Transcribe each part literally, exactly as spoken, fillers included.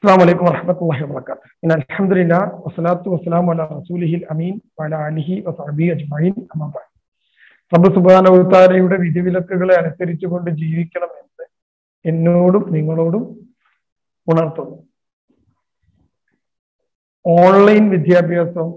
السلام عليكم ورحمة الله وبركاته. إن الحمد لله والصلاة والسلام على رسوله الأمين وعلى آله وصحبه أجمعين. أما بعد. റബ്ബ് സുബ്ഹാനഹു വ തആലയുടെ വിധിവിലക്കുകളെ അനുസരിച്ചുകൊണ്ട് ജീവിക്കണമെന്ന് എന്നോടും നിങ്ങളോടും ഉണർത്തുന്നു. ഓൺലൈൻ വിദ്യാഭ്യാസം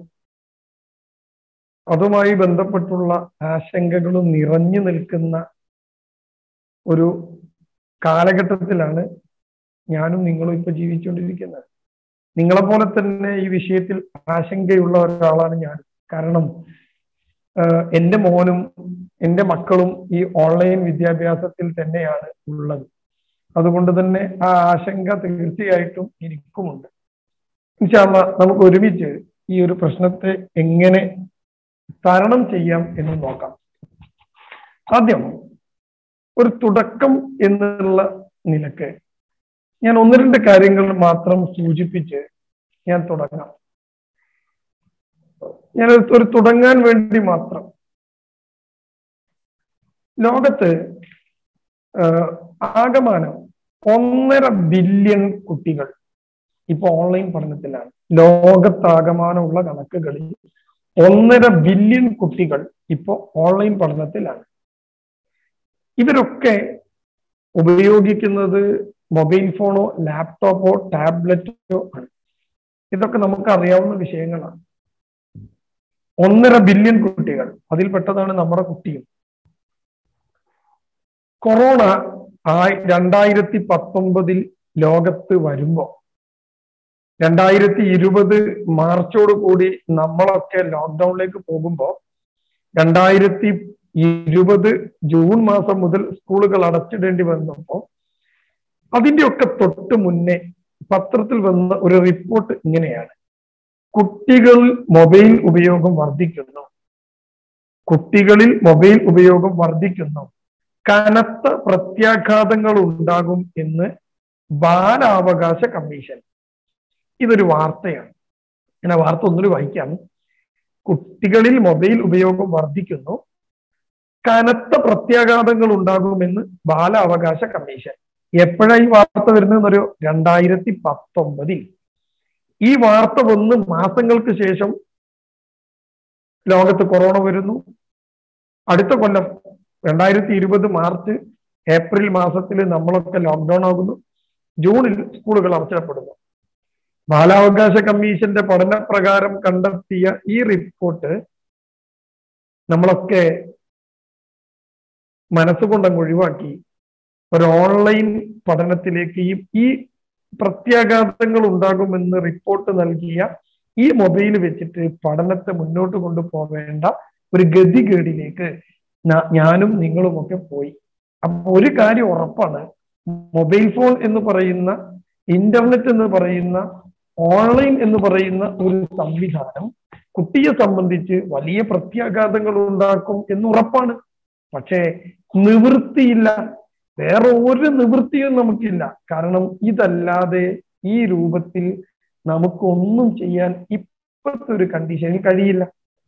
അതുമായി ബന്ധപ്പെട്ടുള്ള ആശങ്കകളും നിറഞ്ഞു നിൽക്കുന്ന ഒരു കാലഘട്ടത്തിലാണ് ഞാനും നിങ്ങളും ഇപ്പൊ ജീവിച്ചുകൊണ്ടിരിക്കുന്നത്. നിങ്ങളെപ്പോലെ തന്നെ ഈ വിഷയത്തിൽ ആശങ്കയുള്ള ഒരാളാണ് ഞാൻ. കാരണം എൻ്റെ മോനും എൻ്റെ മക്കളും ഈ ഓൺലൈൻ വിദ്യാഭ്യാസത്തിൽ തന്നെയാണ് ഉള്ളത്. അതുകൊണ്ട് തന്നെ ആ ആശങ്ക തീർച്ചയായിട്ടും എനിക്കുമുണ്ട്. ഇൻഷാ അല്ലാഹ് നമുക്ക് ഒരുമിച്ച് ഈ ഒരു പ്രശ്നത്തെ എങ്ങനെ തരണം ചെയ്യാം എന്ന് നോക്കാം. ആദ്യം ഒരു തുടക്കം എന്നുള്ള നിലക്ക് ഞാൻ ഒന്ന് രണ്ട് കാര്യങ്ങൾ മാത്രം സൂചിപ്പിച്ച് ഞാൻ തുടങ്ങാം. ഞാൻ ഒരു തുടങ്ങാൻ വേണ്ടി മാത്രം. ലോകത്ത് ആകമാനം ഒന്നര ബില്യൺ കുട്ടികൾ ഇപ്പൊ ഓൺലൈൻ പഠനത്തിലാണ്. ലോകത്താകമാനമുള്ള കണക്കുകളിൽ ഒന്നര ബില്യൺ കുട്ടികൾ ഇപ്പൊ ഓൺലൈൻ പഠനത്തിലാണ്. ഇവരൊക്കെ ഉപയോഗിക്കുന്നത് മൊബൈൽ ഫോണോ ലാപ്ടോപ്പോ ടാബ്ലറ്റോ ആണ്. ഇതൊക്കെ നമുക്ക് അറിയാവുന്ന വിഷയങ്ങളാണ്. ഒന്നര ബില്യൺ കുട്ടികൾ, അതിൽപ്പെട്ടതാണ് നമ്മുടെ കുട്ടിയും. കൊറോണ ആ രണ്ടായിരത്തി പത്തൊമ്പതിൽ ലോകത്ത് വരുമ്പോ രണ്ടായിരത്തി ഇരുപത് മാർച്ചോട് കൂടി നമ്മളൊക്കെ ലോക്ക്ഡൌണിലേക്ക് പോകുമ്പോ രണ്ടായിരത്തി ഇരുപത് ജൂൺ മാസം മുതൽ സ്കൂളുകൾ അടച്ചിടേണ്ടി വന്നപ്പോ അതിന്റെ ഒക്കെ തൊട്ട് മുന്നേ പത്രത്തിൽ വന്ന ഒരു റിപ്പോർട്ട് ഇങ്ങനെയാണ്: കുട്ടികളിൽ മൊബൈൽ ഉപയോഗം വർദ്ധിക്കുന്നു, കുട്ടികളിൽ മൊബൈൽ ഉപയോഗം വർദ്ധിക്കുന്നു, കനത്ത പ്രത്യാഘാതങ്ങൾ ഉണ്ടാകും എന്ന് ബാലാവകാശ കമ്മീഷൻ. ഇതൊരു വാർത്തയാണ്. ഞാൻ ആ വാർത്ത ഒന്നുകൂടി വായിക്കാം. കുട്ടികളിൽ മൊബൈൽ ഉപയോഗം വർദ്ധിക്കുന്നു, കനത്ത പ്രത്യാഘാതങ്ങൾ ഉണ്ടാകുമെന്ന് ബാലാവകാശ കമ്മീഷൻ. എപ്പോഴാണ് ഈ വാർത്ത വരുന്നതെന്നൊരു രണ്ടായിരത്തി പത്തൊമ്പതിൽ. ഈ വാർത്ത വന്ന് മാസങ്ങൾക്ക് ശേഷം ലോകത്ത് കൊറോണ വരുന്നു. അടുത്ത കൊല്ലം രണ്ടായിരത്തി ഇരുപത് മാർച്ച് ഏപ്രിൽ മാസത്തിൽ നമ്മളൊക്കെ ലോക്ക്ഡൌൺ ആകുന്നു. ജൂണിൽ സ്കൂളുകൾ അടച്ചിടപ്പെടുന്നു. ബാലാവകാശ കമ്മീഷന്റെ പഠനപ്രകാരം കണ്ടെത്തിയ ഈ റിപ്പോർട്ട് നമ്മളൊക്കെ മനസ്സുകൊണ്ടങ്ങ് ഒഴിവാക്കി ഒരു ഓൺലൈൻ പഠനത്തിലേക്ക് ഈ ഈ പ്രത്യാഘാതങ്ങൾ ഉണ്ടാകുമെന്ന് റിപ്പോർട്ട് നൽകിയ ഈ മൊബൈൽ വെച്ചിട്ട് പഠനത്തെ മുന്നോട്ട് കൊണ്ടുപോവേണ്ട ഒരു ഗതികേടിലേക്ക് ഞാനും നിങ്ങളുമൊക്കെ പോയി. അപ്പൊ ഒരു കാര്യം ഉറപ്പാണ്, മൊബൈൽ ഫോൺ എന്ന് പറയുന്ന, ഇന്റർനെറ്റ് എന്ന് പറയുന്ന, ഓൺലൈൻ എന്ന് പറയുന്ന ഒരു സംവിധാനം കുട്ടിയെ സംബന്ധിച്ച് വലിയ പ്രത്യാഘാതങ്ങൾ ഉണ്ടാക്കും എന്ന് ഉറപ്പാണ്. പക്ഷേ നിവൃത്തിയില്ല, വേറെ ഒരു നിവൃത്തിയും നമുക്കില്ല. കാരണം ഇതല്ലാതെ ഈ രൂപത്തിൽ നമുക്കൊന്നും ചെയ്യാൻ ഇപ്പോഴത്തെ ഒരു കണ്ടീഷനിൽ കഴിയില്ല.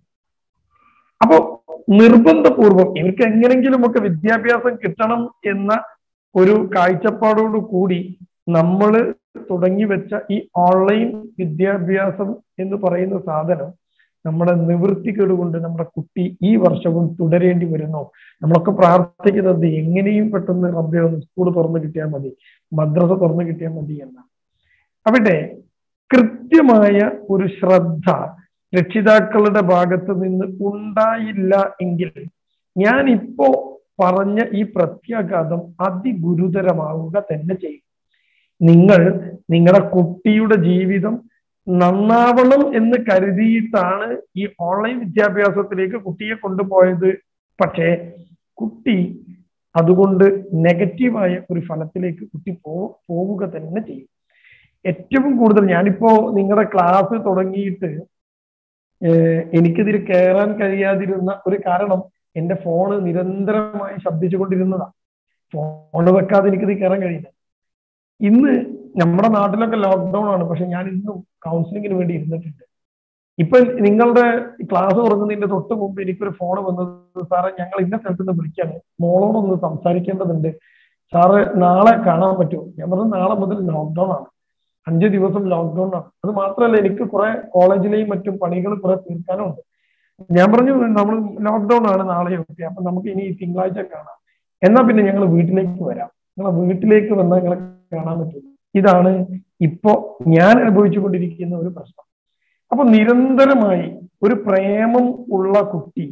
അപ്പോ നിർബന്ധപൂർവം ഇവർക്ക് എങ്ങനെങ്കിലും ഒക്കെ വിദ്യാഭ്യാസം കിട്ടണം എന്ന ഒരു കാഴ്ചപ്പാടോട് കൂടി നമ്മൾ തുടങ്ങി വെച്ച ഈ ഓൺലൈൻ വിദ്യാഭ്യാസം എന്ന് പറയുന്ന സാധനം നമ്മുടെ നിവൃത്തികേട് കൊണ്ട് നമ്മുടെ കുട്ടി ഈ വർഷവും തുടരേണ്ടി വരുന്നു. നമ്മളൊക്കെ പ്രാർത്ഥിക്കുന്നത് എങ്ങനെയും പെട്ടെന്ന് റബ്ബേ ഒന്ന് സ്കൂൾ തുറന്നു കിട്ടിയാൽ മതി, മദ്രസ തുറന്നു കിട്ടിയാൽ മതി എന്നാണ്. അവിടെ കൃത്യമായ ഒരു ശ്രദ്ധ രക്ഷിതാക്കളുടെ ഭാഗത്ത് നിന്ന് ഉണ്ടായില്ല എങ്കിൽ ഞാൻ ഇപ്പോ പറഞ്ഞ ഈ പ്രത്യാഘാതം അതിഗുരുതരമാവുക തന്നെ ചെയ്യും. നിങ്ങൾ നിങ്ങളുടെ കുട്ടിയുടെ ജീവിതം നന്നാവണം എന്ന് കരുതിയിട്ടാണ് ഈ ഓൺലൈൻ വിദ്യാഭ്യാസത്തിലേക്ക് കുട്ടിയെ കൊണ്ടുപോയത്. പക്ഷേ കുട്ടി അതുകൊണ്ട് നെഗറ്റീവായ ഒരു ഫലത്തിലേക്ക് കുട്ടി പോ പോവുക തന്നെ ചെയ്യും. ഏറ്റവും കൂടുതൽ ഞാനിപ്പോ നിങ്ങളുടെ ക്ലാസ് തുടങ്ങിയിട്ട് എനിക്കിതിൽ കയറാൻ കഴിയാതിരുന്ന ഒരു കാരണം എൻ്റെ ഫോണ് നിരന്തരമായി ശബ്ദിച്ചുകൊണ്ടിരുന്നതാണ്. ഫോണ് വെക്കാതെ എനിക്കിത് കയറാൻ കഴിയില്ല. ഇന്ന് നമ്മുടെ നാട്ടിലൊക്കെ ലോക്ക്ഡൌൺ ആണ്, പക്ഷെ ഞാൻ ഇന്നും കൗൺസിലിങ്ങിന് വേണ്ടി ഇരുന്നിട്ടുണ്ട്. ഇപ്പൊ നിങ്ങളുടെ ക്ലാസ് തുടങ്ങുന്നതിന്റെ തൊട്ട് മുമ്പ് എനിക്കൊരു ഫോൺ വന്നത്, സാറേ ഞങ്ങൾ ഇന്ന സ്ഥലത്ത് നിന്ന് വിളിക്കാണ്, മോളോടൊന്ന് സംസാരിക്കേണ്ടതുണ്ട്, സാറ് നാളെ കാണാൻ പറ്റുമോ? ഞാൻ പറഞ്ഞു നാളെ മുതൽ ലോക്ക്ഡൌൺ ആണ്, അഞ്ച് ദിവസം ലോക്ക്ഡൌൺ ആണ്. അത് മാത്രമല്ല എനിക്ക് കുറെ കോളേജിലെയും മറ്റും പണികൾ കുറെ തീർക്കാനും ഉണ്ട്. ഞാൻ പറഞ്ഞു നമ്മൾ ലോക്ക്ഡൌൺ ആണ് നാളെയൊക്കെ, അപ്പൊ നമുക്ക് ഇനി തിങ്കളാഴ്ച കാണാം. എന്നാ പിന്നെ ഞങ്ങൾ വീട്ടിലേക്ക് വരാം, നിങ്ങളെ വീട്ടിലേക്ക് വന്നാൽ നിങ്ങളെ കാണാൻ പറ്റും. ഇതാണ് ഇപ്പോ ഞാൻ അനുഭവിച്ചുകൊണ്ടിരിക്കുന്ന ഒരു പ്രശ്നം. അപ്പൊ നിരന്തരമായി ഒരു പ്രേമം ഉള്ള കുട്ടി,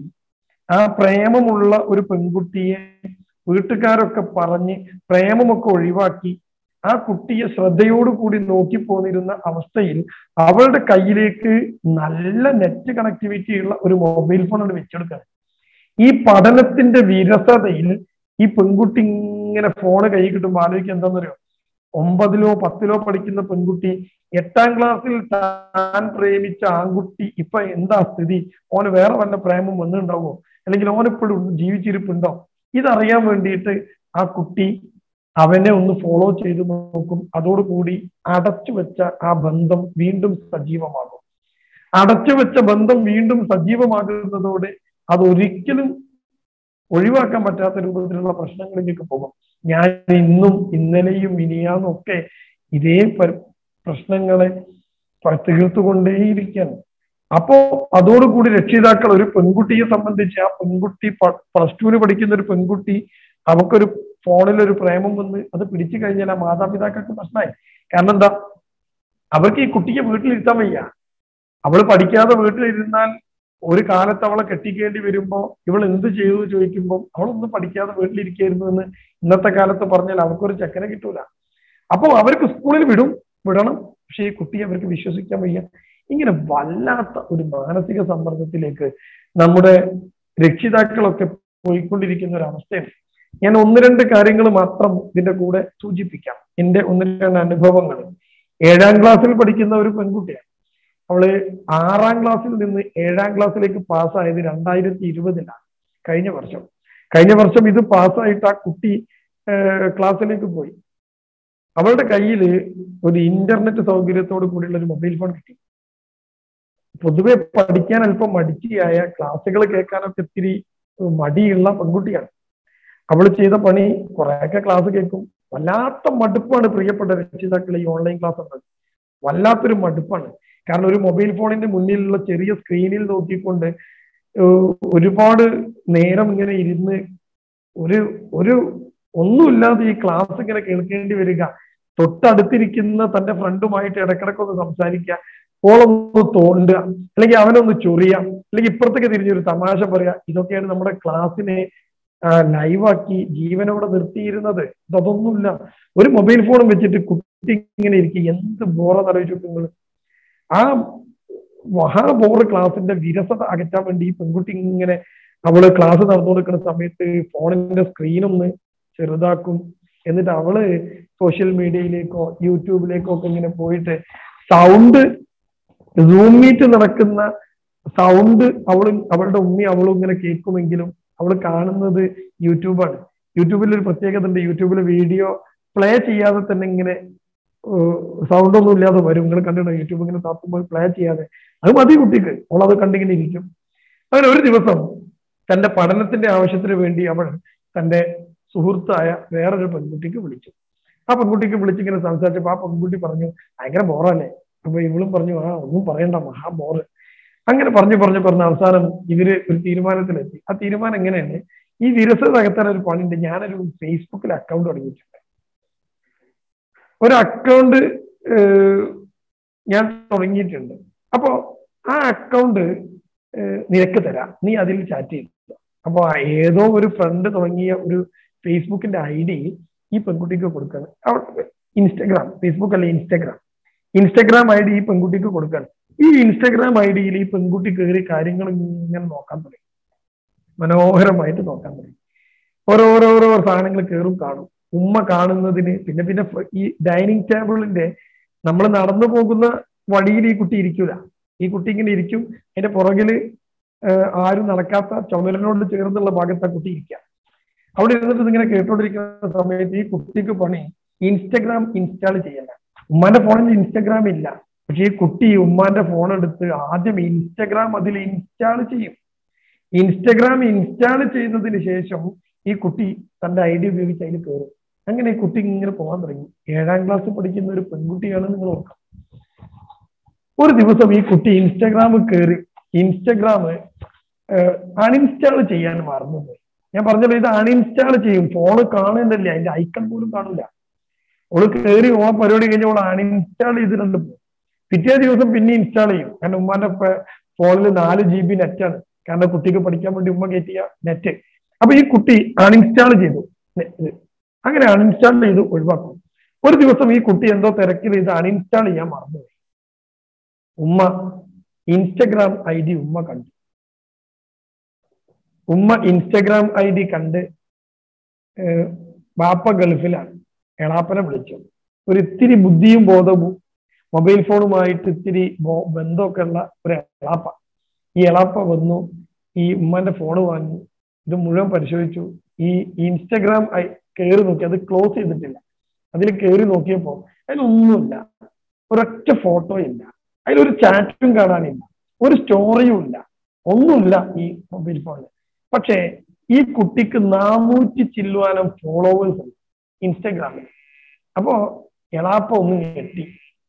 ആ പ്രേമമുള്ള ഒരു പെൺകുട്ടിയെ വീട്ടുകാരൊക്കെ പറഞ്ഞ് പ്രേമമൊക്കെ ഒഴിവാക്കി ആ കുട്ടിയെ ശ്രദ്ധയോടു കൂടി നോക്കി പോന്നിരുന്ന അവസ്ഥയിൽ അവളുടെ കയ്യിലേക്ക് നല്ല നെറ്റ് കണക്ടിവിറ്റി ഉള്ള ഒരു മൊബൈൽ ഫോൺ ആണ് വെച്ചെടുക്കുന്നത്. ഈ പഠനത്തിന്റെ വിരസതയിൽ ഈ പെൺകുട്ടി ഇങ്ങനെ ഫോണ് കൈ കിട്ടുമ്പോൾ ആലോചിക്കുക എന്താണെന്നറിയോ, ഒമ്പതിലോ പത്തിലോ പഠിക്കുന്ന പെൺകുട്ടി എട്ടാം ക്ലാസ്സിൽ താൻ പ്രേമിച്ച ആൺകുട്ടി ഇപ്പൊ എന്താ സ്ഥിതി, ഓന് വേറെ വല്ല പ്രേമം വന്നിട്ടുണ്ടാവോ, അല്ലെങ്കിൽ ഓനെപ്പോഴും ജീവിച്ചിരിപ്പുണ്ടോ, ഇതറിയാൻ വേണ്ടിയിട്ട് ആ കുട്ടി അവനെ ഒന്ന് ഫോളോ ചെയ്ത് നോക്കും. അതോടുകൂടി അടച്ചു വെച്ച ആ ബന്ധം വീണ്ടും സജീവമാകും. അടച്ചു വെച്ച ബന്ധം വീണ്ടും സജീവമാകുന്നതോടെ അതൊരിക്കലും ഒഴിവാക്കാൻ പറ്റാത്ത രൂപത്തിലുള്ള പ്രശ്നങ്ങളിലേക്ക് പോകും. ഞാൻ ഇന്നും ഇന്നലെയും ഇനിയാന്നും ഒക്കെ ഇതേ പ്രശ്നങ്ങളെ തീർത്തുകൊണ്ടേയിരിക്കുകയാണ്. അപ്പോ അതോടുകൂടി രക്ഷിതാക്കൾ ഒരു പെൺകുട്ടിയെ സംബന്ധിച്ച്, ആ പെൺകുട്ടി പ്ലസ് ടുവിന് പഠിക്കുന്ന ഒരു പെൺകുട്ടി, അവക്കൊരു ഫോണിൽ ഒരു പ്രേമം വന്ന് അത് പിടിച്ചു കഴിഞ്ഞാൽ ആ മാതാപിതാക്കൾക്ക് പ്രശ്നമായി. കാരണം എന്താ, അവർക്ക് ഈ കുട്ടിയെ വീട്ടിലിരുത്താൻ വയ്യ. അവള് പഠിക്കാതെ വീട്ടിലിരുന്നാൽ ഒരു കാലത്ത് അവളെ കെട്ടിക്കേണ്ടി വരുമ്പോ ഇവൾ എന്ത് ചെയ്തു ചോദിക്കുമ്പോൾ അവളൊന്നും പഠിക്കാതെ വീട്ടിലിരിക്കായിരുന്നു എന്ന് ഇന്നത്തെ കാലത്ത് പറഞ്ഞാൽ അവർക്കൊരു ചെക്കനെ കിട്ടൂല. അപ്പൊ അവർക്ക് സ്കൂളിൽ വിടും, വിടണം, പക്ഷെ ഈ കുട്ടിയെ അവർക്ക് വിശ്വസിക്കാൻ വയ്യ. ഇങ്ങനെ വല്ലാത്ത ഒരു മാനസിക സമ്മർദ്ദത്തിലേക്ക് നമ്മുടെ രക്ഷിതാക്കളൊക്കെ പോയിക്കൊണ്ടിരിക്കുന്ന ഒരു അവസ്ഥയാണ്. ഞാൻ ഒന്ന് രണ്ട് കാര്യങ്ങൾ മാത്രം ഇതിന്റെ കൂടെ സൂചിപ്പിക്കാം, എന്റെ ഒന്ന് രണ്ട് അനുഭവങ്ങൾ. ഏഴാം ക്ലാസ്സിൽ പഠിക്കുന്ന ഒരു പെൺകുട്ടിയാണ്. അവള് ആറാം ക്ലാസ്സിൽ നിന്ന് ഏഴാം ക്ലാസ്സിലേക്ക് പാസ്സായത് രണ്ടായിരത്തി ഇരുപതിലാണ്, കഴിഞ്ഞ വർഷം. കഴിഞ്ഞ വർഷം ഇത് പാസ്സായിട്ട് ആ കുട്ടി ക്ലാസ്സിലേക്ക് പോയി. അവളുടെ കയ്യിൽ ഒരു ഇന്റർനെറ്റ് സൗകര്യത്തോട് കൂടിയുള്ള ഒരു മൊബൈൽ ഫോൺ കിട്ടി. പൊതുവെ പഠിക്കാൻ അല്പം മടിച്ചിയായ, ക്ലാസ്സുകൾ കേൾക്കാനൊക്കെ ഇത്തിരി മടിയുള്ള പെൺകുട്ടിയാണ്. അവൾ ചെയ്ത പണി കുറെയൊക്കെ ക്ലാസ് കേൾക്കും. വല്ലാത്ത മടുപ്പാണ് പ്രിയപ്പെട്ട രക്ഷിതാക്കൾ ഈ ഓൺലൈൻ ക്ലാസ് ഉള്ളത്. വല്ലാത്തൊരു മടുപ്പാണ്. കാരണം ഒരു മൊബൈൽ ഫോണിന്റെ മുന്നിലുള്ള ചെറിയ സ്ക്രീനിൽ നോക്കിക്കൊണ്ട് ഒരുപാട് നേരം ഇങ്ങനെ ഇരുന്ന് ഒരു ഒരു ഒന്നുമില്ലാതെ ഈ ക്ലാസ് ഇങ്ങനെ കേൾക്കേണ്ടി വരിക, തൊട്ടടുത്തിരിക്കുന്ന തന്റെ ഫ്രണ്ടുമായിട്ട് ഇടക്കിടക്കൊന്ന് സംസാരിക്കുക, ഓളൊന്ന് തോണ്ടുക, അല്ലെങ്കിൽ അവനൊന്ന് ചൊറിയാം, അല്ലെങ്കിൽ ഇപ്പുറത്തേക്ക് തിരിഞ്ഞൊരു തമാശ പറയാ, ഇതൊക്കെയാണ് നമ്മുടെ ക്ലാസ്സിനെ ലൈവാക്കി ജീവനോടെ നിർത്തിയിരുന്നത്. ഇതൊന്നുമില്ല. ഒരു മൊബൈൽ ഫോണും വെച്ചിട്ട് കുട്ടി ഇങ്ങനെ ഇരിക്കുക, എന്ത് ബോറെന്ന് ആലോചിച്ചു നിങ്ങൾ. ആ മഹാ ബോറ് ക്ലാസ്സിന്റെ വിരസത അകറ്റാൻ വേണ്ടി ഈ പെൺകുട്ടി ഇങ്ങനെ അവള് ക്ലാസ് നടന്നു കൊടുക്കുന്ന സമയത്ത് ഫോണിന്റെ സ്ക്രീനൊന്ന് ചെറുതാക്കും. എന്നിട്ട് അവള് സോഷ്യൽ മീഡിയയിലേക്കോ യൂട്യൂബിലേക്കോ ഒക്കെ ഇങ്ങനെ പോയിട്ട് സൗണ്ട്, സൂം മീറ്റ് നടക്കുന്ന സൗണ്ട് അവളും അവളുടെ ഉമ്മി അവളും ഇങ്ങനെ കേൾക്കുമെങ്കിലും അവൾ കാണുന്നത് യൂട്യൂബാണ്. യൂട്യൂബിൽ ഒരു പ്രത്യേകത ഉണ്ട്, യൂട്യൂബിലെ വീഡിയോ പ്ലേ ചെയ്യാതെ തന്നെ ഇങ്ങനെ സൗണ്ട് ഒന്നും ഇല്ലാതെ വരും. നിങ്ങൾ കണ്ടിട്ടോ യൂട്യൂബ് ഇങ്ങനെ താത്തുമ്പോൾ പ്ലേ ചെയ്യാതെ, അത് മതി കുട്ടിക്ക്, അവൾ അത് കണ്ടിങ്ങനെ ഇരിക്കും. അങ്ങനെ ഒരു ദിവസം തന്റെ പഠനത്തിന്റെ ആവശ്യത്തിന് വേണ്ടി അവൾ തന്റെ സുഹൃത്തായ വേറൊരു പെൺകുട്ടിക്ക് വിളിച്ചു. ആ പെൺകുട്ടിക്ക് വിളിച്ചിങ്ങനെ സംസാരിച്ചപ്പോൾ ആ പെൺകുട്ടി പറഞ്ഞു ഭയങ്കര ബോറല്ലേ. അപ്പൊ ഇവളും പറഞ്ഞു ആ ഒന്നും പറയണ്ട, മഹാ ബോറ്. അങ്ങനെ പറഞ്ഞു പറഞ്ഞു പറഞ്ഞ അവസാനം ഇവര് ഒരു തീരുമാനത്തിലെത്തി. ആ തീരുമാനം എങ്ങനെയാണ്, ഈ വിരസത അകത്താൻ ഒരു പണിയുണ്ട്. ഞാനൊരു ഫേസ്ബുക്കിൽ അക്കൗണ്ട് തുടങ്ങിയിട്ടുണ്ട്. ഒരു അക്കൗണ്ട് ഞാൻ തുടങ്ങിയിട്ടുണ്ട്. അപ്പോ ആ അക്കൗണ്ട് നിനക്ക് തരാം, നീ അതിൽ ചാറ്റ് ചെയ്തു. അപ്പൊ ഏതോ ഒരു ഫ്രണ്ട് തുടങ്ങിയ ഒരു ഫേസ്ബുക്കിന്റെ ഐ ഡി ഈ പെൺകുട്ടിക്ക് കൊടുക്കാണ്. ഇൻസ്റ്റഗ്രാം, ഫേസ്ബുക്ക് അല്ല ഇൻസ്റ്റഗ്രാം, ഇൻസ്റ്റഗ്രാം ഐ ഡി ഈ പെൺകുട്ടിക്ക് കൊടുക്കാണ്. ഈ ഇൻസ്റ്റഗ്രാം ഐ ഡിയിൽ ഈ പെൺകുട്ടി കയറി കാര്യങ്ങൾ ഇങ്ങനെ നോക്കാൻ തുടങ്ങി, മനോഹരമായിട്ട് നോക്കാൻ തുടങ്ങി. ഓരോരോരോ സാധനങ്ങൾ കയറും കാണും. ഉമ്മ കാണുന്നതിന് പിന്നെ പിന്നെ ഈ ഡൈനിങ് ടേബിളിന്റെ നമ്മൾ നടന്നു പോകുന്ന വഴിയിൽ ഈ കുട്ടി ഇരിക്കൂല. ഈ കുട്ടി ഇങ്ങനെ ഇരിക്കും, അതിന്റെ പുറകില് ആരും നടക്കാത്ത ചുമലിനോട് ചേർന്നുള്ള ഭാഗത്ത് ആ കുട്ടി ഇരിക്കുക. അവിടെ ഇരുന്നിട്ട് ഇങ്ങനെ കേട്ടോണ്ടിരിക്കുന്ന സമയത്ത് ഈ കുട്ടിക്ക് പണി ഇൻസ്റ്റഗ്രാം ഇൻസ്റ്റാൾ ചെയ്യല. ഉമ്മാന്റെ ഫോണിൽ ഇൻസ്റ്റഗ്രാം ഇല്ല, പക്ഷെ ഈ കുട്ടി ഉമ്മാന്റെ ഫോൺ എടുത്ത് ആദ്യം ഇൻസ്റ്റഗ്രാം അതിൽ ഇൻസ്റ്റാൾ ചെയ്യും. ഇൻസ്റ്റഗ്രാം ഇൻസ്റ്റാൾ ചെയ്തതിന് ശേഷം ഈ കുട്ടി തന്റെ ഐ ഡി ഉപയോഗിച്ച് അതിൽ കയറും. അങ്ങനെ കുട്ടി ഇങ്ങനെ പോകാൻ തുടങ്ങി. ഏഴാം ക്ലാസ്സിൽ പഠിക്കുന്ന ഒരു പെൺകുട്ടിയാണ് നിങ്ങൾ ഓർക്കാം. ഒരു ദിവസം ഈ കുട്ടി ഇൻസ്റ്റാഗ്രാം കയറി ഇൻസ്റ്റാഗ്രാം അൺഇൻസ്റ്റാൾ ചെയ്യാൻ മറന്നുപോയി. ഞാൻ പറഞ്ഞല്ലോ, ഇത് അൺഇൻസ്റ്റാൾ ചെയ്യും, ഫോണ് കാണുന്നില്ല, അതിന്റെ ഐക്കൺ പോലും കാണില്ല. ഓള് കയറി ഓ പരിപാടി കഴിഞ്ഞ ഓൾ അൺഇൻസ്റ്റാൾ ചെയ്തിട്ടുണ്ട്. പിറ്റേ ദിവസം പിന്നെ ഇൻസ്റ്റാൾ ചെയ്യും. കാരണം ഉമ്മാന്റെ ഫോണിൽ നാല് ജി ബി നെറ്റാണ്. കാരണം കുട്ടിക്ക് പഠിക്കാൻ വേണ്ടി ഉമ്മ കയറ്റിയ നെറ്റ്. അപ്പൊ ഈ കുട്ടി അൺഇൻസ്റ്റാൾ ചെയ്തു. അങ്ങനെ അൺഇൻസ്റ്റാൾ ചെയ്ത് ഒഴിവാക്കും. ഒരു ദിവസം ഈ കുട്ടി എന്തോ തിരക്കിൽ ഇത് അൺഇൻസ്റ്റാൾ ചെയ്യാൻ മറന്നുപോയി. ഉമ്മ ഇൻസ്റ്റഗ്രാം ഐ ഡി ഉമ്മ കണ്ടു. ഉമ്മ ഇൻസ്റ്റഗ്രാം ഐ ഡി കണ്ട് ബാപ്പ ഗൾഫിലാണ്, എളാപ്പനെ വിളിച്ചു. ഒരു ഇത്തിരി ബുദ്ധിയും ബോധവും മൊബൈൽ ഫോണുമായിട്ട് ഇത്തിരി ബന്ധമൊക്കെ ഉള്ള ഒരു എളാപ്പ. ഈ എളാപ്പ വന്നു, ഈ ഉമ്മന്റെ ഫോണ് വാങ്ങി, ഇത് മുഴുവൻ പരിശോധിച്ചു. ഈ ഇൻസ്റ്റഗ്രാം ഐ കയറി നോക്കി, അത് ക്ലോസ് ചെയ്തിട്ടില്ല. അതിൽ കയറി നോക്കിയപ്പോ അതിലൊന്നുമില്ല, ഒരൊറ്റ ഫോട്ടോ ഇല്ല, അതിലൊരു ചാറ്റും കാണാനില്ല, ഒരു സ്റ്റോറിയും ഇല്ല, ഒന്നുമില്ല ഈ മൊബൈൽ ഫോണിൽ. പക്ഷേ ഈ കുട്ടിക്ക് നാനൂറ്റി ചില്ലുവാനം ഫോളോവേഴ്സ് ഉണ്ട് ഇൻസ്റ്റഗ്രാമിൽ. അപ്പോ എളാപ്പ ഒന്ന് ഞെട്ടി.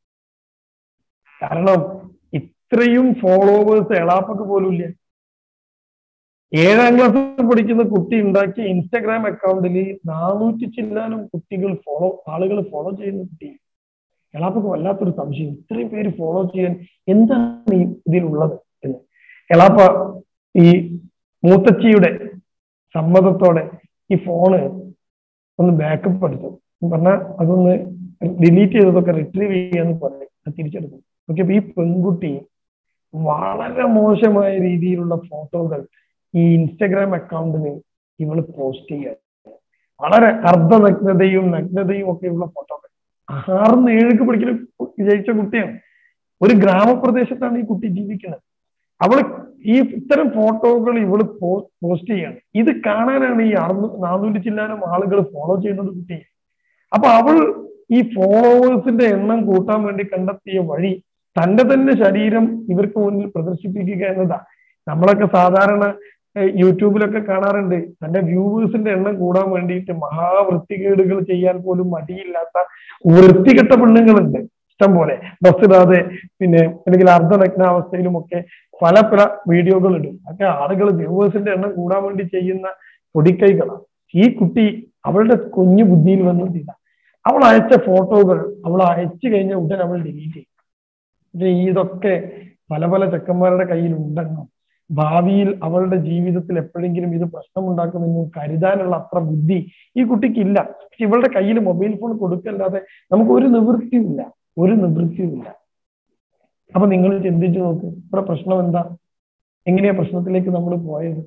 കാരണം ഇത്രയും ഫോളോവേഴ്സ് എളാപ്പക്ക് പോലും ഇല്ല. ഏഴാം ക്ലാസ്സിൽ പഠിക്കുന്ന കുട്ടി ഉണ്ടാക്കിയ ഇൻസ്റ്റഗ്രാം അക്കൗണ്ടിൽ നാനൂറ്റി ചില്ലാനും കുട്ടികൾ ഫോളോ ആളുകൾ ഫോളോ ചെയ്യുന്ന കുട്ടി. എളാപ്പക്ക് വല്ലാത്തൊരു സംശയം, ഇത്രയും പേര് ഫോളോ ചെയ്യാൻ എന്താണ് ഈ ഇതിലുള്ളത് എന്ന്. എളാപ്പ ഈ മൂത്തച്ചിയുടെ സമ്മതത്തോടെ ഈ ഫോണ് ഒന്ന് ബാക്കപ്പ് എടുത്തു. പറഞ്ഞാൽ അതൊന്ന് ഡിലീറ്റ് ചെയ്തതൊക്കെ റിട്രീവ് ചെയ്യാന്ന് പറഞ്ഞു, അത് തിരിച്ചെടുത്തു. ഓക്കെ, അപ്പൊ ഈ പെൺകുട്ടി വളരെ മോശമായ രീതിയിലുള്ള ഫോട്ടോകൾ ഈ ഇൻസ്റ്റഗ്രാം അക്കൗണ്ടിന് ഇവള് പോസ്റ്റ് ചെയ്യുക. വളരെ അർദ്ധനഗ്നതയും നഗ്നതയും ഒക്കെയുള്ള ഫോട്ടോകൾ. ആറിന്ന് ഏഴൊക്കെ പഠിക്കുന്ന വിജയിച്ച കുട്ടിയാണ്. ഒരു ഗ്രാമപ്രദേശത്താണ് ഈ കുട്ടി ജീവിക്കുന്നത്. അവള് ഈ ഇത്തരം ഫോട്ടോകൾ ഇവള് പോസ്റ്റ് ചെയ്യാണ്. ഇത് കാണാനാണ് ഈ അറുന്നൂ നാനൂറ്റി ചില്ലാനും ആളുകൾ ഫോളോ ചെയ്യുന്നത് കുട്ടിയെ. അപ്പൊ അവൾ ഈ ഫോളോവേഴ്സിന്റെ എണ്ണം കൂട്ടാൻ വേണ്ടി കണ്ടെത്തിയ വഴി തന്റെ തന്നെ ശരീരം ഇവർക്ക് മുന്നിൽ പ്രദർശിപ്പിക്കുക എന്നതാ. നമ്മളൊക്കെ സാധാരണ യൂട്യൂബിലൊക്കെ കാണാറുണ്ട്, തന്റെ വ്യൂവേഴ്സിന്റെ എണ്ണം കൂടാൻ വേണ്ടിയിട്ട് മഹാവൃത്തികേടുകൾ ചെയ്യാൻ പോലും മടിയില്ലാത്ത വൃത്തികെട്ട പെണ്ണുങ്ങളുണ്ട് ഇഷ്ടം പോലെ. ഡ്രസ് ഇടാതെ പിന്നെ അല്ലെങ്കിൽ അർദ്ധനഗ്നാവസ്ഥയിലും ഒക്കെ പല പല വീഡിയോകൾ ഇടും. ഒക്കെ ആളുകൾ വ്യൂവേഴ്സിന്റെ എണ്ണം കൂടാൻ വേണ്ടി ചെയ്യുന്ന പൊടിക്കൈകളാണ്. ഈ കുട്ടി അവളുടെ കുഞ്ഞു ബുദ്ധിയിൽ വന്നത് ഇതാ. അവൾ അയച്ച ഫോട്ടോകൾ അവൾ അയച്ചു കഴിഞ്ഞ ഉടൻ അവൾ ഡിലീറ്റ് ചെയ്യും. ഇതൊക്കെ പല പല ചെക്കന്മാരുടെ കയ്യിൽ ഉണ്ടെന്നും ഭാവിയിൽ അവളുടെ ജീവിതത്തിൽ എപ്പോഴെങ്കിലും ഇത് പ്രശ്നമുണ്ടാക്കുമെന്നും കരുതാനുള്ള അത്ര ബുദ്ധി ഈ കുട്ടിക്കില്ല. പക്ഷെ ഇവളുടെ കയ്യിൽ മൊബൈൽ ഫോൺ കൊടുക്കല്ലാതെ നമുക്ക് ഒരു നിവൃത്തിയുമില്ല, ഒരു നിവൃത്തിയുമില്ല. അപ്പൊ നിങ്ങൾ ചിന്തിച്ചു നോക്ക്, ഇവിടെ പ്രശ്നം എന്താ? എങ്ങനെയാ പ്രശ്നത്തിലേക്ക് നമ്മൾ പോയത്?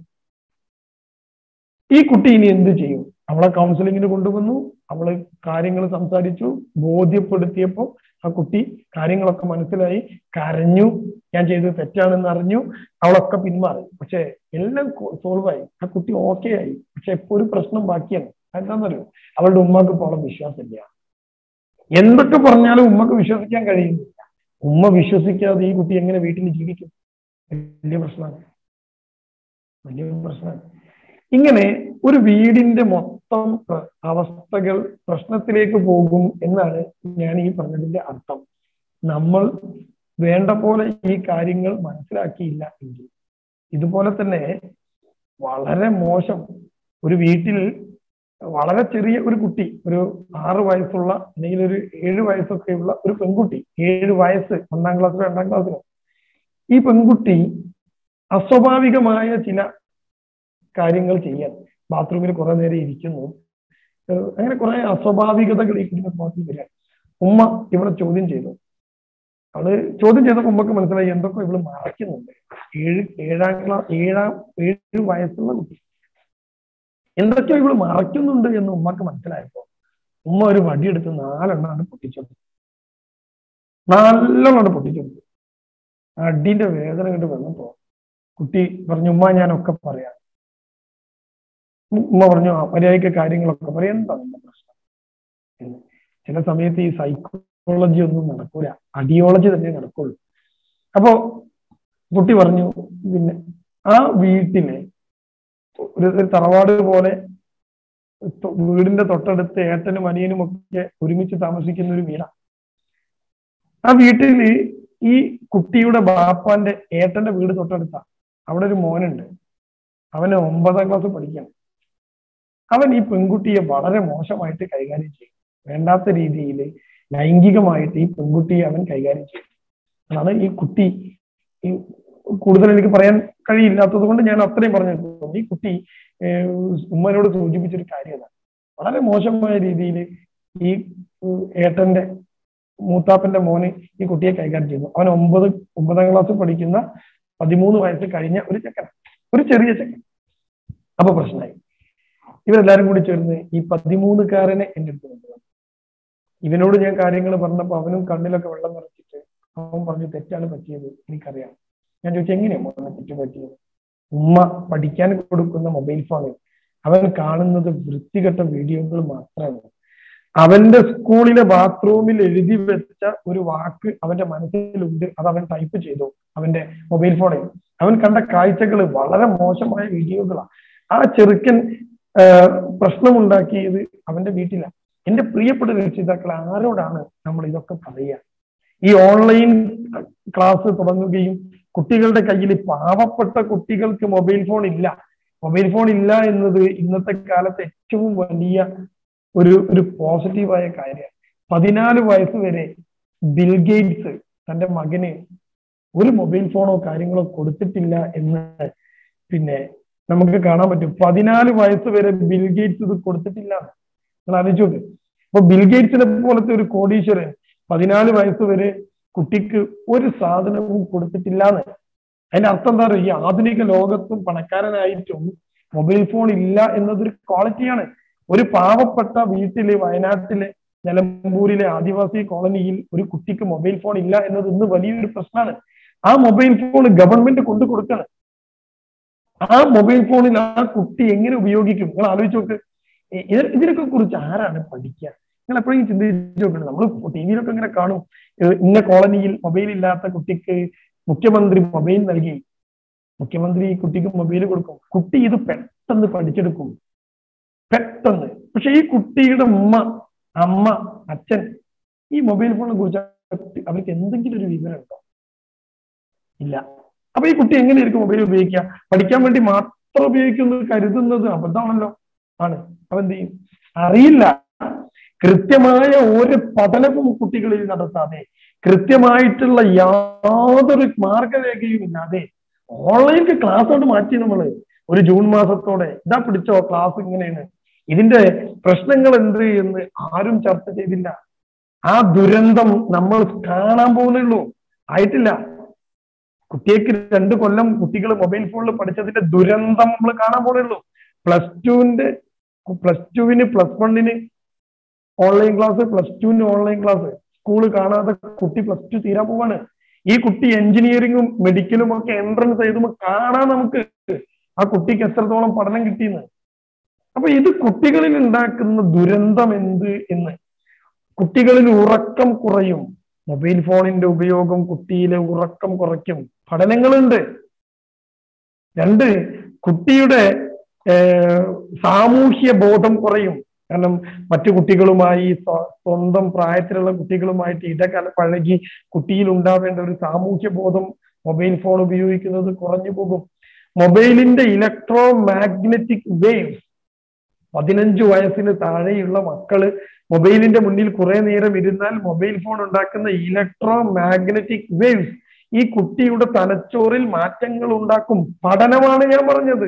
ഈ കുട്ടി ഇനി എന്ത് ചെയ്യും? അവളെ കൗൺസിലിങ്ങിന് കൊണ്ടുവന്നു, അവള് കാര്യങ്ങൾ സംസാരിച്ചു, ബോധ്യപ്പെടുത്തിയപ്പോൾ ആ കുട്ടി കാര്യങ്ങളൊക്കെ മനസ്സിലായി, കരഞ്ഞു, ഞാൻ ചെയ്തത് തെറ്റാണെന്ന് അറിഞ്ഞു, അവളൊക്കെ പിന്മാറി. പക്ഷെ എല്ലാം സോൾവ് ആയി, ആ കുട്ടി ഓക്കെ ആയി. പക്ഷെ ഇപ്പൊ ഒരു പ്രശ്നം ബാക്കിയാണ്. എന്താണെന്നറിയോ? അവളുടെ ഉമ്മക്ക് ഇപ്പോൾ വിശ്വാസമില്ല. എന്തൊക്കെ പറഞ്ഞാലും ഉമ്മക്ക് വിശ്വസിക്കാൻ കഴിയുന്നില്ല. ഉമ്മ വിശ്വസിക്കാതെ ഈ കുട്ടി എങ്ങനെ വീട്ടിൽ ജീവിക്കും? വലിയ പ്രശ്നമാണ്, വലിയ പ്രശ്നമാണ്. ഇങ്ങനെ ഒരു വീടിന്റെ മൊത്തം അവസ്ഥകൾ പ്രശ്നത്തിലേക്ക് പോകും എന്നാണ് ഞാൻ ഈ പറഞ്ഞതിന്റെ അർത്ഥം. നമ്മൾ വേണ്ട പോലെ ഈ കാര്യങ്ങൾ മനസ്സിലാക്കിയില്ല എങ്കിൽ. ഇതുപോലെ തന്നെ വളരെ മോശം ഒരു വീട്ടിൽ വളരെ ചെറിയ ഒരു കുട്ടി, ഒരു ആറ് വയസ്സുള്ള അല്ലെങ്കിൽ ഒരു ഏഴ് വയസ്സൊക്കെയുള്ള ഒരു പെൺകുട്ടി, ഏഴ് വയസ്സ്, ഒന്നാം ക്ലാസ്സിലോ രണ്ടാം ക്ലാസ്സിലോ, ഈ പെൺകുട്ടി അസ്വാഭാവികമായ ചില കാര്യങ്ങൾ ചെയ്യാൻ ബാത്റൂമിൽ കുറെ നേരം ഇരിക്കുന്നു. അങ്ങനെ കുറെ അസ്വാഭാവികതകൾ ഈ കുടുംബത്തിൽ വരിക. ഉമ്മ ഇവിടെ ചോദ്യം ചെയ്തു. അവള് ചോദ്യം ചെയ്തപ്പോൾ ഉമ്മക്ക് മനസ്സിലായി എന്തൊക്കെ ഇവള് മറയ്ക്കുന്നുണ്ട്. ഏഴ് ഏഴാം ക്ലാസ് ഏഴാം ഏഴ് വയസ്സുള്ള കുട്ടി എന്തൊക്കെയോ ഇവള് മറയ്ക്കുന്നുണ്ട് എന്ന് ഉമ്മക്ക് മനസ്സിലായപ്പോ ഉമ്മ ഒരു വടിയെടുത്ത് നാലെണ്ണാണ് പൊട്ടിച്ചെടുത്തു. നല്ലോണം പൊട്ടിച്ചെടുത്തു. അടിന്റെ വേദന കണ്ട് വന്നപ്പോ കുട്ടി പറഞ്ഞു, ഉമ്മ ഞാനൊക്കെ പറയാം. ഉമ്മ പറഞ്ഞു, മര്യാദയ്ക്ക് കാര്യങ്ങളൊക്കെ പറയാം, എന്താണ് പ്രശ്നം എന്ന്. ചില സമയത്ത് ഈ സൈക്കോളജി ഒന്നും നടക്കൂല, അഡിയോളജി തന്നെ നടക്കുള്ളൂ. അപ്പോ കുട്ടി പറഞ്ഞു, പിന്നെ ആ വീട്ടിലെ ഒരു തറവാട് പോലെ വീടിന്റെ തൊട്ടടുത്ത് ഏട്ടനും അനിയനും ഒക്കെ ഒരുമിച്ച് താമസിക്കുന്ന ഒരു വീടാണ്. ആ വീട്ടില് ഈ കുട്ടിയുടെ ബാപ്പാന്റെ ഏട്ടന്റെ വീട് തൊട്ടടുത്താണ്. അവിടെ ഒരു മോനുണ്ട്, അവന് ഒമ്പതാം ക്ലാസ് പഠിക്കണം. അവൻ ഈ പെൺകുട്ടിയെ വളരെ മോശമായിട്ട് കൈകാര്യം ചെയ്യും. വേണ്ടാത്ത രീതിയിൽ ലൈംഗികമായിട്ട് ഈ പെൺകുട്ടിയെ അവൻ കൈകാര്യം ചെയ്യും. അതാണ് ഈ കുട്ടി, ഈ കൂടുതൽ എനിക്ക് പറയാൻ കഴിയില്ലാത്തത് കൊണ്ട് ഞാൻ അത്രയും പറഞ്ഞു. ഈ കുട്ടി ഉമ്മനോട് സൂചിപ്പിച്ചൊരു കാര്യം അതാണ്. വളരെ മോശമായ രീതിയിൽ ഈ ഏട്ടന്റെ മൂത്താപ്പന്റെ മോന് ഈ കുട്ടിയെ കൈകാര്യം ചെയ്യുന്നു. അവൻ ഒമ്പത് ഒമ്പതാം ക്ലാസ് പഠിക്കുന്ന പതിമൂന്ന് വയസ്സ് കഴിഞ്ഞ ഒരു ചെക്കൻ, ഒരു ചെറിയ ചെക്കൻ. അപ്പൊ പ്രശ്നമായി. ഇവരെല്ലാരും കൂടി ചേർന്ന് ഈ പതിമൂന്നുകാരനെ എന്റെ അടുത്ത് കൊണ്ടുവന്നു. ഇവനോട് ഞാൻ കാര്യങ്ങൾ പറഞ്ഞപ്പോ അവനും കണ്ണിലൊക്കെ വെള്ളം നിറച്ചിട്ട് അവൻ പറഞ്ഞു, തെറ്റാണ് പറ്റിയത്, എനിക്കറിയാം. ഞാൻ ചോദിച്ചു, എങ്ങനെയാണ് മോനെ തെറ്റ് പറ്റിയത്? ഉമ്മ പഠിക്കാൻ കൊടുക്കുന്ന മൊബൈൽ ഫോണിൽ അവൻ കാണുന്നത് വൃത്തികെട്ട വീഡിയോകൾ മാത്രമാണ്. അവന്റെ സ്കൂളിലെ ബാത്റൂമിൽ എഴുതി വെച്ച ഒരു വാക്ക് അവന്റെ മനസ്സിലുണ്ട്, അത് അവൻ ടൈപ്പ് ചെയ്തു അവന്റെ മൊബൈൽ ഫോണിൽ. അവൻ കണ്ട കാഴ്ചകൾ വളരെ മോശമായ വീഡിയോകളാണ്. ആ ചെറുക്കൻ പ്രശ്നമുണ്ടാക്കിയത് അവന്റെ വീട്ടിലാണ്. എന്റെ പ്രിയപ്പെട്ട രക്ഷിതാക്കൾ, ആരോടാണ് നമ്മൾ ഇതൊക്കെ പറയുക? ഈ ഓൺലൈൻ ക്ലാസ് തുടങ്ങുകയും കുട്ടികളുടെ കയ്യിൽ, പാവപ്പെട്ട കുട്ടികൾക്ക് മൊബൈൽ ഫോൺ ഇല്ല, മൊബൈൽ ഫോൺ ഇല്ല എന്നത് ഇന്നത്തെ കാലത്ത് ഏറ്റവും വലിയ ഒരു ഒരു പോസിറ്റീവായ കാര്യമാണ്. പതിനാല് വയസ്സ് വരെ ബിൽ ഗേറ്റ്സ് തന്റെ മകന് ഒരു മൊബൈൽ ഫോണോ കാര്യങ്ങളോ കൊടുത്തിട്ടില്ല എന്ന് പിന്നെ നമുക്ക് കാണാൻ പറ്റും. പതിനാല് വയസ്സ് വരെ ബിൽ ഗേറ്റ്സ് ഇത് കൊടുത്തിട്ടില്ല. നിങ്ങൾ ആലോചിച്ചോക്ക്. അപ്പൊ ബിൽ ഗേറ്റ്സിനെ പോലത്തെ ഒരു കോടീശ്വരൻ പതിനാല് വയസ്സ് വരെ കുട്ടിക്ക് ഒരു സാധനവും കൊടുത്തിട്ടില്ല എന്ന്. അതിന്റെ അർത്ഥം എന്താ പറയുക? ഈ ആധുനിക ലോകത്തും പണക്കാരനായിട്ടും മൊബൈൽ ഫോൺ ഇല്ല എന്നതൊരു ക്വാളിറ്റിയാണ്. ഒരു പാവപ്പെട്ട വീട്ടില്, വയനാട്ടിലെ നിലമ്പൂരിലെ ആദിവാസി കോളനിയിൽ ഒരു കുട്ടിക്ക് മൊബൈൽ ഫോൺ ഇല്ല എന്നത് ഇന്ന് വലിയൊരു പ്രശ്നമാണ്. ആ മൊബൈൽ ഫോൺ ഗവൺമെന്റ് കൊണ്ടു കൊടുക്കണം. ആ മൊബൈൽ ഫോണിൽ ആ കുട്ടി എങ്ങനെ ഉപയോഗിക്കും? നിങ്ങൾ ആലോചിച്ച് നോക്ക്. ഇതിനൊക്കെ കുറിച്ച് ആരാണ് പഠിക്കുക? നിങ്ങൾ എപ്പോഴും ചിന്തിച്ചു നോക്കണം. നമ്മൾ ടി വിയിലൊക്കെ ഇങ്ങനെ കാണും, ഇന്ന കോളനിയിൽ മൊബൈൽ ഇല്ലാത്ത കുട്ടിക്ക് മുഖ്യമന്ത്രി മൊബൈൽ നൽകി, മുഖ്യമന്ത്രി ഈ കുട്ടിക്ക് മൊബൈൽ കൊടുക്കും, കുട്ടി ഇത് പെട്ടെന്ന് പഠിച്ചെടുക്കും, പെട്ടെന്ന്. പക്ഷെ ഈ കുട്ടിയുടെ ഉമ്മ, അമ്മ, അച്ഛൻ ഈ മൊബൈൽ ഫോണിനെ കുറിച്ച് അവർക്ക് എന്തെങ്കിലും ഒരു വിവരം ഉണ്ടോ? ഇല്ല. അപ്പൊ ഈ കുട്ടി എങ്ങനെയായിരിക്കും മൊബൈൽ ഉപയോഗിക്കുക? പഠിക്കാൻ വേണ്ടി മാത്രം ഉപയോഗിക്കുന്നത് കരുതുന്നത് അബദ്ധമാണല്ലോ. ആണ്. അപ്പൊ എന്ത് ചെയ്യും? അറിയില്ല. കൃത്യമായ ഒരു പഠനവും കുട്ടികളിൽ നടത്താതെ, കൃത്യമായിട്ടുള്ള യാതൊരു മാർഗരേഖയും ഇല്ലാതെ ഓൺലൈൻ ക്ലാസ് കൊണ്ട് മാറ്റി നമ്മള് ഒരു ജൂൺ മാസത്തോടെ. ഇതാ പിടിച്ചോ, ക്ലാസ് ഇങ്ങനെയാണ്, ഇതിന്റെ പ്രശ്നങ്ങൾ എന്ത് എന്ന് ആരും ചർച്ച ചെയ്തില്ല. ആ ദുരന്തം നമ്മൾ കാണാൻ പോകുന്നുള്ളൂ, ആയിട്ടില്ല. കുട്ടിക്ക് രണ്ട് കൊല്ലം കുട്ടികൾ മൊബൈൽ ഫോണിൽ പഠിച്ചതിന്റെ ദുരന്തം നമ്മൾ കാണാൻ പോകുന്നുള്ളൂ. പ്ലസ് ടുവിന്റെ പ്ലസ് ടുവിന് പ്ലസ് വണ്ണിന് ഓൺലൈൻ ക്ലാസ്, പ്ലസ് ടുവിന് ഓൺലൈൻ ക്ലാസ്, സ്കൂള് കാണാതെ കുട്ടി പ്ലസ് ടു തീരാൻ പോവാണ്. ഈ കുട്ടി എഞ്ചിനീയറിംഗും മെഡിക്കലും ഒക്കെ എൻട്രൻസ് എഴുതുമ്പോൾ കാണാൻ നമുക്ക് ആ കുട്ടിക്ക് എത്രത്തോളം പഠനം കിട്ടിയെന്ന്. അപ്പൊ ഇത് കുട്ടികളിൽ ഉണ്ടാക്കുന്ന ദുരന്തം എന്ത് എന്ന്. കുട്ടികളിൽ ഉറക്കം കുറയും. മൊബൈൽ ഫോണിന്റെ ഉപയോഗം കുട്ടിയിലെ ഉറക്കം കുറയ്ക്കും. പഠനങ്ങളുണ്ട്. രണ്ട്, കുട്ടിയുടെ സാമൂഹ്യ ബോധം കുറയും. കാരണം മറ്റു കുട്ടികളുമായി, സ്വന്തം പ്രായത്തിലുള്ള കുട്ടികളുമായിട്ട് ഇടകല പഴകി കുട്ടിയിൽ ഉണ്ടാവേണ്ട ഒരു സാമൂഹ്യ ബോധം മൊബൈൽ ഫോൺ ഉപയോഗിക്കുന്നത് കുറഞ്ഞു പോകും. മൊബൈലിന്റെ ഇലക്ട്രോ മാഗ്നറ്റിക് വേവ്സ്, പതിനഞ്ചു വയസ്സിന് താഴെയുള്ള മക്കള് മൊബൈലിന്റെ മുന്നിൽ കുറെ നേരം ഇരുന്നാൽ മൊബൈൽ ഫോൺ ഉണ്ടാക്കുന്ന ഇലക്ട്രോ മാഗ്നറ്റിക് വേവ്സ് ഈ കുട്ടിയുടെ തലച്ചോറിൽ മാറ്റങ്ങൾ ഉണ്ടാക്കും. പഠനമാണ് ഞാൻ പറഞ്ഞത്.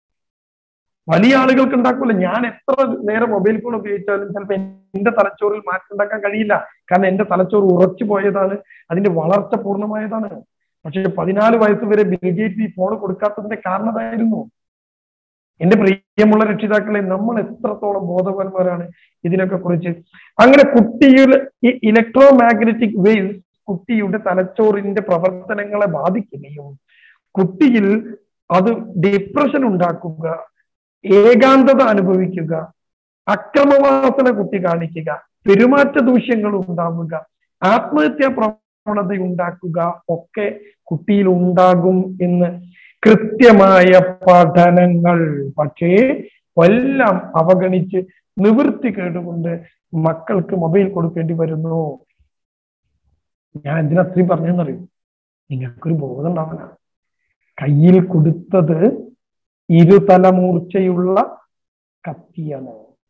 വലിയ ആളുകൾക്ക് ഉണ്ടാക്കൂല. ഞാൻ എത്ര നേരം മൊബൈൽ ഫോൺ ഉപയോഗിച്ചാലും ചിലപ്പോൾ എന്റെ തലച്ചോറിൽ മാറ്റം ഉണ്ടാക്കാൻ കഴിയില്ല. കാരണം എന്റെ തലച്ചോറ് ഉറച്ചു പോയതാണ്, അതിന്റെ വളർച്ച പൂർണ്ണമായതാണ്. പക്ഷെ പതിനാല് വയസ്സ് വരെ ബിൽ ഗേറ്റ്സ് ഈ ഫോൺ കൊടുക്കാത്തതിന്റെ കാരണമായിരുന്നു. എന്റെ പ്രിയമുള്ള രക്ഷിതാക്കളെ, നമ്മൾ എത്രത്തോളം ബോധവാന്മാരാണ് ഇതിനൊക്കെ കുറിച്ച്. അങ്ങനെ കുട്ടിയുടെ ഈ ഇലക്ട്രോ മാഗ്നറ്റിക് വേവ്സ് കുട്ടിയുടെ തലച്ചോറിന്റെ പ്രവർത്തനങ്ങളെ ബാധിക്കുകയും കുട്ടിയിൽ അത് ഡിപ്രഷൻ ഉണ്ടാക്കുക, ഏകാന്തത അനുഭവിക്കുക, അക്രമവാസന കുട്ടി കാണിക്കുക, പെരുമാറ്റ ദൂഷ്യങ്ങൾ ഉണ്ടാവുക, ആത്മഹത്യാ പ്രവണത ഉണ്ടാക്കുക ഒക്കെ കുട്ടിയിൽ ഉണ്ടാകും എന്ന് കൃത്യമായ പഠനങ്ങൾ. പക്ഷേ എല്ലാം അവഗണിച്ച് നിവൃത്തി കേട്ടുകൊണ്ട് മക്കൾക്ക് മൊബൈൽ കൊടുക്കേണ്ടി വരുന്നു. ഞാൻ എന്തിനാ അത്രയും പറഞ്ഞെന്നറിയും? നിങ്ങൾക്കൊരു ബോധം ഉണ്ടാവണം. കയ്യിൽ കൊടുത്തത് ഇരുതലമൂർച്ചയുള്ള കത്തിയാണ്.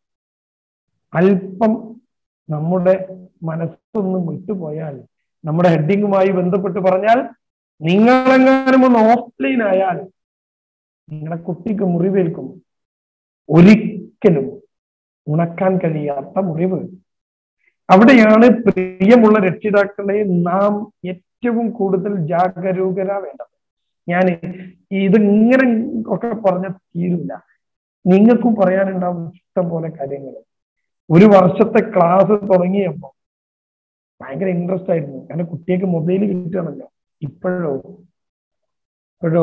അല്പം നമ്മുടെ മനസ്സൊന്നും വിട്ടുപോയാൽ, നമ്മുടെ ഹെഡിങ്ങുമായി ബന്ധപ്പെട്ട് പറഞ്ഞാൽ, നിങ്ങളെങ്ങാനും ഒന്ന് ഓഫ്ലൈൻ ആയാൽ നിങ്ങളുടെ കുട്ടിക്ക് മുറിവേൽക്കും. ഒരിക്കലും ഉണക്കാൻ കഴിയാത്ത മുറിവ്. അവിടെയാണ് പ്രിയമുള്ള രക്ഷിതാക്കളെ നാം ഏറ്റവും കൂടുതൽ ജാഗരൂകരാവേണ്ടത്. ഞാൻ ഇതിങ്ങനെ ഒക്കെ പറഞ്ഞ തീരില്ല. നിങ്ങൾക്കും പറയാനുണ്ടാവും ഇഷ്ടം പോലെ കാര്യങ്ങൾ. ഒരു വർഷത്തെ ക്ലാസ് തുടങ്ങിയപ്പോ ഭയങ്കര ഇൻട്രസ്റ്റ് ആയിരുന്നു. കാരണം കുട്ടിക്ക് മൊബൈൽ കിട്ടുകയാണല്ലോ. ഇപ്പോഴോ ഇപ്പോഴോ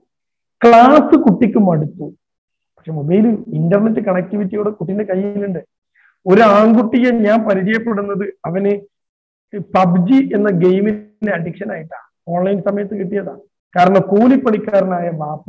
ക്ലാസ് കുട്ടിക്ക് മടുത്തു. പക്ഷെ മൊബൈൽ ഇന്റർനെറ്റ് കണക്ടിവിറ്റിയോടെ കുട്ടീന്റെ കയ്യിലുണ്ട്. ഒരു ആൺകുട്ടിയെ ഞാൻ പരിചയപ്പെടുന്നത് അവന് പബ്ജി എന്ന ഗെയിമിന് അഡിക്ഷൻ ആയിട്ടാണ്. ഓൺലൈൻ സമയത്ത് കിട്ടിയതാണ്. കാരണം കൂലിപ്പണിക്കാരനായ ബാപ്പ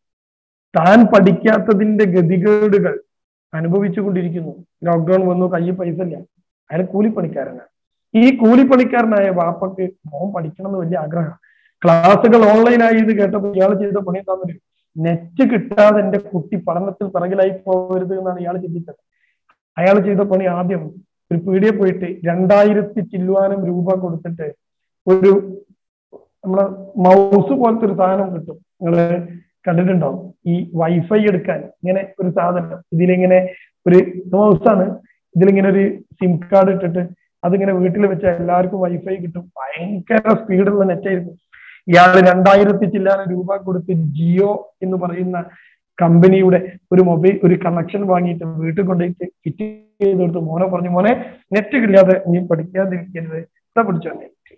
താൻ പഠിക്കാത്തതിന്റെ ഗതികേടുകൾ അനുഭവിച്ചു കൊണ്ടിരിക്കുന്നു. ലോക്ക്ഡൌൺ വന്നു, കയ്യിൽ പൈസ ഇല്ല. അയാൾ കൂലിപ്പണിക്കാരനാണ്. ഈ കൂലിപ്പണിക്കാരനായ ബാപ്പക്ക് മോൻ പഠിക്കണം എന്ന് വലിയ ആഗ്രഹം. ക്ലാസ്സുകൾ ഓൺലൈനായി ഇത് കേട്ടപ്പോൾ ഇയാൾ ചെയ്ത പണി എന്താണെന്നൊരു, നെറ്റ് കിട്ടാതെ എന്റെ കുട്ടി പഠനത്തിൽ പിറകിലായി പോകരുത് എന്നാണ് ഇയാൾ ചിന്തിച്ചത്. അയാൾ ചെയ്ത പണി ആദ്യം ഒരു പീടിയെ പോയിട്ട് രണ്ടായിരത്തി ചില്ലുവാനും രൂപ കൊടുത്തിട്ട് ഒരു നമ്മളെ മൗസ് പോലത്തെ ഒരു സാധനം കിട്ടും, നിങ്ങള് കണ്ടിട്ടുണ്ടാവും. ഈ വൈഫൈ എടുക്കാൻ ഇങ്ങനെ ഒരു സാധനം, ഇതിലിങ്ങനെ ഒരു മൗസാണ്, ഇതിലിങ്ങനെ ഒരു സിം കാർഡ് ഇട്ടിട്ട് അതിങ്ങനെ വീട്ടിൽ വെച്ചാൽ എല്ലാവർക്കും വൈഫൈ കിട്ടും. ഭയങ്കര സ്പീഡുള്ള നെറ്റായിരുന്നു. ഇയാൾ രണ്ടായിരത്തി ചില്ലാനം രൂപ കൊടുത്ത് ജിയോ എന്ന് പറയുന്ന കമ്പനിയുടെ ഒരു മൊബൈൽ ഒരു കണക്ഷൻ വാങ്ങിയിട്ട് വീട്ടിൽ കൊണ്ടുപോയിട്ട് ഫിറ്റ് ചെയ്ത് കൊടുത്ത് മോനെ പറഞ്ഞു, മോനെ നെറ്റ് കിട്ടാതെ നീ പഠിക്കാതിരിക്കരുത്, എന്താ പഠിച്ചോ നെറ്റ്.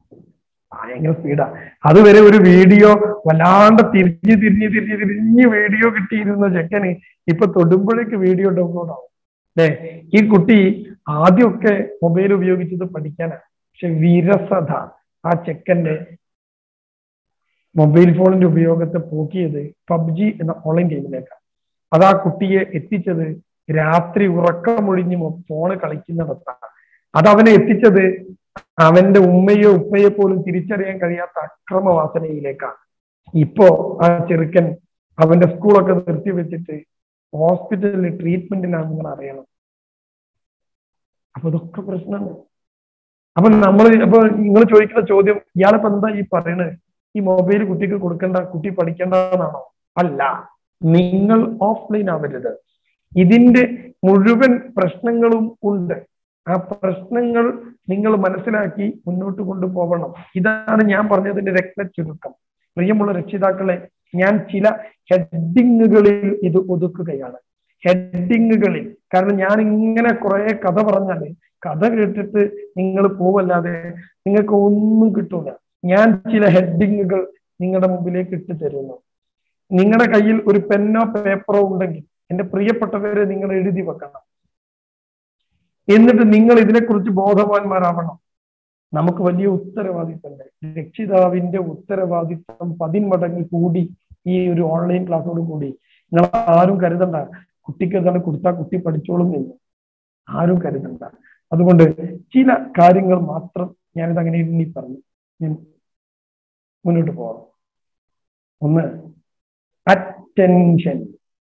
ഭയങ്കര സ്പീഡാ. അതുവരെ ഒരു വീഡിയോ വല്ലാണ്ട് തിരിഞ്ഞ് തിരിഞ്ഞ് തിരിഞ്ഞ് തിരിഞ്ഞ് വീഡിയോ കിട്ടിയിരുന്ന ചെക്കന് ഇപ്പൊ തൊടുമ്പോഴേക്ക് വീഡിയോ ഡൗൺലോഡ് ആവും. അല്ലെ? ഈ കുട്ടി ആദ്യമൊക്കെ മൊബൈൽ ഉപയോഗിച്ചത് പഠിക്കാനാണ്. പക്ഷെ വിരസത ആ ചെക്കന്റെ മൊബൈൽ ഫോണിന്റെ ഉപയോഗത്തെ പോക്കിയത് പബ്ജി എന്ന ഓൺലൈൻ ഗെയിമിലേക്കാണ്. അത് ആ കുട്ടിയെ എത്തിച്ചത് രാത്രി ഉറക്കമൊഴിഞ്ഞ് ഫോണ് കളിക്കുന്നിടത്താണ്. അത് അവനെ എത്തിച്ചത് അവന്റെ ഉമ്മയോ ഉപ്പയെ പോലും തിരിച്ചറിയാൻ കഴിയാത്ത അക്രമവാസനയിലേക്കാണ്. ഇപ്പോ ആ ചെറുക്കൻ അവന്റെ സ്കൂളൊക്കെ നിർത്തി വെച്ചിട്ട് ഹോസ്പിറ്റലിൽ ട്രീറ്റ്മെന്റിനാണ് നിങ്ങൾ അറിയണം. അപ്പൊ ഇതൊക്കെ പ്രശ്നമാണ്. അപ്പൊ നമ്മൾ അപ്പൊ നിങ്ങൾ ചോദിക്കുന്ന ചോദ്യം, ഇയാളിപ്പോ എന്താ ഈ പറയണത്? ഈ മൊബൈൽ കുട്ടിക്ക് കൊടുക്കണ്ട, കുട്ടി പഠിക്കേണ്ടതെന്നാണോ? അല്ല, നിങ്ങൾ ഓഫ്ലൈൻ ആവരുത്. ഇതിന്റെ മുഴുവൻ പ്രശ്നങ്ങളും ഉണ്ട്. ആ പ്രശ്നങ്ങൾ നിങ്ങൾ മനസ്സിലാക്കി മുന്നോട്ട് കൊണ്ടുപോകണം. ഇതാണ് ഞാൻ പറഞ്ഞതിന്റെ രത്ന ചുരുക്കം. പ്രിയമുള്ള രക്ഷിതാക്കളെ, ഞാൻ ചില ഹെഡിങ്ങുകളിൽ ഇത് ഒതുക്കുകയാണ്. ഹെഡിങ്ങുകളിൽ, കാരണം ഞാൻ ഇങ്ങനെ കുറെ കഥ പറഞ്ഞാല് കഥ കേട്ടിട്ട് നിങ്ങൾ പോവല്ലാതെ നിങ്ങൾക്ക് ഒന്നും കിട്ടൂല. ഞാൻ ചില ഹെഡിങ്ങുകൾ നിങ്ങളുടെ മുമ്പിലേക്ക് ഇട്ട് തരുന്നു. നിങ്ങളുടെ കയ്യിൽ ഒരു പെന്നോ പേപ്പറോ ഉണ്ടെങ്കിൽ എന്റെ പ്രിയപ്പെട്ടവരെ നിങ്ങൾ എഴുതി വെക്കണം. എന്നിട്ട് നിങ്ങൾ ഇതിനെക്കുറിച്ച് ബോധവാന്മാരാവണം. നമുക്ക് വലിയ ഉത്തരവാദിത്തമുണ്ട്. രക്ഷിതാവിന്റെ ഉത്തരവാദിത്തം പതിന്മടങ്ങ് കൂടി ഈ ഒരു ഓൺലൈൻ ക്ലാസ്സോട് കൂടി. നിങ്ങൾ ആരും കരുതണ്ട കുട്ടിക്ക് എന്താണ് കൊടുത്താൽ കുട്ടി പഠിച്ചോളും എന്ന്, ആരും കരുതണ്ട. അതുകൊണ്ട് ചില കാര്യങ്ങൾ മാത്രം ഞാനിത് അങ്ങനെ എണ്ണി പറഞ്ഞു ഞാൻ മുന്നോട്ട് പോകണം. ഒന്ന്, അറ്റൻഷൻ.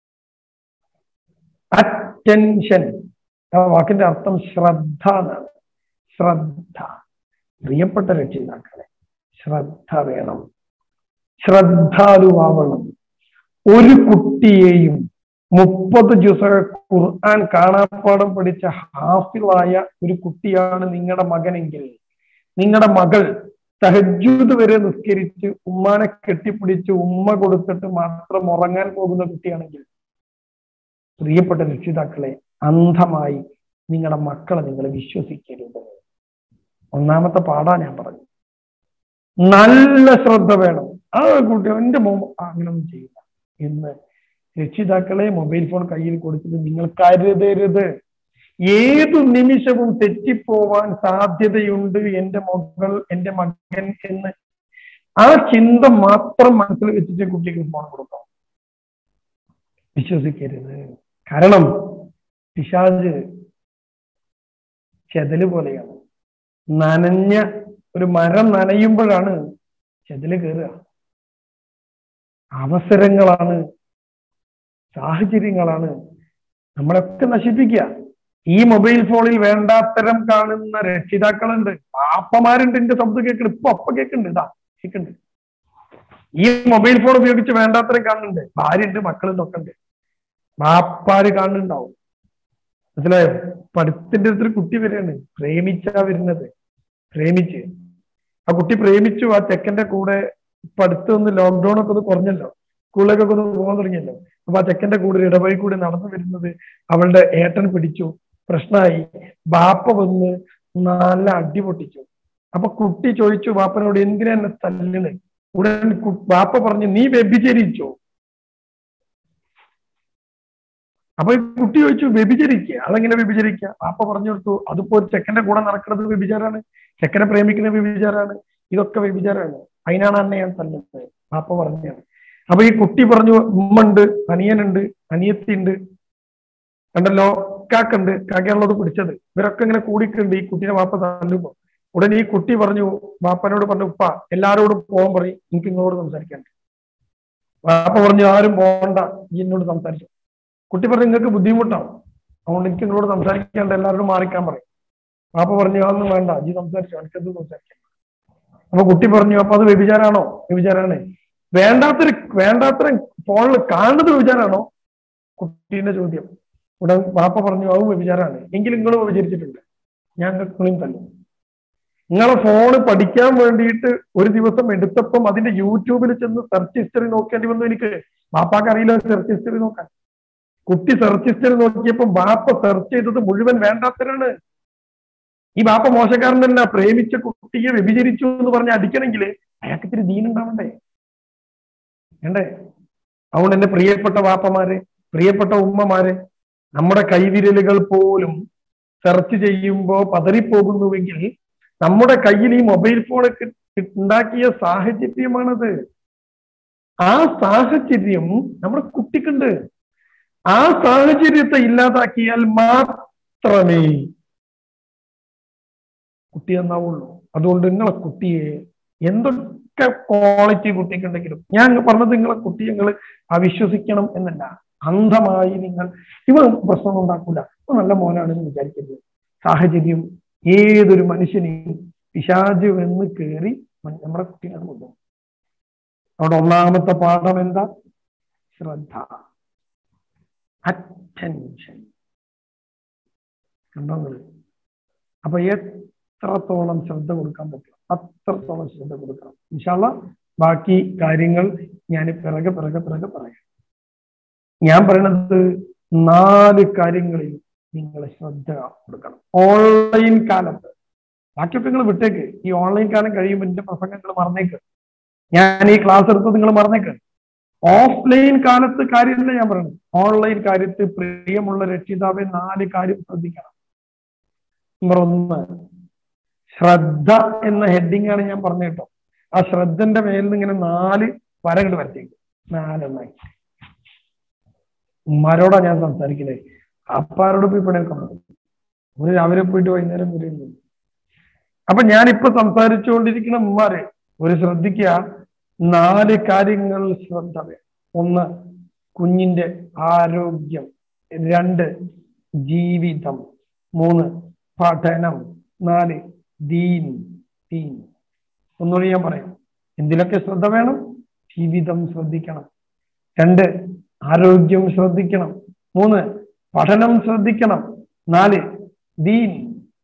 അറ്റൻഷൻ ആ വാക്കിന്റെ അർത്ഥം ശ്രദ്ധ എന്നാണ്. ശ്രദ്ധ. പ്രിയപ്പെട്ട രക്ഷിതാക്കളെ, ശ്രദ്ധ വേണം, ശ്രദ്ധാലുവാവണം. ഒരു കുട്ടിയെയും മുപ്പത് ജുസ ഖുർആൻ കാണാപ്പാടം പഠിച്ച ഹാഫിളായ ഒരു കുട്ടിയാണ് നിങ്ങളുടെ മകനെങ്കിൽ, നിങ്ങളുടെ മകൾ തഹജ്ജുദ് വരെ നിസ്കരിച്ച് ഉമ്മാനെ കെട്ടിപ്പിടിച്ച് ഉമ്മ കൊടുത്തിട്ട് മാത്രം ഉറങ്ങാൻ പോകുന്ന കുട്ടിയാണെങ്കിൽ, പ്രിയപ്പെട്ട രക്ഷിതാക്കളെ, അന്ധമായി നിങ്ങളുടെ മക്കളെ നിങ്ങൾ വിശ്വസിക്കരുത്. ഒന്നാമത്തെ പാടാ ഞാൻ പറഞ്ഞു. നല്ല ശ്രദ്ധ വേണം. ആ കുട്ടി എന്റെ മോൻ അങ്ങനൊന്നും ചെയ്യില്ല എന്ന് രക്ഷിതാക്കളെ മൊബൈൽ ഫോൺ കയ്യിൽ കൊടുത്തിട്ട് നിങ്ങൾ കരുതരുത്. ഏതു നിമിഷവും തെറ്റിപ്പോവാൻ സാധ്യതയുണ്ട് എന്റെ മകൾ, എന്റെ മകൻ എന്ന് ആ ചിന്ത മാത്രം മനസ്സിൽ വെച്ചിട്ട് കുട്ടിക്ക് ഫോൺ കൊടുക്കാം. വിശ്വസിക്കരുത്. കാരണം പിശാച് ചെതല് പോലെയാണ്. നനഞ്ഞ ഒരു മരം നനയുമ്പോഴാണ് ചെതല് കയറുക. അവസരങ്ങളാണ്, സാഹചര്യങ്ങളാണ് നമ്മളൊക്കെ നശിപ്പിക്കുക. ഈ മൊബൈൽ ഫോണിൽ വേണ്ടാത്തരം കാണുന്ന രക്ഷിതാക്കളുണ്ട്, പാപ്പമാരുണ്ട്. എന്റെ ശബ്ദം കേൾക്കുന്നുണ്ട്, ഇപ്പൊ അപ്പൊ കേൾക്കുന്നുണ്ട്, ഇതാ കേൾക്കുന്നുണ്ട്. ഈ മൊബൈൽ ഫോൺ ഉപയോഗിച്ച് വേണ്ടാത്തരം കാണുന്നുണ്ട്. ഭാര്യ ഉണ്ട്, മക്കളും ഒക്കെ ഉണ്ട്, പാപ്പാര് കാണുന്നുണ്ടാവും. മനസ്സിലായോ? പഠിത്തിന്റെ അടുത്തൊരു കുട്ടി വരെയാണ്, പ്രേമിച്ചാ വരുന്നത്. പ്രേമിച്ച് ആ കുട്ടി പ്രേമിച്ചു. ആ ചെക്കന്റെ കൂടെ ഇപ്പൊ അടുത്തൊന്ന് ലോക്ക്ഡൌൺ ഒക്കെ ഒന്ന് കുറഞ്ഞല്ലോ, സ്കൂളിലേക്കൊക്കെ ഒന്ന് പോകാൻ തുടങ്ങിയല്ലോ. അപ്പൊ ആ ചെക്കന്റെ കൂടെ ഇടവഴി കൂടെ നടന്നു വരുന്നത് അവളുടെ ഏട്ടൻ പിടിച്ചു, പ്രശ്നമായി. ബാപ്പ വന്ന് നല്ല അടി പൊട്ടിച്ചു. അപ്പൊ കുട്ടി ചോദിച്ചു ബാപ്പനോട്, എന്തിനാ എന്നെ തല്ലുന്നത്? ഉടൻ ബാപ്പ പറഞ്ഞു, നീ വ്യഭിചരിച്ചോ? അപ്പൊ ഈ കുട്ടി ചോദിച്ചു, വ്യഭിചരിക്കുക? അതെങ്ങനെ വ്യഭിചരിക്കുക? ബാപ്പ പറഞ്ഞു കൊടുത്തു, അതിപ്പോ ചെക്കന്റെ കൂടെ നടക്കുന്നത് വ്യഭിചാരാണ്, ചെക്കനെ പ്രേമിക്കുന്ന വ്യഭിചാരാണ്, ഇതൊക്കെ വ്യഭിചാരാണ്, അതിനാണ് എന്നെ ഞാൻ തല്ലുന്നത്, ബാപ്പ പറഞ്ഞാണ്. അപ്പൊ ഈ കുട്ടി പറഞ്ഞു, ഉമ്മ ഉണ്ട്, അനിയനുണ്ട്, അനിയത്തി ഉണ്ട്, കണ്ടല്ലോ, കാക്കുണ്ട്, കാക്കയാണുള്ളത് പിടിച്ചത്, ഇവരൊക്കെ ഇങ്ങനെ കൂടിക്കുണ്ട് ഈ കുട്ടീനെ ബാപ്പ തല്ലുമ്പോ. ഉടനെ ഈ കുട്ടി പറഞ്ഞു, ബാപ്പനോട് പറഞ്ഞു, ഉപ്പ എല്ലാരോടും പോകാൻ പറയും, എനിക്ക് നിങ്ങളോട് സംസാരിക്കാൻ. ബാപ്പ പറഞ്ഞു, ആരും പോകണ്ട, ഈ എന്നോട് സംസാരിച്ചു. കുട്ടി പറഞ്ഞു, നിങ്ങൾക്ക് ബുദ്ധിമുട്ടാവും, അതുകൊണ്ട് എനിക്ക് നിങ്ങളോട് സംസാരിക്കാണ്ട് എല്ലാവരോടും മാറിക്കാൻ പറയും. ബാപ്പ പറഞ്ഞു, അതൊന്നും വേണ്ട, ഈ സംസാരിച്ചു, എനിക്കെന്ത് സംസാരിക്കാം. അപ്പൊ കുട്ടി പറഞ്ഞു, അപ്പൊ അത് വ്യഭിചാരാണോ? വ്യഭിചാരാണ്. വേണ്ടാത്തൊരു വേണ്ടാത്ര ഫോണിൽ കാണുന്നത് വ്യഭിചാരാണോ? കുട്ടീന്റെ ചോദ്യം. ഉടൻ ബാപ്പ പറഞ്ഞു, അതും വ്യഭിചാരാണ്. എങ്കിലും നിങ്ങൾ വ്യഭിചരിച്ചിട്ടുണ്ട്, ഞാൻ നിങ്ങളെയും തല്ലും. നിങ്ങളെ ഫോണ് പഠിക്കാൻ വേണ്ടിയിട്ട് ഒരു ദിവസം എടുത്തപ്പം അതിന്റെ യൂട്യൂബിൽ ചെന്ന് സെർച്ച് ഹിസ്റ്ററി നോക്കേണ്ടി വന്നു എനിക്ക്. ബാപ്പാക്ക് അറിയില്ല സെർച്ച് ഹിസ്റ്ററി നോക്കാൻ. കുട്ടി സെർച്ച് ഹിസ്റ്ററി നോക്കിയപ്പോൾ ബാപ്പ സെർച്ച് ചെയ്തത് മുഴുവൻ വേണ്ടാത്തരാണ്. ഈ ബാപ്പ മോശക്കാരനല്ല, പ്രേമിച്ച കുട്ടിയെ വ്യഭിചരിച്ചു എന്ന് പറഞ്ഞ് അടിക്കണമെങ്കിൽ അയാൾക്ക് ഇത്തിരി ദീനുണ്ടാവണ്ടേ? വേണ്ടേ? അതുകൊണ്ട് എന്റെ പ്രിയപ്പെട്ട ബാപ്പമാരെ, പ്രിയപ്പെട്ട ഉമ്മമാരെ, നമ്മുടെ കൈവിരലുകൾ പോലും സെർച്ച് ചെയ്യുമ്പോ പതറിപ്പോകുന്നുവെങ്കിൽ നമ്മുടെ കയ്യിൽ ഈ മൊബൈൽ ഫോൺ ഉണ്ടാക്കിയ സാഹചര്യമാണത്. ആ സാഹചര്യം നമ്മുടെ കുട്ടിക്കുണ്ട്. ആ സാഹചര്യത്തെ ഇല്ലാതാക്കിയാൽ മാത്രമേ കുട്ടി എന്നാവുള്ളൂ. അതുകൊണ്ട് നിങ്ങളെ കുട്ടിയെ എന്തൊക്കെ ക്വാളിറ്റി കുട്ടിക്കുണ്ടെങ്കിലും, ഞാൻ പറഞ്ഞത് നിങ്ങളെ കുട്ടി നിങ്ങൾ അവിശ്വസിക്കണം എന്നല്ല, അന്ധമായി നിങ്ങൾ ഇവ പ്രശ്നം ഉണ്ടാക്കൂല, ഇപ്പൊ നല്ല മോനാണെന്ന് വിചാരിക്കരുത്. സാഹചര്യം ഏതൊരു മനുഷ്യനെയും പിശാച് എന്ന് കയറി നമ്മുടെ കുട്ടികളെ കൊണ്ടുപോകും. അവിടെ ഒന്നാമത്തെ പാഠം എന്താ? ശ്രദ്ധ, അറ്റൻഷൻ. കണ്ടോ നിങ്ങള്? അപ്പൊ എത്രത്തോളം ശ്രദ്ധ കൊടുക്കാൻ പറ്റും അത്രത്തോളം ശ്രദ്ധ കൊടുക്കണം. ഇൻഷാ അല്ലാഹ് ബാക്കി കാര്യങ്ങൾ ഞാൻ പിറകെ പിറകെ പിറകെ പറയാം. ഞാൻ പറയണത് നാല് കാര്യങ്ങളിൽ നിങ്ങൾ ശ്രദ്ധ കൊടുക്കണം. ഓൺലൈൻ കാലത്ത് ബാക്കിയൊക്കെ നിങ്ങൾ വിട്ടേക്ക്. ഈ ഓൺലൈൻ കാലം കഴിയുമ്പോൾ എന്റെ പ്രസംഗങ്ങൾ മറന്നേക്ക്, ഞാൻ ഈ ക്ലാസ് എടുത്തത് നിങ്ങൾ മറന്നേക്ക്. ഓഫ്ലൈൻ കാലത്ത് കാര്യമില്ല ഞാൻ പറയുന്നത്. ഓൺലൈൻ കാര്യത്തിൽ പ്രിയമുള്ള രക്ഷിതാവെ നാല് കാര്യം ശ്രദ്ധിക്കണം. നമ്പർ ഒന്ന്, ശ്രദ്ധ എന്ന ഹെഡിങ് ആണ് ഞാൻ പറഞ്ഞ കേട്ടോ. ആ ശ്രദ്ധന്റെ മേലിൽ നിന്ന് ഇങ്ങനെ നാല് വരകൾ വരച്ചേക്കും, നാലെണ്ണായി. ഉമ്മാരോടാ ഞാൻ സംസാരിക്കുന്നത്, അപ്പാരോട് പോയി പിണക്കം ഒരു രാവിലെ പോയിട്ട് വൈകുന്നേരം വരെ. അപ്പൊ ഞാനിപ്പോ സംസാരിച്ചുകൊണ്ടിരിക്കുന്ന ഉമ്മാരെ ഒരു ശ്രദ്ധിക്കുക, നാല് കാര്യങ്ങൾ ശ്രദ്ധ വേണം. ഒന്ന്, കുഞ്ഞിന്റെ ആരോഗ്യം. രണ്ട്, ജീവിതം. മൂന്ന്, പഠനം. നാല്, ദീൻ. ദീൻ ഒന്നുകൂടി ഞാൻ പറയാം. എന്തിലൊക്കെ ശ്രദ്ധ വേണം? ജീവിതം ശ്രദ്ധിക്കണം. രണ്ട്, ആരോഗ്യം ശ്രദ്ധിക്കണം. മൂന്ന്, പഠനം ശ്രദ്ധിക്കണം. നാല്, ദീൻ.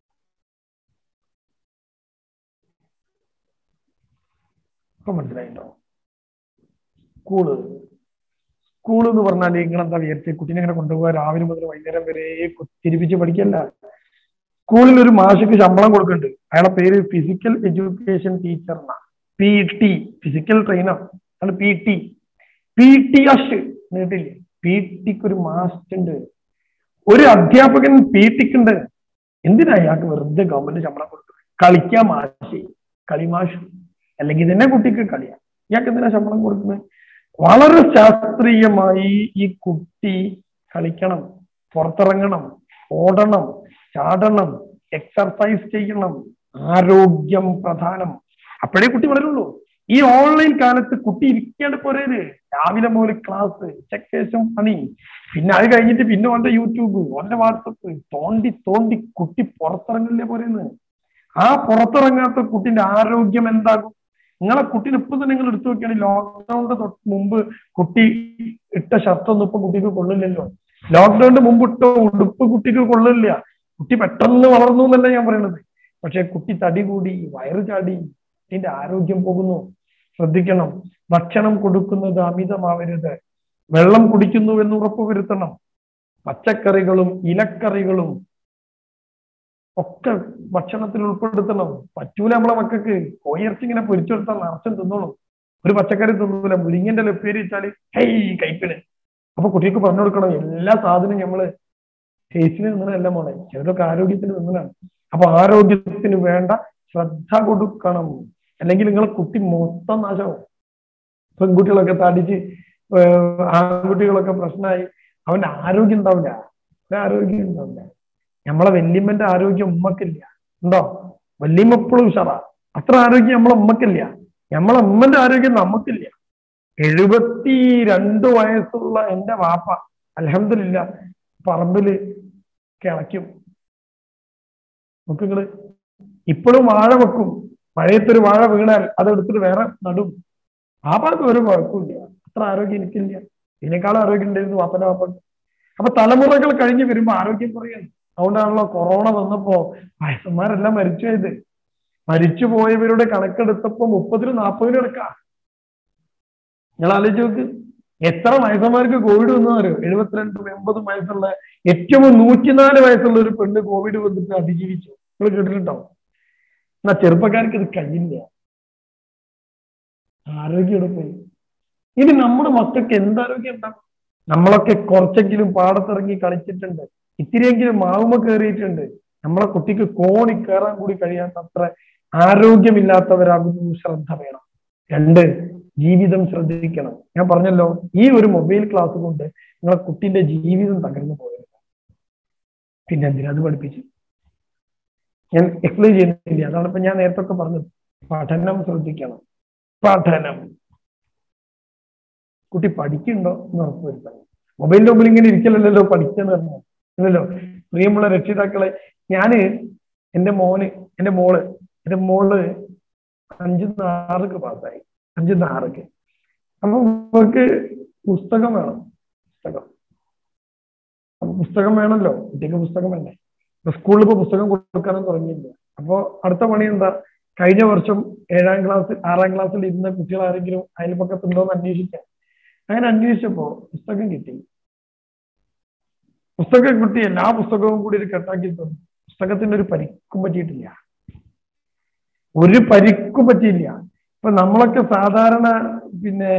ഇപ്പൊ മനസ്സിലായിട്ടോ? സ്കൂള് സ്കൂൾ എന്ന് പറഞ്ഞാൽ നിങ്ങളെന്താ വിചാരിച്ച കുട്ടീനെ ഇങ്ങനെ കൊണ്ടുപോകാൻ രാവിലെ മുതൽ വൈകുന്നേരം വരെ തിരിപ്പിച്ച് പഠിക്കല്ല. സ്കൂളിൽ ഒരു മാഷക്ക് ശമ്പളം കൊടുക്കുന്നുണ്ട്, അയാളെ പേര് ഫിസിക്കൽ എഡ്യൂക്കേഷൻ ടീച്ചർ എന്നാ. പി ടി, ഫിസിക്കൽ ട്രെയിനർ ആണ് പി ടി. പി ടി അഷ് കേട്ടില്ലേ? പി ടിക്ക് ഒരു മാസ്റ്റർ ഉണ്ട്, ഒരു അധ്യാപകൻ പി ടിക്ക് ഉണ്ട്. എന്തിനാ അയാൾക്ക് വെറുതെ ഗവൺമെന്റ് ശമ്പളം കൊടുക്കുന്നത്? കളിക്കാൻ മാഷ്, കളിമാഷ്, അല്ലെങ്കിൽ തന്നെ കുട്ടിക്ക് കളിയാ. ഇയാൾക്ക് എന്തിനാ ശമ്പളം കൊടുക്കുന്നത്? വളരെ ശാസ്ത്രീയമായി ഈ കുട്ടി കളിക്കണം, പുറത്തിറങ്ങണം, ഓടണം, ചാടണം, എക്സർസൈസ് ചെയ്യണം, ആരോഗ്യം പ്രധാനം. അപ്പോഴേ കുട്ടി വളരുള്ളൂ. ഈ ഓൺലൈൻ കാലത്ത് കുട്ടി ഇരിക്കേണ്ട പോരേത്. രാവിലെ മുതൽ ക്ലാസ്, ഉച്ചയ്ക്ക് ശേഷം പണി, പിന്നെ അത് കഴിഞ്ഞിട്ട് പിന്നെ ഓന്റെ യൂട്യൂബ്, ഓന്റെ വാട്സപ്പ് തോണ്ടി തോണ്ടി കുട്ടി പുറത്തിറങ്ങില്ലേ പോരെന്ന്. ആ പുറത്തിറങ്ങാത്ത കുട്ടിന്റെ ആരോഗ്യം എന്താകും? നിങ്ങളെ കുട്ടീനെ ഇപ്പൊ തന്നെ നിങ്ങൾ എടുത്തു നോക്കിയാണെങ്കിൽ ലോക്ക്ഡൌണിന്റെ തൊട്ട് മുമ്പ് കുട്ടി ഇട്ട ഷർട്ടൊന്നും ഇപ്പൊ കുട്ടിക്ക് കൊള്ളില്ലല്ലോ. ലോക്ക്ഡൌണിന്റെ മുമ്പ് ഇട്ട ഉടുപ്പ് കുട്ടിക്ക് കൊള്ളില്ല. കുട്ടി പെട്ടെന്ന് വളർന്നു എന്നല്ല ഞാൻ പറയണത്. പക്ഷെ കുട്ടി തടി കൂടി, വയറ് ചാടി, കുട്ടിന്റെ ആരോഗ്യം പോകുന്നു. ശ്രദ്ധിക്കണം. ഭക്ഷണം കൊടുക്കുന്നത് അമിതമാവരുത്. വെള്ളം കുടിക്കുന്നു എന്ന് ഉറപ്പുവരുത്തണം. പച്ചക്കറികളും ഇലക്കറികളും ഒക്കെ ഭക്ഷണത്തിൽ ഉൾപ്പെടുത്തണം. പറ്റൂല നമ്മളെ മക്കൾക്ക് കോയിറച്ചി ഇങ്ങനെ പൊരിച്ചെടുത്താൽ നിറച്ചും തിന്നോളും. ഒരു പച്ചക്കറി തിന്നൂല. മുരിങ്ങന്റെ ലപ്പേരി വെച്ചാല് ഹെയ് കൈപ്പിന്. അപ്പൊ കുട്ടിക്ക് പറഞ്ഞു കൊടുക്കണം എല്ലാ സാധനവും നമ്മള് ടേസ്റ്റിന് നിന്നതല്ല മോളെ, ചിലതൊക്കെ ആരോഗ്യത്തിന് നിന്നതാണ്. അപ്പൊ ആരോഗ്യത്തിന് വേണ്ട ശ്രദ്ധ കൊടുക്കണം. അല്ലെങ്കിൽ നിങ്ങളെ കുട്ടി മൊത്തം നാശമാവും. പെൺകുട്ടികളൊക്കെ തടിച്ച് ആൺകുട്ടികളൊക്കെ പ്രശ്നമായി, അവന്റെ ആരോഗ്യം ഉണ്ടാവില്ല. ആരോഗ്യം ഉണ്ടാവില്ല. നമ്മളെ വല്യമ്മന്റെ ആരോഗ്യം ഉമ്മക്കില്ല. ഉണ്ടോ? വല്യമ്മ എപ്പോഴും ഉഷാറാ. അത്ര ആരോഗ്യം നമ്മളെ ഉമ്മക്കില്ല. നമ്മളെ ഉമ്മന്റെ ആരോഗ്യം നമുക്കില്ല. എഴുപത്തി രണ്ട് വയസ്സുള്ള എന്റെ വാപ്പ അൽഹംദുലില്ലാ പറമ്പില് കിളയ്ക്കും. നോക്കുങ്ങള് ഇപ്പോഴും വാഴ വെക്കും. മഴയത്തൊരു വാഴ വീണാൽ അതെടുത്തിട്ട് വേറെ നടും. വാപ്പാക്ക് ഒരു കുഴപ്പമില്ല. അത്ര ആരോഗ്യം എനിക്കില്ല. ഇതിനേക്കാളും ആരോഗ്യം ഉണ്ടായിരുന്നു വാപ്പന്റെ വാപ്പക്ക്. അപ്പൊ തലമുറകൾ കഴിഞ്ഞ് വരുമ്പോ ആരോഗ്യം കുറയാണ്. അതുകൊണ്ടാണല്ലോ കൊറോണ വന്നപ്പോ വയസ്സന്മാരെല്ലാം മരിച്ചു പോയത്. മരിച്ചു പോയവരുടെ കണക്കെടുത്തപ്പോ മുപ്പതിനും നാൽപ്പതിനും എടുക്കാം. നിങ്ങൾ ആലോചിച്ച് നോക്ക്, എത്ര വയസ്സന്മാർക്ക് കോവിഡ് വന്നവരോ? എഴുപത്തിരണ്ടും എൺപതും വയസ്സുള്ള ഏറ്റവും നൂറ്റിനാല് വയസ്സുള്ള ഒരു പെണ്ണ് കോവിഡ് വന്നിട്ട് അതിജീവിച്ചു. നിങ്ങൾ കേട്ടിട്ടുണ്ടാവും. എന്നാ ചെറുപ്പക്കാർക്ക് ഇത് കഴിയില്ല. ആരോഗ്യം പോയി. ഇനി നമ്മുടെ മക്കൾക്ക് എന്താരോഗ്യം ഉണ്ടാകും? നമ്മളൊക്കെ കുറച്ചെങ്കിലും പാടത്തിറങ്ങി കളിച്ചിട്ടുണ്ട്. ഇത്തിരിയെങ്കിലും മാവുമ കയറിയിട്ടുണ്ട്. നമ്മളെ കുട്ടിക്ക് കോണി കയറാൻ കൂടി കഴിയാത്ത അത്ര ആരോഗ്യമില്ലാത്തവരാകുന്നു. ശ്രദ്ധ വേണം. രണ്ട്, ജീവിതം ശ്രദ്ധിക്കണം. ഞാൻ പറഞ്ഞല്ലോ, ഈ ഒരു മൊബൈൽ ക്ലാസ് കൊണ്ട് നിങ്ങളെ കുട്ടിന്റെ ജീവിതം തകർന്നു പോയത്. പിന്നെ എന്തിനാ അത് പഠിപ്പിച്ചു? ഞാൻ എക്സ്പ്ലെയിൻ ചെയ്യുന്നില്ല. അതാണ് ഇപ്പൊ ഞാൻ നേരത്തെ ഒക്കെ പറഞ്ഞത്. പഠനം ശ്രദ്ധിക്കണം. പഠനം. കുട്ടി പഠിക്കുന്നുണ്ടോ എന്ന് ഉറപ്പുവരുത്തണം. മൊബൈലിന്റെ മുമ്പിൽ ഇങ്ങനെ ഇരിക്കലല്ലോ പഠിച്ചെന്ന് പറഞ്ഞാൽ. ഇല്ലല്ലോ. പ്രിയമുള്ള രക്ഷിതാക്കളെ, ഞാന് എന്റെ മോന് എന്റെ മോള് എന്റെ മോള് അഞ്ചിന്ന് ആറൊക്കെ പാസ്സായി. അഞ്ചിന്ന് ആറൊക്കെ. അപ്പൊ നമുക്ക് പുസ്തകം വേണം. പുസ്തകം അപ്പൊ പുസ്തകം വേണമല്ലോ. കുട്ടിക്ക് പുസ്തകം വേണ്ടേ? ഇപ്പൊ സ്കൂളിൽ ഇപ്പൊ പുസ്തകം കൊടുക്കാനും തുടങ്ങിയില്ല. അപ്പൊ അടുത്ത പണി എന്താ? കഴിഞ്ഞ വർഷം ഏഴാം ക്ലാസ്സിൽ ആറാം ക്ലാസ്സിൽ ഇരുന്ന കുട്ടികൾ ആരെങ്കിലും അയൽപക്കത്തുണ്ടോ എന്ന് അന്വേഷിക്കാം. അങ്ങനെ അന്വേഷിച്ചപ്പോ പുസ്തകം കിട്ടി. പുസ്തകം കിട്ടി. എല്ലാ പുസ്തകവും കൂടി ഒരു കെട്ടാക്കി തന്നു. പുസ്തകത്തിന് ഒരു പരിക്കും പറ്റിയിട്ടില്ല. ഒരു പരിക്കും പറ്റിയില്ല. ഇപ്പൊ നമ്മളൊക്കെ സാധാരണ പിന്നെ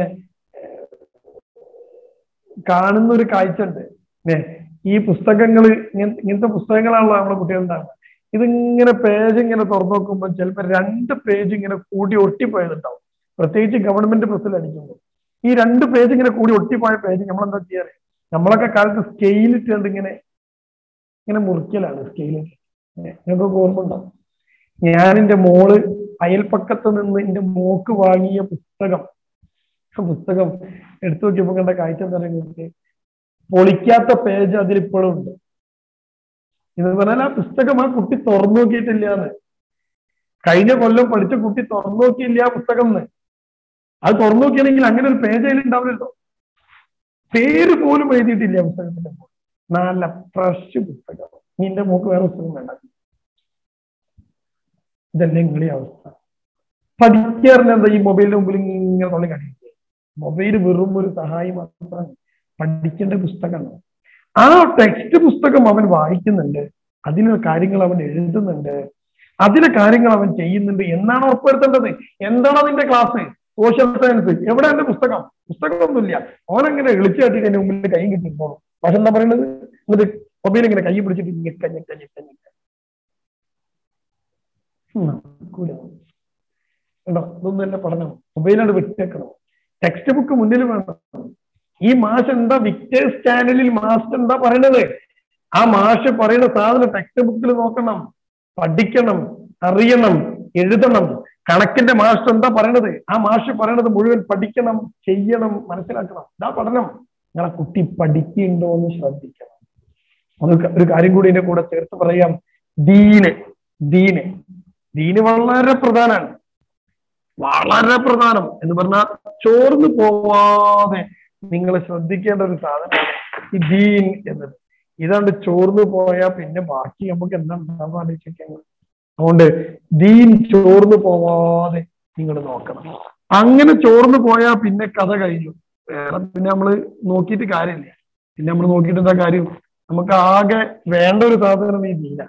കാണുന്ന ഒരു കാഴ്ച ഉണ്ട്. ഈ പുസ്തകങ്ങള് ഇങ്ങനത്തെ പുസ്തകങ്ങളാണല്ലോ നമ്മളെ കുട്ടികളുണ്ടാവുക. ഇതിങ്ങനെ പേജ് ഇങ്ങനെ തുറന്നു നോക്കുമ്പോൾ ചിലപ്പോൾ രണ്ട് പേജ് ഇങ്ങനെ കൂടി ഒട്ടിപ്പോയതുണ്ടാവും. പ്രത്യേകിച്ച് ഗവൺമെന്റ് പ്രസ്സിൽ അടിക്കുമ്പോൾ ഈ രണ്ട് പേജ് ഇങ്ങനെ കൂടി ഒട്ടിപ്പോയ പേജ് നമ്മൾ എന്താ ചെയ്യാറ്? നമ്മളൊക്കെ കാലത്ത് സ്കെയിലിട്ട് കണ്ട് ഇങ്ങനെ ഇങ്ങനെ മുറിക്കലാണ്. സ്കെയിലിട്ട് ഞങ്ങൾക്ക് ഓർമ്മ ഉണ്ടാവും. ഞാൻ എൻ്റെ മോള് അയൽപ്പക്കത്ത് നിന്ന് എൻ്റെ മോക്ക് വാങ്ങിയ പുസ്തകം പുസ്തകം എടുത്തു നോക്കിയപ്പോ കണ്ട കാഴ്ച എന്താ പറയുന്നത്? പൊളിക്കാത്ത പേജ് അതിലിപ്പോഴും ഉണ്ട്. എന്ന് പറഞ്ഞാൽ ആ പുസ്തകം ആ കുട്ടി തുറന്നു നോക്കിയിട്ടില്ല എന്ന്. കഴിഞ്ഞ കൊല്ലം പഠിച്ച കുട്ടി തുറന്നു നോക്കിയില്ല ആ പുസ്തകം എന്ന്. അത് തുറന്നു നോക്കിയാണെങ്കിൽ അങ്ങനെ ഒരു പേജ് അതിൽ ഉണ്ടാവില്ലല്ലോ. പേര് പോലും എഴുതിയിട്ടില്ല പുസ്തകത്തിന്റെ. നല്ല ഫ്രഷ് പുസ്തകം. നിന്റെ മോക്ക് വേറെ പുസ്തകം വേണ്ട. ഇതല്ലേ നിങ്ങളുടെ അവസ്ഥ. പഠിക്കാറില്ല. എന്താ ഈ മൊബൈലിന്റെ മുമ്പിൽ ഇങ്ങനെ തൊള്ളി കാണിക്കുക? മൊബൈൽ വെറും ഒരു സഹായം മാത്രമാണ്. പഠിക്കേണ്ട പുസ്തകമാണ്. ആ ടെക്സ്റ്റ് പുസ്തകം അവൻ വായിക്കുന്നുണ്ട്. അതിലെ കാര്യങ്ങൾ അവൻ എഴുതുന്നുണ്ട്. അതിലെ കാര്യങ്ങൾ അവൻ ചെയ്യുന്നുണ്ട് എന്നാണ് ഉറപ്പുവരുത്തേണ്ടത്. എന്താണ് അതിന്റെ ക്ലാസ്? Social science. എവിടെ എന്റെ പുസ്തകം? പുസ്തകമൊന്നുമില്ല. അവനങ്ങനെ എളിച്ചു കാട്ടിട്ട് എന്റെ മുമ്പിൽ കൈ കിട്ടിപ്പോണം. പക്ഷെ എന്താ പറയുന്നത്? എന്നിട്ട് മൊബൈൽ ഇങ്ങനെ കൈ പിടിച്ചിട്ട് ഞെക്ക ഞെക്ക ഞെക്ക ഞെക്ക. കേട്ടോ, ഇതൊന്നും അല്ല പഠനം. മൊബൈലാണ് വിട്ടേക്കണം. ടെക്സ്റ്റ് ബുക്ക് മുന്നിൽ വേണം. ഈ മാഷ് എന്താ വിക്ടേഴ്സ് ചാനലിൽ മാസ്റ്റർ എന്താ പറയണത്? ആ മാഷ് പറയുന്ന സാധനം ടെക്സ്റ്റ് ബുക്കിൽ നോക്കണം, പഠിക്കണം, അറിയണം, എഴുതണം. കണക്കിന്റെ മാസ്റ്റർ എന്താ പറയണത്? ആ മാഷ് പറയണത് മുഴുവൻ പഠിക്കണം, ചെയ്യണം, മനസ്സിലാക്കണം. ഇതാ പഠനം. നിങ്ങളെ കുട്ടി പഠിക്കുന്നുണ്ടോ എന്ന് ശ്രദ്ധിക്കണം. അത് ഒരു കാര്യം കൂടി ഇതിന്റെ കൂടെ ചേർത്ത് പറയാം. ദീന് ദീന് ദീന് വളരെ പ്രധാനമാണ്. വളരെ പ്രധാനം എന്ന് പറഞ്ഞാൽ ചോർന്നു പോവാതെ നിങ്ങൾ ശ്രദ്ധിക്കേണ്ട ഒരു സാധനമാണ് ഈ ദീൻ എന്നത്. ഇതാണ്ട് ചോർന്നു പോയാൽ പിന്നെ ബാക്കി നമുക്ക് എന്താ ഉണ്ടാവാൻ ആലോചിക്കുന്നത്. അതുകൊണ്ട് ദീൻ ചോർന്നു പോവാതെ നിങ്ങൾ നോക്കണം. അങ്ങനെ ചോർന്നു പോയാൽ പിന്നെ കഥ കഴിഞ്ഞു. വേറെ പിന്നെ നമ്മള് നോക്കിയിട്ട് കാര്യമില്ല. പിന്നെ നമ്മൾ നോക്കിയിട്ട് എന്താ കാര്യം? നമുക്ക് ആകെ വേണ്ട ഒരു സാധനം ഈ ദീന.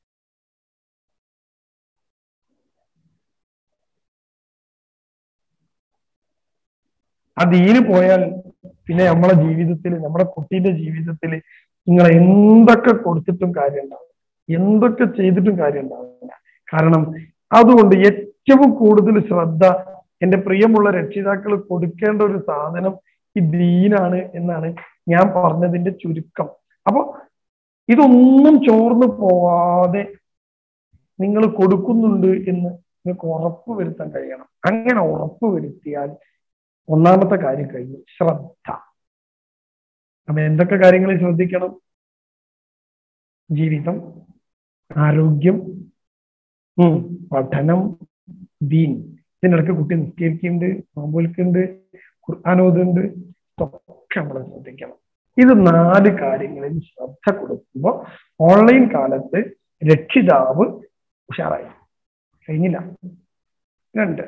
ആ ദീന് പോയാൽ പിന്നെ നമ്മളെ ജീവിതത്തിൽ, നമ്മുടെ കുട്ടീന്റെ ജീവിതത്തിൽ നിങ്ങൾ എന്തൊക്കെ കൊടുത്തിട്ടും കാര്യം ഉണ്ടാവില്ല, എന്തൊക്കെ ചെയ്തിട്ടും കാര്യം ഉണ്ടാവില്ല. കാരണം അതുകൊണ്ട് ഏറ്റവും കൂടുതൽ ശ്രദ്ധ എന്റെ പ്രിയമുള്ള രക്ഷിതാക്കൾ കൊടുക്കേണ്ട ഒരു സാധനം ഈ ദീനാണ് എന്നാണ് ഞാൻ പറഞ്ഞതിന്റെ ചുരുക്കം. അപ്പൊ ഇതൊന്നും ചോർന്നു പോവാതെ നിങ്ങൾ കൊടുക്കുന്നുണ്ട് എന്ന് നിങ്ങൾക്ക് ഉറപ്പ് വരുത്താൻ കഴിയണം. അങ്ങനെ ഉറപ്പ് വരുത്തിയാൽ ഒന്നാമത്തെ കാര്യം കഴിഞ്ഞു, ശ്രദ്ധ. അപ്പൊ എന്തൊക്കെ കാര്യങ്ങൾ ശ്രദ്ധിക്കണം? ജീവിതം, ആരോഗ്യം, ഉം പഠനം, ദീൻ. ഇതിനിടയ്ക്ക് കുട്ടി നിസ്കരിക്കുന്നുണ്ട്, നോമ്പൊലിക്കുന്നുണ്ട്, ഖുർആാനോതുണ്ട്, ഇതൊക്കെ നമ്മൾ ശ്രദ്ധിക്കണം. ഇത് നാല് കാര്യങ്ങളിൽ ശ്രദ്ധ കൊടുക്കുമ്പോൾ ഓൺലൈൻ കാലത്ത് രക്ഷിതാവ് ഉഷാറായി. കഴിഞ്ഞില്ല. രണ്ട്,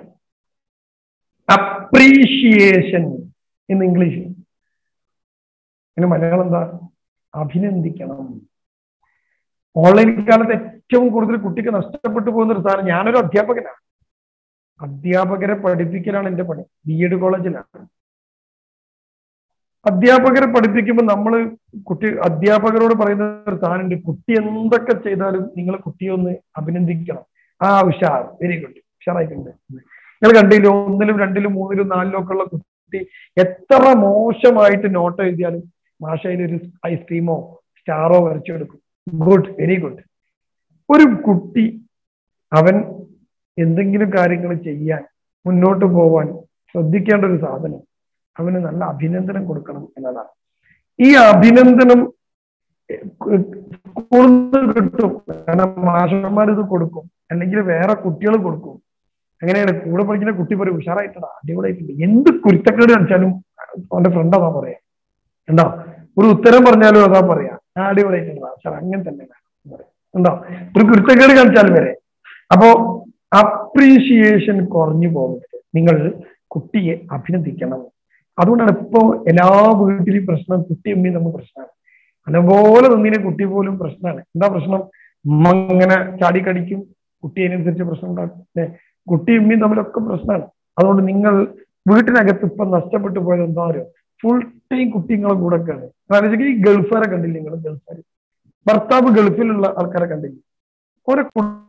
അപ്രീഷിയേഷൻ എന്ന് ഇംഗ്ലീഷ്. പിന്നെ മലയാളം എന്താ? അഭിനന്ദിക്കണം. ഓൺലൈൻ കാലത്ത് ഏറ്റവും കൂടുതൽ കുട്ടിക്ക് നഷ്ടപ്പെട്ടു പോകുന്ന ഒരു സാധനം. ഞാനൊരു അധ്യാപകനാണ്. അധ്യാപകരെ പഠിപ്പിക്കലാണ് എന്റെ പണി. ബി എഡ് കോളേജിലാണ്. അധ്യാപകരെ പഠിപ്പിക്കുമ്പോൾ നമ്മൾ കുട്ടി അധ്യാപകരോട് പറയുന്ന ഒരു സാധനമുണ്ട്. കുട്ടി എന്തൊക്കെ ചെയ്താലും നിങ്ങൾ കുട്ടിയെ ഒന്ന് അഭിനന്ദിക്കണം. ആ ഉഷാർ, വെരി ഗുഡ്, ഉഷാറായിട്ടുണ്ട്. നിങ്ങൾ കണ്ടില്ലോ, ഒന്നിലും രണ്ടിലും മൂന്നിലും നാലിലും ഒക്കെ ഉള്ള കുട്ടി എത്ര മോശമായിട്ട് നോട്ട് എഴുതിയാലും മാഷയിൽ ഒരു ഐസ്ക്രീമോ സ്റ്റാറോ വരച്ചെടുക്കും. Good, very good. ഒരു കുട്ടി അവൻ എന്തെങ്കിലും കാര്യങ്ങൾ ചെയ്യാൻ, മുന്നോട്ട് പോവാൻ ശ്രദ്ധിക്കേണ്ട ഒരു സാധനം അവന് നല്ല അഭിനന്ദനം കൊടുക്കണം എന്നതാണ്. ഈ അഭിനന്ദനം സ്കൂളിൽ നിന്ന് കിട്ടും. കാരണം മാഷന്മാർ ഇത് കൊടുക്കും, അല്ലെങ്കിൽ വേറെ കുട്ടികൾ കൊടുക്കും. അങ്ങനെയാണ് കൂടെ പഠിക്കുന്ന കുട്ടി പറയും ഉഷാറായിട്ടാ, അടിപൊളിയായിട്ടുണ്ട്. എന്ത് കുരുത്തക്കേട് കാണിച്ചാലും അവന്റെ ഫ്രണ്ട് അതാ പറയാ. ഉണ്ടോ? ഒരു ഉത്തരം പറഞ്ഞാലും അതാ പറയാ, ആ അടിപൊളിയായിട്ടുണ്ടാ സാർ, അങ്ങനെ തന്നെ ഉണ്ടോ? ഒരു കുരുത്തക്കേട് കാണിച്ചാൽ വരെ. അപ്പോ അപ്രീഷിയേഷൻ കുറഞ്ഞു പോകരുത്. നിങ്ങൾ കുട്ടിയെ അഭിനന്ദിക്കണം. അതുകൊണ്ടാണ് ഇപ്പോ എല്ലാ വീട്ടിലും പ്രശ്നം, കുട്ടിയമ്മി നമ്മൾ പ്രശ്നമാണ്. അതുപോലെ നിന്നിനെ കുട്ടി പോലും പ്രശ്നമാണ്. എന്താ പ്രശ്നം? ഉമ്മ ഇങ്ങനെ ചാടിക്കടിക്കും, കുട്ടി അതിനനുസരിച്ച് പ്രശ്നം ഉണ്ടാക്കും. അല്ലെ? കുട്ടിയമ്മയും തമ്മിലൊക്കെ പ്രശ്നമാണ്. അതുകൊണ്ട് നിങ്ങൾ വീട്ടിനകത്ത് ഇപ്പൊ നഷ്ടപ്പെട്ടു പോയത് എന്താ പറയുക? ഫുൾ ടൈം കുട്ടികളെ കൂടെ ഒക്കെയാണ്. കാരണം ഈ ഗൾഫുകാരെ കണ്ടില്ലേ നിങ്ങൾ? ഗൾഫുകാർ, ഭർത്താവ് ഗൾഫിലുള്ള ആൾക്കാരെ കണ്ടില്ലേ? ഓരോ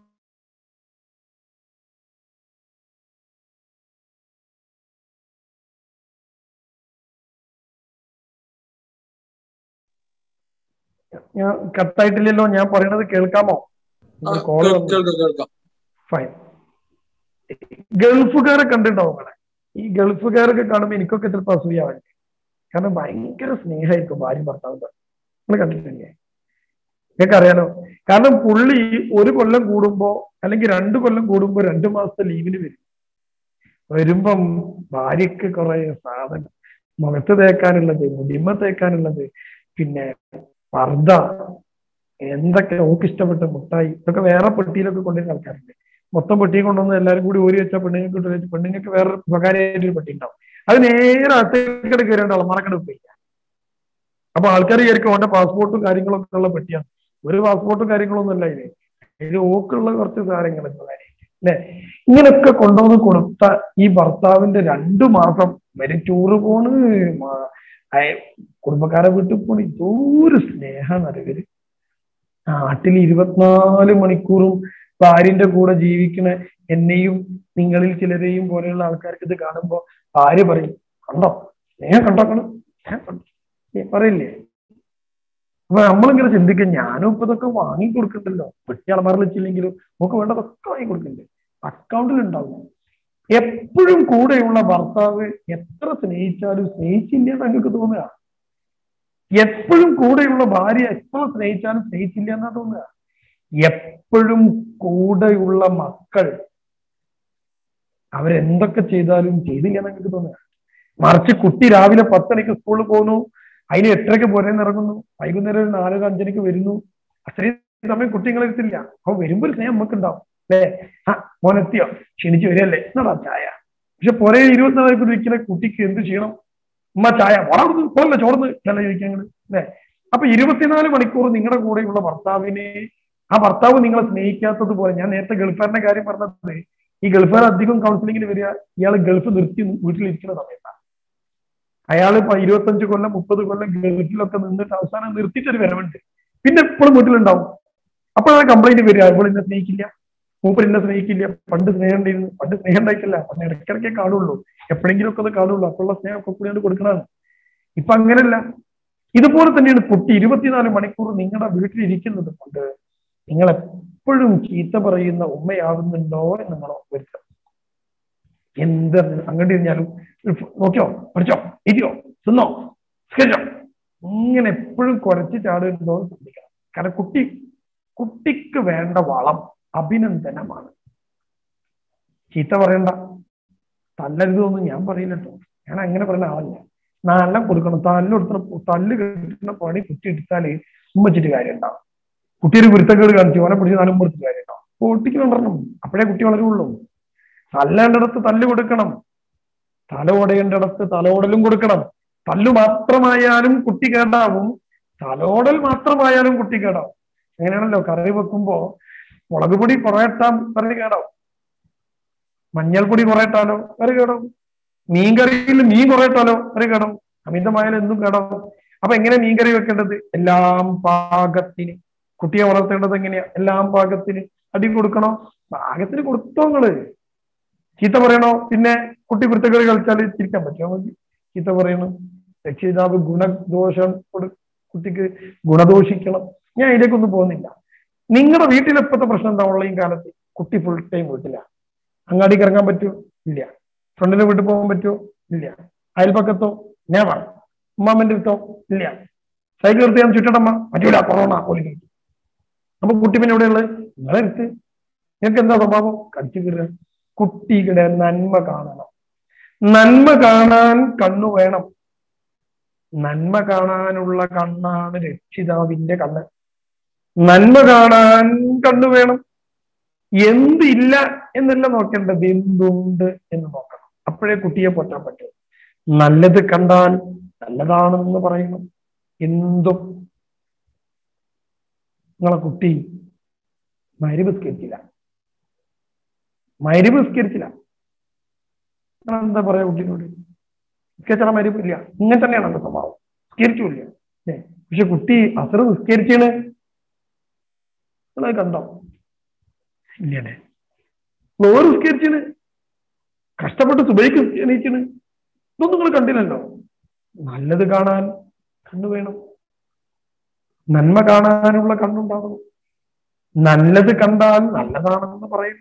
ഞാൻ കത്തായിട്ടില്ലല്ലോ, ഞാൻ പറയണത് കേൾക്കാമോ? Call fine. ഗൾഫുകാരെ കണ്ടിട്ടുണ്ടാവും നിങ്ങളെ. ഈ ഗൾഫുകാരൊക്കെ കാണുമ്പോൾ എനിക്കൊക്കെ ചിലപ്പോൾ അസൂയാവല്ലേ. കാരണം ഭയങ്കര സ്നേഹമായിരിക്കും ഭാര്യ ഭർത്താവിന്റെ. നിങ്ങൾ കണ്ടിട്ടില്ലേ? നിങ്ങൾക്ക് അറിയാലോ. കാരണം പുള്ളി ഒരു കൊല്ലം കൂടുമ്പോ അല്ലെങ്കിൽ രണ്ടു കൊല്ലം കൂടുമ്പോ രണ്ടു മാസത്തെ ലീവിന് വരും. വരുമ്പം ഭാര്യക്ക് കുറെ സാധനം, മുഖത്ത് തേക്കാനുള്ളത്, മുടിമ തേക്കാനുള്ളത്, പിന്നെ പർദ്ദ, എന്തൊക്കെ ഓക്ക് ഇഷ്ടപ്പെട്ട മുട്ടായി, ഇതൊക്കെ വേറെ പെട്ടിയിലൊക്കെ കൊണ്ടുവരുന്ന ആൾക്കാരുണ്ട്. മൊത്തം പെട്ടിയെ കൊണ്ടുവന്ന് എല്ലാവരും കൂടി ഓരി വെച്ചാൽ പെണ്ണുങ്ങൾക്ക് ഇട്ട് പെണ്ണുങ്ങൾക്ക് വേറെ സ്വകാര്യമായിട്ടൊരു പെട്ടി ഉണ്ടാവും. അത് നേരെ അത്തേക്കട് കയറേണ്ട മറക്കട പോയി. അപ്പൊ ആൾക്കാർ വിചാരിക്കും അവന്റെ പാസ്പോർട്ടും കാര്യങ്ങളൊക്കെ ഉള്ള പെട്ടിയാണ്. ഒരു പാസ്പോർട്ടും കാര്യങ്ങളൊന്നും അല്ല ഇതിന്. ഇതിൽ ഓക്കുള്ള കുറച്ച് കാര്യങ്ങൾ അല്ലെ. ഇങ്ങനൊക്കെ കൊണ്ടുവന്ന് കൊടുത്ത ഈ ഭർത്താവിന്റെ രണ്ടു മാസം വരെ ടൂറ് പോണ്, കുടുംബക്കാരെ വീട്ടിൽ പോണ്, ഇതൊരു സ്നേഹമാണ് അറിവര്. നാട്ടിൽ ഇരുപത്തിനാല് മണിക്കൂറും ഭാര്യന്റെ കൂടെ ജീവിക്കണ എന്നെയും നിങ്ങളിൽ ചിലരെയും പോലെയുള്ള ആൾക്കാർക്ക് ഇത് കാണുമ്പോ ഭാര്യ പറയും, കണ്ടോ സ്നേഹം കണ്ടോക്കണം, പറയില്ലേ? അപ്പൊ നമ്മളിങ്ങനെ ചിന്തിക്കും, ഞാനും ഇപ്പൊ ഇതൊക്കെ വാങ്ങി കൊടുക്കണ്ടല്ലോ, വെട്ടി അളമാറിൽ വെച്ചില്ലെങ്കിലും നമുക്ക് വേണ്ടതൊക്കെ വാങ്ങി കൊടുക്കണ്ടേ, അക്കൗണ്ടിൽ ഉണ്ടാവും. എപ്പോഴും കൂടെയുള്ള ഭർത്താവ് എത്ര സ്നേഹിച്ചാലും സ്നേഹിച്ചില്ല എന്ന് നിങ്ങൾക്ക് തോന്നുക. എപ്പോഴും കൂടെയുള്ള ഭാര്യ എത്ര സ്നേഹിച്ചാലും സ്നേഹിച്ചില്ല എന്നാ തോന്നുക. എപ്പോഴും കൂടെയുള്ള മക്കൾ അവരെന്തൊക്കെ ചെയ്താലും ചെയ്തില്ല എന്ന് നിങ്ങൾക്ക് തോന്നുക. മറിച്ച് കുട്ടി രാവിലെ പത്തണിക്ക് സ്കൂളിൽ പോകുന്നു, അതിന് എട്ടരയ്ക്ക് പുരന്ന് ഇറങ്ങുന്നു, വൈകുന്നേരം ഒരു നാലര അഞ്ചരയ്ക്ക് വരുന്നു. അത്രയും സമയം കുട്ടികളെ എത്തില്ല. അപ്പൊ വരുമ്പോൾ സ്നേഹം നമുക്ക് ഉണ്ടാവും അല്ലേ? ആ മോനെത്തിയോ, ക്ഷണിച്ചു വരികയല്ലേ, എന്നാടാ ചായ. പക്ഷെ പുറേ ഇരുപത്തിനാല് മണിക്കൂർ ഇരിക്കുന്ന കുട്ടിക്ക് എന്ത് ചെയ്യണം? ഉമ്മ ചായ വളർന്ന് പോലെ ചോർന്ന് നല്ല ചോദിക്കാൻ അല്ലേ? അപ്പൊ ഇരുപത്തിനാല് മണിക്കൂർ നിങ്ങളുടെ കൂടെയുള്ള ഭർത്താവിനെ, ആ ഭർത്താവ് നിങ്ങളെ സ്നേഹിക്കാത്തത് പോലെ, ഞാൻ നേരത്തെ ഗൾഫുകാരന്റെ കാര്യം പറഞ്ഞത്, ഈ ഗൾഫുകാർ അധികം കൗൺസിലിങ്ങിന് വരിക ഇയാൾ ഗൾഫ് നിർത്തി വീട്ടിലിരിക്കുന്ന സമയത്താണ്. അയാൾ ഇപ്പൊ ഇരുപത്തഞ്ച് കൊല്ലം മുപ്പത് കൊല്ലം ഗൾഫിലൊക്കെ നിന്നിട്ട് അവസാനം നിർത്തിയിട്ടൊരു വരവുണ്ട്, പിന്നെ എപ്പോഴും വീട്ടിലുണ്ടാവും. അപ്പോഴാണ് കംപ്ലൈന്റ് വരിക, ഇപ്പോൾ എന്നെ സ്നേഹിക്കില്ല, മൂപ്പർ എന്നെ സ്നേഹിക്കില്ല, പണ്ട് സ്നേഹം ഉണ്ടായിരുന്നു, പണ്ട് സ്നേഹം ഉണ്ടായിട്ടില്ല, പണ്ട് ഇടയ്ക്കിടയ്ക്കേ കാണുള്ളൂ, എപ്പോഴെങ്കിലും ഒക്കെ ഒന്ന് കാണുള്ളൂ, അപ്പോഴുള്ള സ്നേഹം ഒക്കെ കൂടിയാണ് കൊടുക്കണതാണ്. ഇപ്പൊ അങ്ങനെയല്ല. ഇതുപോലെ തന്നെയാണ് കുട്ടി ഇരുപത്തിനാല് മണിക്കൂർ നിങ്ങളുടെ വീട്ടിലിരിക്കുന്നത് കൊണ്ട് നിങ്ങൾ എപ്പോഴും ചീത്ത പറയുന്ന ഉമ്മയാവുന്നുണ്ടോ എന്ന് നമ്മൾ വരുത്തണം. എന്ത് അങ്ങോട്ട് കഴിഞ്ഞാലും നോക്കിയോ, പഠിച്ചോ, എഴുതിയോ, തിന്നോ, സ്കരിച്ചോ, ഇങ്ങനെ എപ്പോഴും കുരച്ച് ചാടുന്നുണ്ടോ എന്ന് ശ്രദ്ധിക്കണം. കാരണം കുട്ടി കുട്ടിക്ക് വേണ്ട വളം അഭിനന്ദനമാണ്. ചീത്ത പറയണ്ട, തല്ലരുതൊന്നും ഞാൻ പറയില്ല കേട്ടോ, ഞാൻ അങ്ങനെ പറയുന്ന ആളല്ല. നല്ല കൊടുക്കണം, തല്ല് കൊടുക്കുന്ന തല്ല് കിട്ടുന്ന പണി കുട്ടി എടുത്താല് ഉമ്മച്ചിട്ട് കാര്യം ഉണ്ടാവും. കുട്ടിയൊരു കുരുത്തക്കേട് കാണിച്ചു ഓനെ പിടിച്ച് നാലും കൊടുത്തിട്ട് കാര്യം ഉണ്ടാവും. പൊട്ടിക്കൊണ്ടിരണം, അപ്പോഴേ കുട്ടി വളരുള്ളൂ. തല്ലേണ്ടിടത്ത് തല്ല് കൊടുക്കണം, തല ഓടേണ്ടിടത്ത് തലോടലും കൊടുക്കണം. തല്ലു മാത്രമായാലും കുട്ടി കേടാവും, തലോടൽ മാത്രമായാലും കുട്ടി കേടാവും. അങ്ങനെയാണല്ലോ, കറി വെക്കുമ്പോ മുളക് പൊടി കുറേട്ടാൻ കറി കേടാവും, മഞ്ഞൾപ്പൊടി കുറേട്ടാലോ കറി കേടാവും, മീൻകറിയിൽ മീൻ കുറേട്ടാലോ കറി കേടാവും, അമിതമായാലും എന്തും കേടാവും. അപ്പൊ എങ്ങനെ മീൻകറി വെക്കേണ്ടത്? എല്ലാം പാകത്തിന്. കുട്ടിയെ വളർത്തേണ്ടത് എങ്ങനെയാ? എല്ലാം പാകത്തിന്. അടി കൊടുക്കണോ? പാകത്തിന് കൊടുത്തോ നിങ്ങള്. ചീത്ത പറയണോ? പിന്നെ കുട്ടി കുരുത്തക്കേട് കളിച്ചാൽ ചിരിക്കാൻ പറ്റുമോ? മതി ചീത്ത പറയണം. രക്ഷിതാവ് ഗുണദോഷം കുട്ടിക്ക് ഗുണദോഷിക്കണം. ഞാൻ ഇതിലേക്കൊന്നും പോകുന്നില്ല. നിങ്ങളുടെ വീട്ടിലെപ്പോഴത്തെ പ്രശ്നം എന്താ? ഓൺലൈൻ കാലത്ത് കുട്ടി ഫുൾ ടൈം വീട്ടില്ല. അങ്ങാടിക്ക് ഇറങ്ങാൻ പറ്റുമോ? ഇല്ല. ഫ്രണ്ടിന്റെ വീട്ടിൽ പോകാൻ പറ്റുമോ? ഇല്ല. അയൽപക്കത്തോ? നേവർ. ഉമ്മാമ്മന്റെ അടുത്തോ? ഇല്ല. സൈക്കിൾ എടുത്ത് ഞാൻ ചുറ്റടമ്മ പറ്റൂല, കൊറോണ പോലും. അപ്പൊ കുട്ടി പിന്നെ എവിടെയുള്ളത്? നിങ്ങളെ അടുത്ത്. നിങ്ങൾക്ക് എന്താ സ്വഭാവം? കടിച്ചു കീറുക. കുട്ടിയുടെ നന്മ കാണണം. നന്മ കാണാൻ കണ്ണു വേണം. നന്മ കാണാനുള്ള കണ്ണാണ് രക്ഷിതാവിന്റെ കണ്ണ്. നന്മ കാണാൻ കണ്ണു വേണം. എന്തില്ല എന്നല്ല നോക്കേണ്ടത്, എന്തുണ്ട് എന്ന് നോക്കണം. അപ്പോഴേ കുട്ടിയെ പോറ്റാൻ പറ്റും. നല്ലത് കണ്ടാൽ നല്ലതാണെന്ന് പറയണം. എന്തും. നിങ്ങളെ കുട്ടി മഗ്‌രിബ് നിസ്കരിച്ചില്ല, മഗ്‌രിബ് നിസ്കരിച്ചില്ല, നിങ്ങൾ എന്താ പറയാ കുട്ടീനോട്? നിസ്കരിച്ചാൽ മഗ്‌രിബ് ഇല്ല, ഇങ്ങനെ തന്നെയാണ് എന്റെ സ്വഭാവം, നിസ്കരിച്ചില്ല. ഏ പക്ഷെ കുട്ടി അസ്ർ നിസ്കരിച്ചാണ്, നിങ്ങളത് കണ്ടോ? ഇല്ലേ. ലോറ് നിസ്കരിച്ചാണ്, കഷ്ടപ്പെട്ട് സുബൈക്ക് എണീച്ചാണ്, ഇതൊന്നും നിങ്ങൾ കണ്ടില്ലല്ലോ. നല്ലത് കാണാൻ കണ്ണു വേണം. നന്മ കാണാനുള്ള കണ്ണുണ്ടാവണം. നല്ലത് കണ്ടാൽ നല്ലതാണെന്ന് പറയണം.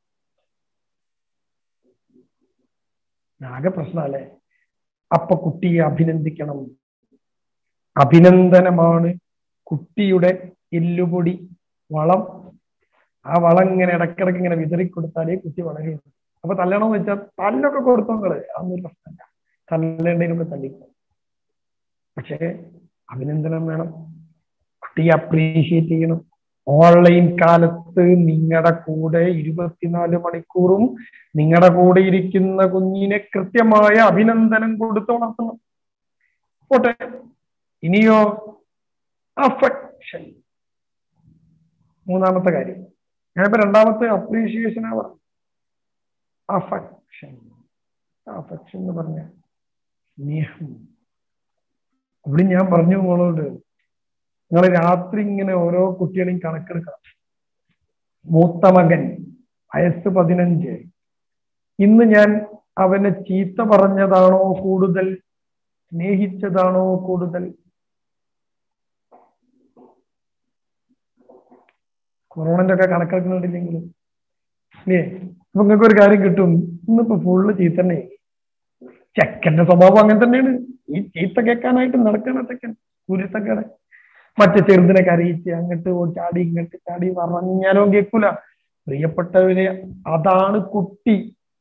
ആകെ പ്രശ്നമല്ലേ? അപ്പൊ കുട്ടിയെ അഭിനന്ദിക്കണം. അഭിനന്ദനമാണ് കുട്ടിയുടെ എല്ലുപൊടി, വളം. ആ വളം ഇങ്ങനെ ഇടക്കിടക്ക് ഇങ്ങനെ വിതറിക്കൊടുത്താലേ കുട്ടി വളരുള്ളൂ. അപ്പൊ തല്ലണമെന്ന് വെച്ചാൽ തല്ലൊക്കെ കൊടുത്തോങ്ങള്, അതൊന്നും ഒരു പ്രശ്നമില്ല, തല്ലേണ്ടതിനൊക്കെ തല്ലിക്കോ. പക്ഷേ അഭിനന്ദനം വേണം. കുട്ടിയെ അപ്രീഷിയേറ്റ് ചെയ്യണം. ഓൺലൈൻ കാലത്ത് നിങ്ങളുടെ കൂടെ ഇരുപത്തിനാല് മണിക്കൂറും നിങ്ങളുടെ കൂടെ ഇരിക്കുന്ന കുഞ്ഞിനെ കൃത്യമായ അഭിനന്ദനം കൊടുത്ത് വളർത്തണം. പോട്ടെ. ഇനിയോ അഫെക്ഷൻ. മൂന്നാമത്തെ കാര്യം. ഞാനിപ്പോ രണ്ടാമത്തെ അപ്രീഷിയേഷനാ പറഞ്ഞു. അഫെക്ഷൻ. അഫെക്ഷൻ എന്ന് പറഞ്ഞ സ്നേഹം. അവിടെ ഞാൻ പറഞ്ഞു മോളോട്, നിങ്ങൾ രാത്രി ഇങ്ങനെ ഓരോ കുട്ടികളെയും കണക്കെടുക്കണം. മൂത്ത മകൻ വയസ്സ് പതിനഞ്ച്. ഇന്ന് ഞാൻ അവനെ ചീത്ത പറഞ്ഞതാണോ കൂടുതൽ, സ്നേഹിച്ചതാണോ കൂടുതൽ? കൊറോണന്റെ ഒക്കെ കണക്കെടുക്കുന്നുണ്ടില്ലെങ്കിലും അല്ലേ? അപ്പൊ നിങ്ങൾക്ക് ഒരു കാര്യം കിട്ടും, ഇന്നിപ്പോ ഫുള്ള് ചീത്ത തന്നെ. ചെക്കന്റെ സ്വഭാവം അങ്ങനെ തന്നെയാണ്. ഈ ചീത്ത കേൾക്കാനായിട്ട് നടക്കണ ചെക്കൻ കുരുത്തക്കടെ. മറ്റേ ചെറുതിനെ കരയിച്ച് അങ്ങോട്ട് ചാടി ഇങ്ങോട്ട് ചാടി പറഞ്ഞാലോ കേൾക്കൂല. പ്രിയപ്പെട്ടവരെ, അതാണ് കുട്ടി,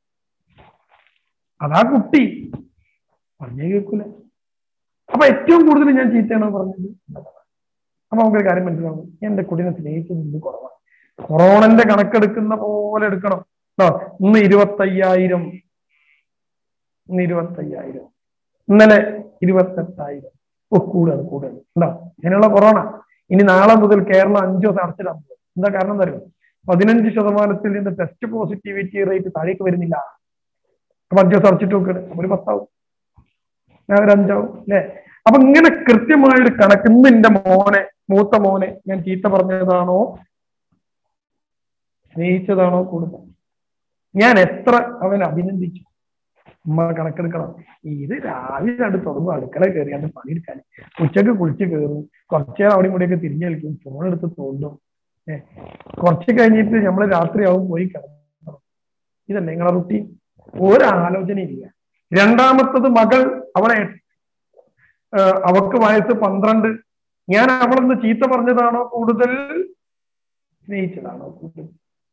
അതാ കുട്ടി, പറഞ്ഞേ കേൾക്കൂല. അപ്പൊ ഏറ്റവും കൂടുതൽ ഞാൻ ചീത്തയാണോ പറഞ്ഞത്? അപ്പൊ നമുക്കൊരു കാര്യം മനസ്സിലാവും, എന്റെ കുട്ടീനെ സ്നേഹിച്ചത് കുറവാണ്. കൊറോണന്റെ കണക്കെടുക്കുന്ന പോലെ എടുക്കണം. ഇന്ന് ഇരുപത്തയ്യായിരം, ഇന്ന് ഇരുപത്തയ്യായിരം, ഇന്നലെ ഇരുപത്തെട്ടായിരം. ഓ, കൂടുതൽ കൂടുതൽ എന്താ ഇങ്ങനെയുള്ള കൊറോണ. ഇനി നാളെ മുതൽ കേരളം അഞ്ചോ അടച്ചിടാൻ പോകും. എന്താ കാരണം തരും? പതിനഞ്ച് ശതമാനത്തിൽ നിന്ന് ടെസ്റ്റ് പോസിറ്റിവിറ്റി റേറ്റ് താഴേക്ക് വരുന്നില്ല. അപ്പൊ അഞ്ചോ അടച്ചിട്ട് നോക്കണം, ഒരു പത്താവും, ഒരു അഞ്ചാവും അല്ലെ? അപ്പൊ ഇങ്ങനെ കൃത്യമായൊരു കണക്ക്. ഇന്ന് എന്റെ മോനെ, മൂത്ത മോനെ ഞാൻ ചീത്ത പറഞ്ഞതാണോ സ്നേഹിച്ചതാണോ കൂടുതൽ? ഞാൻ എത്ര അവനെ അഭിനന്ദിച്ചു? ഉമ്മ കണക്കെടുക്കണം. ഇത് രാവിലെ അടുത്ത് തുടങ്ങും അടുക്കള കയറിയാണ്ട് പണിയെടുക്കാൻ. ഉച്ചക്ക് കുളിച്ച് കയറും, കുറച്ചേരം അവിടെയും കൂടെയൊക്കെ തിരിഞ്ഞു കളിക്കും, ഫോണെടുത്ത് തോണ്ടും. ഏഹ് കുറച്ച് കഴിഞ്ഞിട്ട് നമ്മൾ രാത്രിയാവും പോയി കിടക്കണം. ഇതല്ലേ നിങ്ങളെ റുട്ടീൻ? ഒരാലോചനയില്ല. രണ്ടാമത്തത് മകൾ, അവളെ അവക്ക് വയസ്സ് പന്ത്രണ്ട്. ഞാൻ അവളൊന്ന് ചീത്ത പറഞ്ഞതാണോ കൂടുതൽ സ്നേഹിച്ചതാണോ കൂടുതൽ?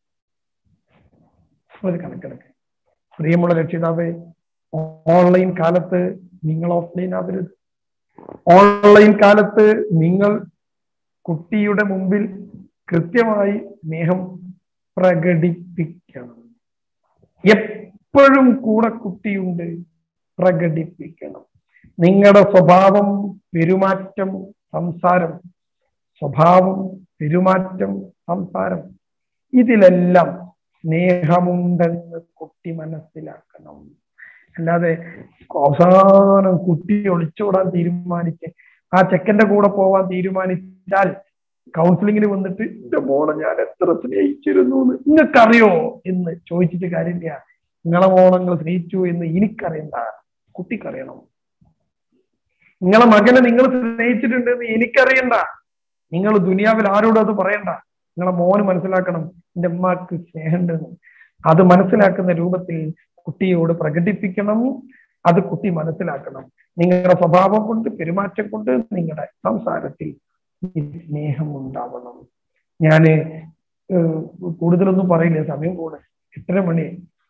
ഒരു കണക്കെടുക്ക. പ്രിയമുള്ള രക്ഷിതാവേ, ഓൺലൈൻ കാലത്ത് നിങ്ങൾ ഓഫ്ലൈൻ ആവരുത്. ഓൺലൈൻ കാലത്ത് നിങ്ങൾ കുട്ടിയുടെ മുമ്പിൽ കൃത്യമായി സ്നേഹം പ്രകടിപ്പിക്കണം. എപ്പോഴും കൂടെ കുട്ടിയുണ്ട്, പ്രകടിപ്പിക്കണം. നിങ്ങളുടെ സ്വഭാവം, പെരുമാറ്റം, സംസാരം, സ്വഭാവം, പെരുമാറ്റം, സംസാരം, ഇതിലെല്ലാം സ്നേഹമുണ്ടെന്ന് കുട്ടി മനസ്സിലാക്കണം. അല്ലാതെ അവസാനം കുട്ടി ഒളിച്ചോടാൻ തീരുമാനിച്ച് ആ ചെക്കന്റെ കൂടെ പോവാൻ തീരുമാനിച്ചാൽ കൗൺസിലിങ്ങിന് വന്നിട്ട് എന്റെ മോളെ ഞാൻ എത്ര സ്നേഹിച്ചിരുന്നു എന്ന് നിങ്ങൾക്കറിയോ എന്ന് ചോദിച്ചിട്ട് കാര്യമില്ല. നിങ്ങളെ മോളെ നിങ്ങൾ സ്നേഹിച്ചു എന്ന് എനിക്കറിയണ്ട, കുട്ടിക്കറിയണം. നിങ്ങളെ മകനെ നിങ്ങൾ സ്നേഹിച്ചിട്ടുണ്ട് എന്ന് എനിക്കറിയണ്ട. നിങ്ങൾ ദുനിയാവിൽ ആരോടും അത് പറയണ്ട. നിങ്ങളെ മോന് മനസ്സിലാക്കണം എന്റെ അമ്മക്ക് സ്നേഹമുണ്ടെന്ന്. അത് മനസ്സിലാക്കുന്ന രൂപത്തിൽ കുട്ടിയോട് പ്രകടിപ്പിക്കണം. അത് കുട്ടി മനസ്സിലാക്കണം. നിങ്ങളുടെ സ്വഭാവം കൊണ്ട്, പെരുമാറ്റം കൊണ്ട്, നിങ്ങളുടെ സംസാരത്തിൽ ഈ സ്നേഹം ഉണ്ടാവണം. ഞാന് കൂടുതലൊന്നും പറയില്ല, സമയം കൂടെ എട്ടര മണി.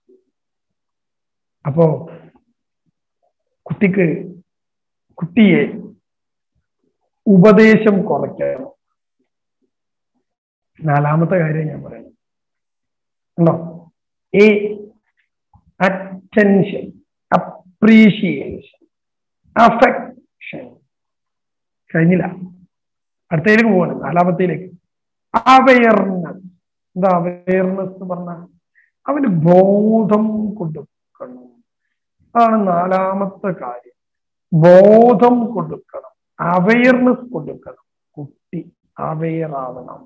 അപ്പോ കുട്ടിക്ക് കുട്ടിയെ ഉപദേശം കുറയ്ക്കണം. നാലാമത്തെ കാര്യം ഞാൻ പറയണം ഉണ്ടോ? ഈ അറ്റൻഷൻ, അപ്രീഷിയേഷൻ, അഫെക്ഷൻ. കഴിഞ്ഞില്ല, അടുത്തതിലേക്ക് പോവാണ്, നാലാമത്തേലേക്ക്. അവയർനെസ്. എന്താ അവയർനെസ് എന്ന് പറഞ്ഞാൽ? അവന് ബോധം കൊടുക്കണം. അതാണ് നാലാമത്തെ കാര്യം. ബോധം കൊടുക്കണം, അവയർനെസ് കൊടുക്കണം. കുട്ടി അവയർ ആവണം.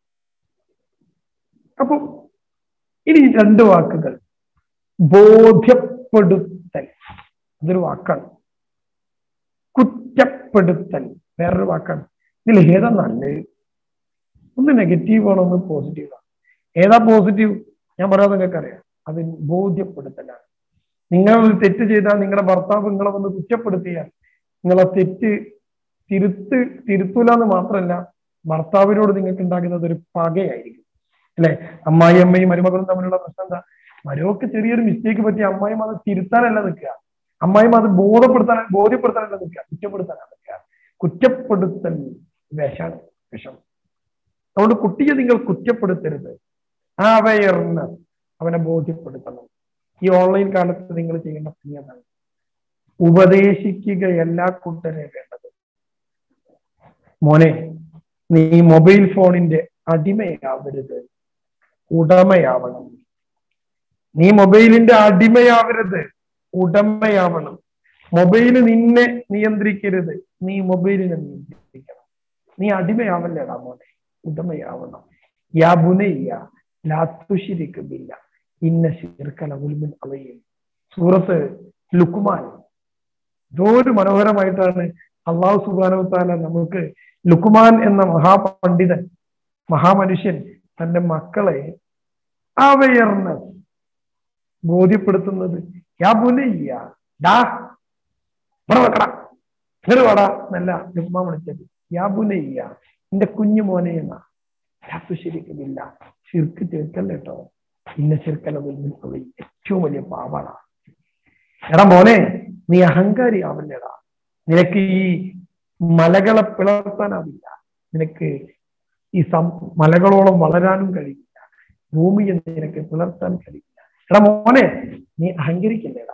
അപ്പൊ ഇനി രണ്ട് വാക്കുകൾ. ബോധ്യപ്പെടുത്തൽ, ഇതൊരു വാക്കാണ്. കുറ്റപ്പെടുത്തൽ വേറൊരു വാക്കാണ്. ഇതിൽ ഏതാ നല്ലത്? ഒന്ന് നെഗറ്റീവ് ആണോ, ഒന്ന് പോസിറ്റീവ് ആണ്? ഏതാ പോസിറ്റീവ്? ഞാൻ പറയാതെ നിങ്ങൾക്ക് അറിയാം. അത് ബോധ്യപ്പെടുത്തലാണ്. നിങ്ങൾ ഒരു തെറ്റ് ചെയ്താൽ നിങ്ങളുടെ ഭർത്താവ് നിങ്ങളെ വന്ന് കുറ്റപ്പെടുത്തിയാൽ നിങ്ങളെ തെറ്റ് തിരുത്ത് തിരുത്തൂല എന്ന് മാത്രമല്ല, ഭർത്താവിനോട് നിങ്ങൾക്ക് ഉണ്ടാകുന്നത് ഒരു പകയായിരിക്കും അല്ലെ? അമ്മായി അമ്മയും മരുമകളും തമ്മിലുള്ള പ്രശ്നം എന്താ? മരുമൊക്കെ ചെറിയൊരു മിസ്റ്റേക്ക് പറ്റി അമ്മായിയും അത് തിരുത്താനല്ല നിൽക്കുക, അമ്മായിയും അത് ബോധപ്പെടുത്താൻ ബോധ്യപ്പെടുത്താനല്ല നിൽക്കുക, കുറ്റപ്പെടുത്താനാണ് നിൽക്കുക. കുറ്റപ്പെടുത്തൽ വിഷാണ്, വിഷം. അതുകൊണ്ട് കുട്ടിയെ നിങ്ങൾ കുറ്റപ്പെടുത്തരുത്. അവയർനെസ്, അവനെ ബോധ്യപ്പെടുത്തണം. ഈ ഓൺലൈൻ കാലത്ത് നിങ്ങൾ ചെയ്യേണ്ട പണിയാണ് ഉപദേശിക്കുകയല്ല കൂട്ടരെ വേണ്ടത്. മോനെ, നീ മൊബൈൽ ഫോണിന്റെ അടിമയാവരുത്, ഉടമയാവണം. നീ മൊബൈലിന്റെ അടിമയാവരുത്, ഉടമയാവണം. മൊബൈല് നിന്നെ നിയന്ത്രിക്കരുത്, നീ മൊബൈലിനെ നിയന്ത്രിക്കണം. നീ അടിമയാവല്ലേടാ മോനെ, ഉടമയാവണം. യാ ബുനയ്യ ലാ തുശ്രിക് ബില്ലാഹ് ഇന്ന ശിർക ലദുൽമുൻ അദീം. സൂറത്ത് ലുഖ്മാൻ എന്തോ ഒരു മനോഹരമായിട്ടാണ് അള്ളാഹു സുബ്ഹാനഹു വ തആല നമുക്ക് ലുക്മാൻ എന്ന മഹാപണ്ഡിതൻ മഹാമനുഷ്യൻ തന്റെ മക്കളെ അവയർനെസ് ബോധ്യപ്പെടുത്തുന്നത്. യാ ബുനയ്യ ഡാ ഇവിടെ വെക്കടാ ഇങ്ങട് വാടാ എന്നല്ല ലുക്മാൻ വിളിച്ചത്. യാ ബുനയ്യ എന്റെ കുഞ്ഞു മോനെ എന്നാ. ശരിക്കുന്നില്ല, ശിർക്ക് ചേർക്കല്ല കേട്ടോ. ഇന്ന ശിർക്കല്ല ഏറ്റവും വലിയ പാവാണ്. എടാ മോനെ, നീ അഹങ്കാരി ആവല്ലേടാ. നിനക്ക് ഈ മലകളെ പിളർത്താനാവില്ല. നിനക്ക് ഈ സം മലകളോളം വളരാനും കഴിയില്ല. ഭൂമിയെ നിനക്ക് പിളർത്താൻ കഴിയില്ല. എടാ മോനെ, നീ അഹങ്കരിക്കല്ലേടാ.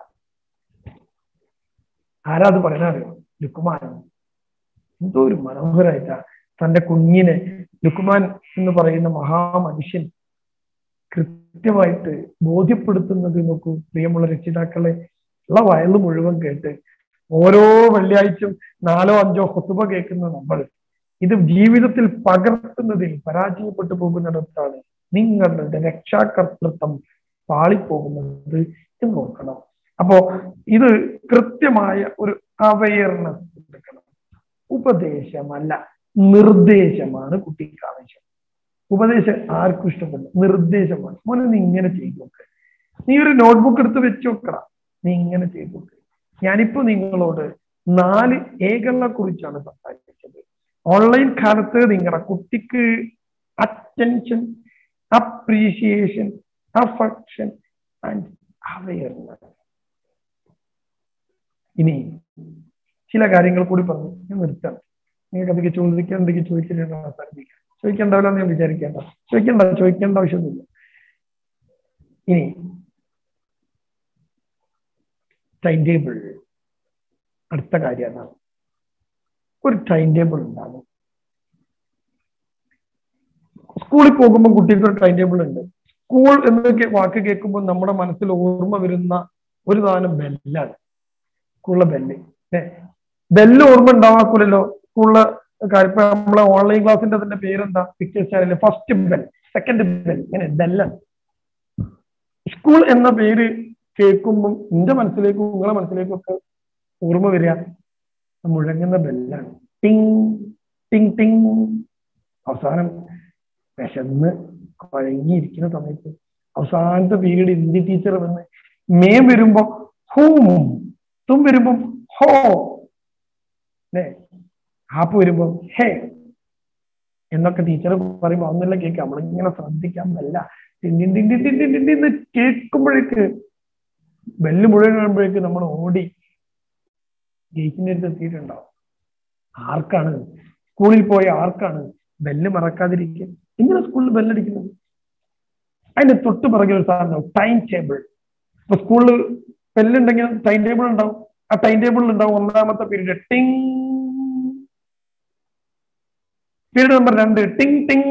ആരാത് പറയാനറിയോ? ലുക്മാൻ. എന്തോ ഒരു മനോഹരമായിട്ടാ തന്റെ കുഞ്ഞിനെ ലുക്മാൻ എന്ന് പറയുന്ന മഹാമനുഷ്യൻ കൃത്യമായിട്ട് ബോധ്യപ്പെടുത്തുന്നത് നോക്കൂ. പ്രിയമുള്ള രക്ഷിതാക്കളെ, ഉള്ള വയല് മുഴുവൻ കേട്ട് ഓരോ വെള്ളിയാഴ്ചയും നാലോ അഞ്ചോ ഖുതുബ കേൾക്കുന്ന നമ്മൾ ഇത് ജീവിതത്തിൽ പകർത്തുന്നതിൽ പരാജയപ്പെട്ടു പോകുന്നിടത്താണ് നിങ്ങളുടെ രക്ഷാകർതൃത്വം പാളിപ്പോകുന്നത് എന്ന് നോക്കണം. അപ്പോ ഇത് കൃത്യമായ ഒരു അവയർനെസ് എടുക്കണം. ഉപദേശമല്ല, നിർദ്ദേശമാണ് കുട്ടിക്ക് ആവശ്യം. ഉപദേശം ആർക്കും ഇഷ്ടപ്പെടുന്നു, നിർദ്ദേശമാണ്. മോനെ നീ ഇങ്ങനെ ചെയ്തു നോക്ക്, നീ ഒരു നോട്ട്ബുക്ക് എടുത്ത് വെച്ച് നോക്കറ, നീ ഇങ്ങനെ ചെയ്തു നോക്ക്. ഞാനിപ്പോ നിങ്ങളോട് നാല് ഏകളെ കുറിച്ചാണ് സംസാരിച്ചത്. ഓൺലൈൻ കാലത്ത് നിങ്ങളുടെ കുട്ടിക്ക് attention, appreciation, affection and awareness. ഇനി ചില കാര്യങ്ങൾ കൂടി പറഞ്ഞു ഞാൻ നിർത്താം. നിങ്ങൾക്ക് അതൊക്കെ ചോദിക്കാൻ എന്തെങ്കിലും ചോദിച്ചില്ല അവസാനിപ്പിക്കാം. ചോദിക്കേണ്ടല്ലോ ഞാൻ വിചാരിക്കേണ്ട, ചോദിക്കേണ്ട ചോദിക്കേണ്ട ആവശ്യമൊന്നുമില്ല. ഇനി ടൈം ടേബിൾ, അടുത്ത കാര്യം എന്താണ്? ഒരു ടൈം ടേബിൾ ഉണ്ടാകും. സ്കൂളിൽ പോകുമ്പോൾ കുട്ടിക്ക് ഒരു ടൈം ടേബിൾ ഉണ്ട്. സ്കൂൾ എന്ന് വാക്ക് കേൾക്കുമ്പോൾ നമ്മുടെ മനസ്സിൽ ഓർമ്മ വരുന്ന ഒരു സാധനം ബെല്ലാണ്. സ്കൂളിലെ ബെല്ല്. ഏഹ് ബെല്ല് ഓർമ്മ ഉണ്ടാവാക്കൂലല്ലോ സ്കൂളിലെ കാര്യം. ഇപ്പൊ നമ്മളെ ഓൺലൈൻ ക്ലാസ്സിന്റെ അതിന്റെ പേരെന്താ? പിക്ചേഴ്സ് ചാനലിൽ ഫസ്റ്റ് ബെൽ, സെക്കൻഡ് ബെൽ, ഇങ്ങനെ ബെല്ലാണ്. സ്കൂൾ എന്ന പേര് കേൾക്കുമ്പോൾ എന്റെ മനസ്സിലേക്കും നിങ്ങളെ മനസ്സിലേക്കും ഒക്കെ ഓർമ്മ വരിക മുഴങ്ങുന്ന ബെല്ലാണ്. ടിങ് ടിങ് ടിങ്. അവസാനം വിശന്ന് കുഴങ്ങിയിരിക്കുന്ന സമയത്ത് അവസാനത്തെ പീരീഡ് ഹിന്ദി ടീച്ചർ വന്ന് മേം വരുമ്പോ ഹൂം, തും വരുമ്പോ ഹോ, അല്ലേ ആപ്പ് വരുമ്പോ ഹേ എന്നൊക്കെ ടീച്ചർ പറയുമ്പോ ഒന്നെല്ലാം കേൾക്കാം. നമ്മളിങ്ങനെ ശ്രദ്ധിക്കാമല്ല. ടിൻഡിൻ ടിൻഡിൻ ടിൻഡിൻ ടിൻഡിന്ന് കേൾക്കുമ്പോഴേക്ക് ബെല്ല് മുഴുവൻ കാണുമ്പോഴേക്ക് നമ്മൾ ഓടി ഗേറ്റിന്റെ അടുത്ത് എത്തിയിട്ടുണ്ടാവും. ആർക്കാണ് സ്കൂളിൽ പോയ ആർക്കാണ് ബെല്ല് മറക്കാതിരിക്കുക? എങ്ങനെ സ്കൂളിൽ ബെല്ലടിക്കുന്നത്? അതിന്റെ തൊട്ട് പിറകെ ഒരു സാധനം ടൈം ടേബിൾ. ഇപ്പൊ സ്കൂളിൽ ബെല്ലുണ്ടെങ്കിൽ ടൈം ടേബിൾ ഉണ്ടാവും. ആ ടൈം ടേബിളിൽ ഉണ്ടാവും ഒന്നാമത്തെ പീരീഡ് ടിങ്, പീരീഡ് നമ്പർ രണ്ട് ടിങ് ടിങ്.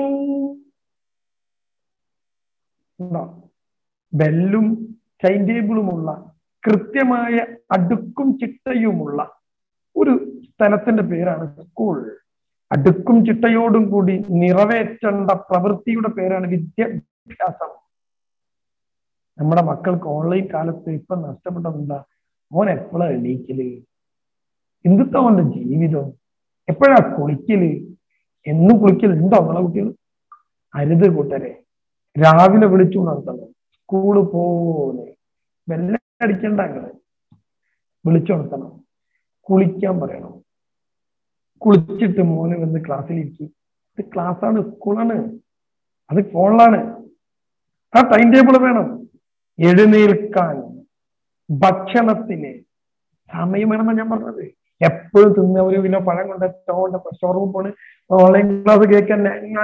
ബെല്ലും ടൈം ടേബിളുമുള്ള കൃത്യമായ അടുക്കും ചിട്ടയുമുള്ള ഒരു സ്ഥലത്തിന്റെ പേരാണ് സ്കൂൾ. അടുക്കും ചിട്ടയോടും കൂടി നിറവേറ്റേണ്ട പ്രവൃത്തിയുടെ പേരാണ് വിദ്യാഭ്യാസം. നമ്മുടെ മക്കൾക്ക് ഓൺലൈൻ കാലത്ത് ഇപ്പൊ നഷ്ടപ്പെട്ടതെന്താ? മോൻ എപ്പോഴാ എണീക്കല്? എന്തിട്ടാ അവന്റെ ജീവിതം? എപ്പോഴാ കുളിക്കല്? എന്നും കുളിക്കലുണ്ടോ നമ്മളെ കുട്ടികൾ? അരുത് കൂട്ടരെ. രാവിലെ വിളിച്ചു ഉണർത്തണം. സ്കൂള് പോലെ വെല്ലടിക്കണ്ട, അങ്ങനെ വിളിച്ചുണർത്തണം. കുളിക്കാൻ പറയണം. കുളിച്ചിട്ട് മോന് വന്ന് ക്ലാസ്സിലിരിക്കും. ഇത് ക്ലാസ്സാണ്, സ്കൂളാണ്, അത് ഫോണിലാണ്. ആ ടൈം ടേബിൾ വേണം. എഴുന്നേൽക്കാൻ ഭക്ഷണത്തിന് സമയം വേണമെന്നാണ് ഞാൻ പറഞ്ഞത്. എപ്പോഴും തിന്ന ഒരു കിലോ പഴം കൊണ്ട് സ്റ്റോറൂം പോണ്, ഓൺലൈൻ ക്ലാസ് കേൾക്കാൻ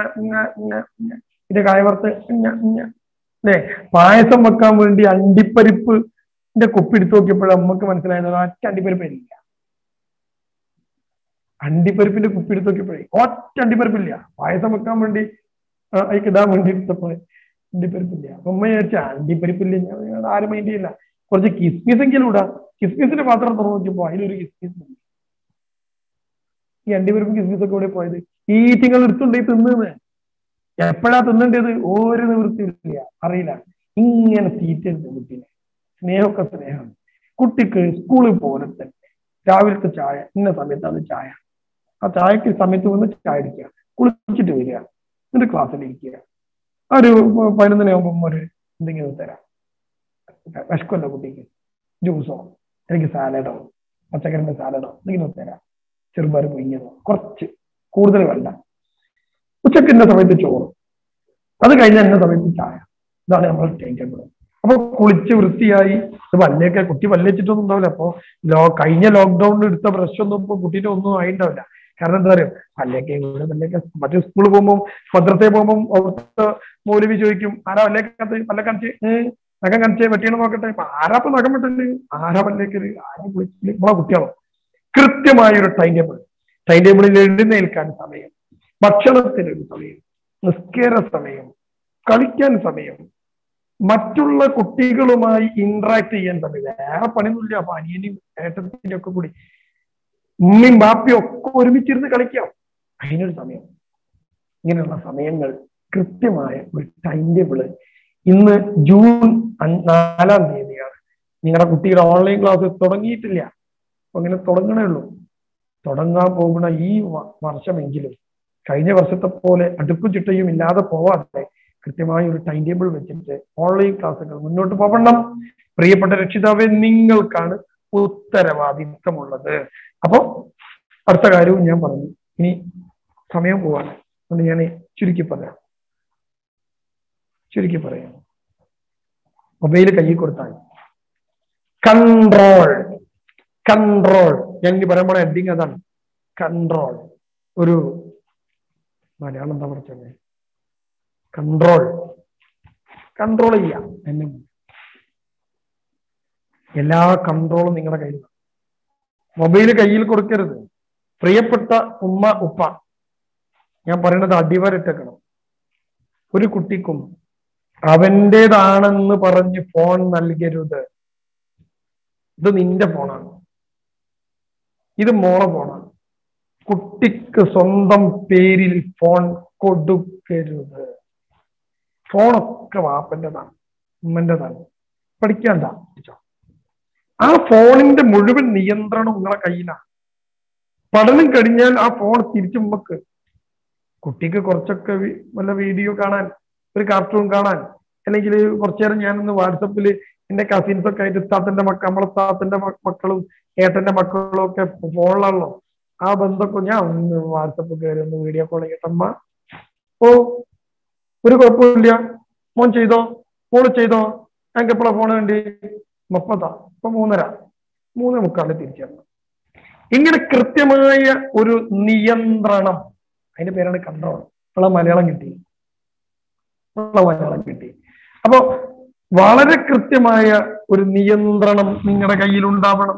ഇത് കായവർത്ത് അല്ലേ. പായസം വെക്കാൻ വേണ്ടി അണ്ടിപ്പരിപ്പിന്റെ കുപ്പി എടുത്ത് നോക്കിയപ്പോഴും നമുക്ക് മനസ്സിലായത് ഒറ്റ അണ്ടിപ്പരിപ്പ് ഇല്ല. അണ്ടിപ്പരിപ്പിന്റെ കുപ്പി എടുത്ത് നോക്കിയപ്പോഴേ ഒറ്റ അണ്ടിപ്പരിപ്പില്ല. പായസം വെക്കാൻ വേണ്ടി അതിക്ക് ഇടാൻ വേണ്ടി എടുത്തപ്പോ അണ്ടിപ്പരിപ്പില്ല. അപ്പൊ ഉമ്മ വിചാരിച്ച അണ്ടിപ്പരിപ്പില്ല, ആരും മൈൻഡ് ചെയ്യില്ല. കുറച്ച് കിസ്മിസ് എങ്കിലും ഇടാം. കിസ്മിസിന്റെ പാത്രം തുറന്നു നോക്കിയപ്പോ അതിലൊരു കിസ്മിസ് ഇല്ല. ഈ അണ്ടിപ്പരിപ്പും കിസ്മിസ് ഒക്കെ ഇവിടെ പോയത് ഈ തിങ്ങൾ എടുത്തുണ്ടായി തിന്നുന്നത്. എപ്പോഴാ തിന്നേണ്ടത് ഒരു നിവൃത്തിയില്ല, അറിയില്ല. ഇങ്ങനെ തീറ്റുണ്ട് കുട്ടീനെ. സ്നേഹമൊക്കെ സ്നേഹമാണ്. കുട്ടിക്ക് സ്കൂളിൽ പോലെ തന്നെ രാവിലത്തെ ചായ ഇന്ന സമയത്താണ് ചായ. ആ ചായക്ക് സമയത്ത് വന്ന് ചായ അടിക്കുക, കുളിച്ചിട്ട് വരിക, എന്നിട്ട് ക്ലാസ്സിലിരിക്കുക. ആ ഒരു പതിനൊന്നിനാകുമ്പം ഒരു എന്തെങ്കിലും തരാം, വിശക്കുമല്ലോ കുട്ടിക്ക്, ജ്യൂസോ എനിക്ക് സാലഡോ പച്ചക്കറിന്റെ സാലഡോ എന്തെങ്കിലും തരാം, ചെറുപയർ പുഴുങ്ങിയതോ, കുറച്ച് കൂടുതൽ വേണ്ട. ഉച്ചക്ക് ഇന്ന സമയത്ത് ചോറ്, അത് കഴിഞ്ഞാൽ ഇന്ന സമയത്ത് ചായ. ഇതാണ് നമ്മൾ ടൈം ടേബിൾ. അപ്പൊ കുളിച്ച് വൃത്തിയായി പല്ലൊക്കെ, കുട്ടി പല്ലേച്ചിട്ടൊന്നും ഉണ്ടാവില്ല. അപ്പൊ ലോ കഴിഞ്ഞ ലോക്ക്ഡൌണിൽ എടുത്ത ബ്രഷ് ഒന്നും ഇപ്പൊ കുട്ടീന്റെ ഒന്നും ആയിണ്ടാവില്ല. കാരണം എന്താ പറയുക, പല്ലൊക്കെ പല്ലൊക്കെ മറ്റു സ്കൂളിൽ പോകുമ്പോൾ മദ്രസയിൽ പോകുമ്പോൾ അവിടുത്തെ മൗലവി ചോദിക്കും, ആരാ പല്ലേക്കകത്ത് പല്ല കാണിച്ച് നഖം കാണിച്ച് വെട്ടിയെന്ന് നോക്കട്ടെ. ഇപ്പൊ ആരാപ്പൊ നഖം വെട്ടല്, ആരാ പല്ലേക്കല്, ആരാ കുളിച്ചില്ല, നമ്മളെ കുട്ടികളോ. കൃത്യമായൊരു ടൈം ടേബിൾ. ടൈം ടേബിളിൽ എഴുന്നേൽക്കാൻ സമയം, ഭക്ഷണത്തിനൊരു സമയം, നിസ്കാര സമയം, കളിക്കാൻ സമയം, മറ്റുള്ള കുട്ടികളുമായി ഇന്ററാക്ട് ചെയ്യാൻ സമയം. വേറെ പണിയൊന്നുമില്ല. അപ്പൊ അനിയനും ഏട്ടത്തിനും ഒക്കെ കൂടി ഉമ്മയും ബാപ്പയും ഒക്കെ ഒരുമിച്ചിരുന്ന് കളിക്കാം, അതിനൊരു സമയം. ഇങ്ങനെയുള്ള സമയങ്ങൾ കൃത്യമായ ഒരു ടൈം ടേബിള്. ഇന്ന് ജൂൺ നാലാം തീയതിയാണ്. നിങ്ങളുടെ കുട്ടിയുടെ ഓൺലൈൻ ക്ലാസ് തുടങ്ങിയിട്ടില്ല. അപ്പൊ അങ്ങനെ തുടങ്ങണേ ഉള്ളൂ. തുടങ്ങാൻ പോകുന്ന ഈ വർഷമെങ്കിലും കഴിഞ്ഞ വർഷത്തെ പോലെ അടുക്കും ചിട്ടയും ഇല്ലാതെ പോവാതെ കൃത്യമായ ഒരു ടൈം ടേബിൾ വെച്ചിട്ട് ഓൺലൈൻ ക്ലാസ്സുകൾ മുന്നോട്ട് പോകണം. പ്രിയപ്പെട്ട രക്ഷിതാവെ, നിങ്ങൾക്കാണ് ഉത്തരവാദിത്തമുള്ളത്. അപ്പൊ അടുത്ത കാര്യവും ഞാൻ പറഞ്ഞു. ഇനി സമയം പോവാണ്, അതുകൊണ്ട് ഞാൻ ചുരുക്കി പറയാം ചുരുക്കി പറയാം മൊബൈൽ കയ്യിൽ കൊടുത്താൽ കൺട്രോൾ കൺട്രോൾ ഞാൻ ഇനി പറയാൻ പോണ ഹെഡിങ് അതാണ്. കൺട്രോൾ. ഒരു മലയാളം എന്താ പഠിച്ചത്? കൺട്രോൾ. കൺട്രോൾ ചെയ്യാം. എന്നെ എല്ലാ കൺട്രോളും നിങ്ങളുടെ കയ്യിൽ. മൊബൈൽ കയ്യിൽ കൊടുക്കരുത്. പ്രിയപ്പെട്ട ഉമ്മ ഉപ്പ, ഞാൻ പറയുന്നത് അടിവരയിട്ടേക്കണം. ഒരു കുട്ടിക്കും അവൻ്റേതാണെന്ന് പറഞ്ഞ് ഫോൺ നൽകരുത്. ഇത് നിന്റെ ഫോണാണ്, ഇത് മോളെ ഫോണാണ്. കുട്ടിക്ക് സ്വന്തം പേരിൽ ഫോൺ കൊടുക്കരുത്. ഫോണൊക്കെ വാപ്പൻ്റെതാണ്, ഉമ്മൻ്റെതാണ്. പഠിക്കാണ്ടാ ആ ഫോണിന്റെ മുഴുവൻ നിയന്ത്രണം നിങ്ങളെ കയ്യിലാണ്. പഠനം കഴിഞ്ഞാൽ ആ ഫോൺ തിരിച്ചു ഉമ്മക്ക്. കുട്ടിക്ക് കുറച്ചൊക്കെ വല്ല വീഡിയോ കാണാൻ, ഒരു കാർട്ടൂൺ കാണാൻ, അല്ലെങ്കിൽ കുറച്ചു നേരം ഞാനൊന്ന് വാട്സപ്പിൽ എന്റെ കസിൻസൊക്കെ ആയിട്ട് താത്തന്റെ മക്കൾ, നമ്മളെ താത്തന്റെ മക്കളും ഏട്ടന്റെ മക്കളും ഒക്കെ ഫോണിലാണല്ലോ. ആ ബന്ധമൊക്കെ ഞാൻ ഒന്ന് വാട്സപ്പ് കയറി ഒന്ന് വീഡിയോ കോൾ ചെയ്യട്ടമ്മ. ഓ ഒരു കുഴപ്പമില്ല, ഫോൺ ചെയ്തോ, ഫോൺ ചെയ്തോ, ഞങ്ങൾക്ക് എപ്പോഴാ ഫോൺ വേണ്ടി? മുപ്പതാ, ഇപ്പൊ മൂന്നര, മൂന്നേ മുക്കാലിന് തിരിച്ചു. ഇങ്ങനെ കൃത്യമായ ഒരു നിയന്ത്രണം, അതിന്റെ പേരാണ് കൺട്രോൾ. ഉള്ള മലയാളം കിട്ടി, ഉള്ള മലയാളം കിട്ടി. അപ്പൊ വളരെ കൃത്യമായ ഒരു നിയന്ത്രണം നിങ്ങളുടെ കയ്യിൽ ഉണ്ടാവണം.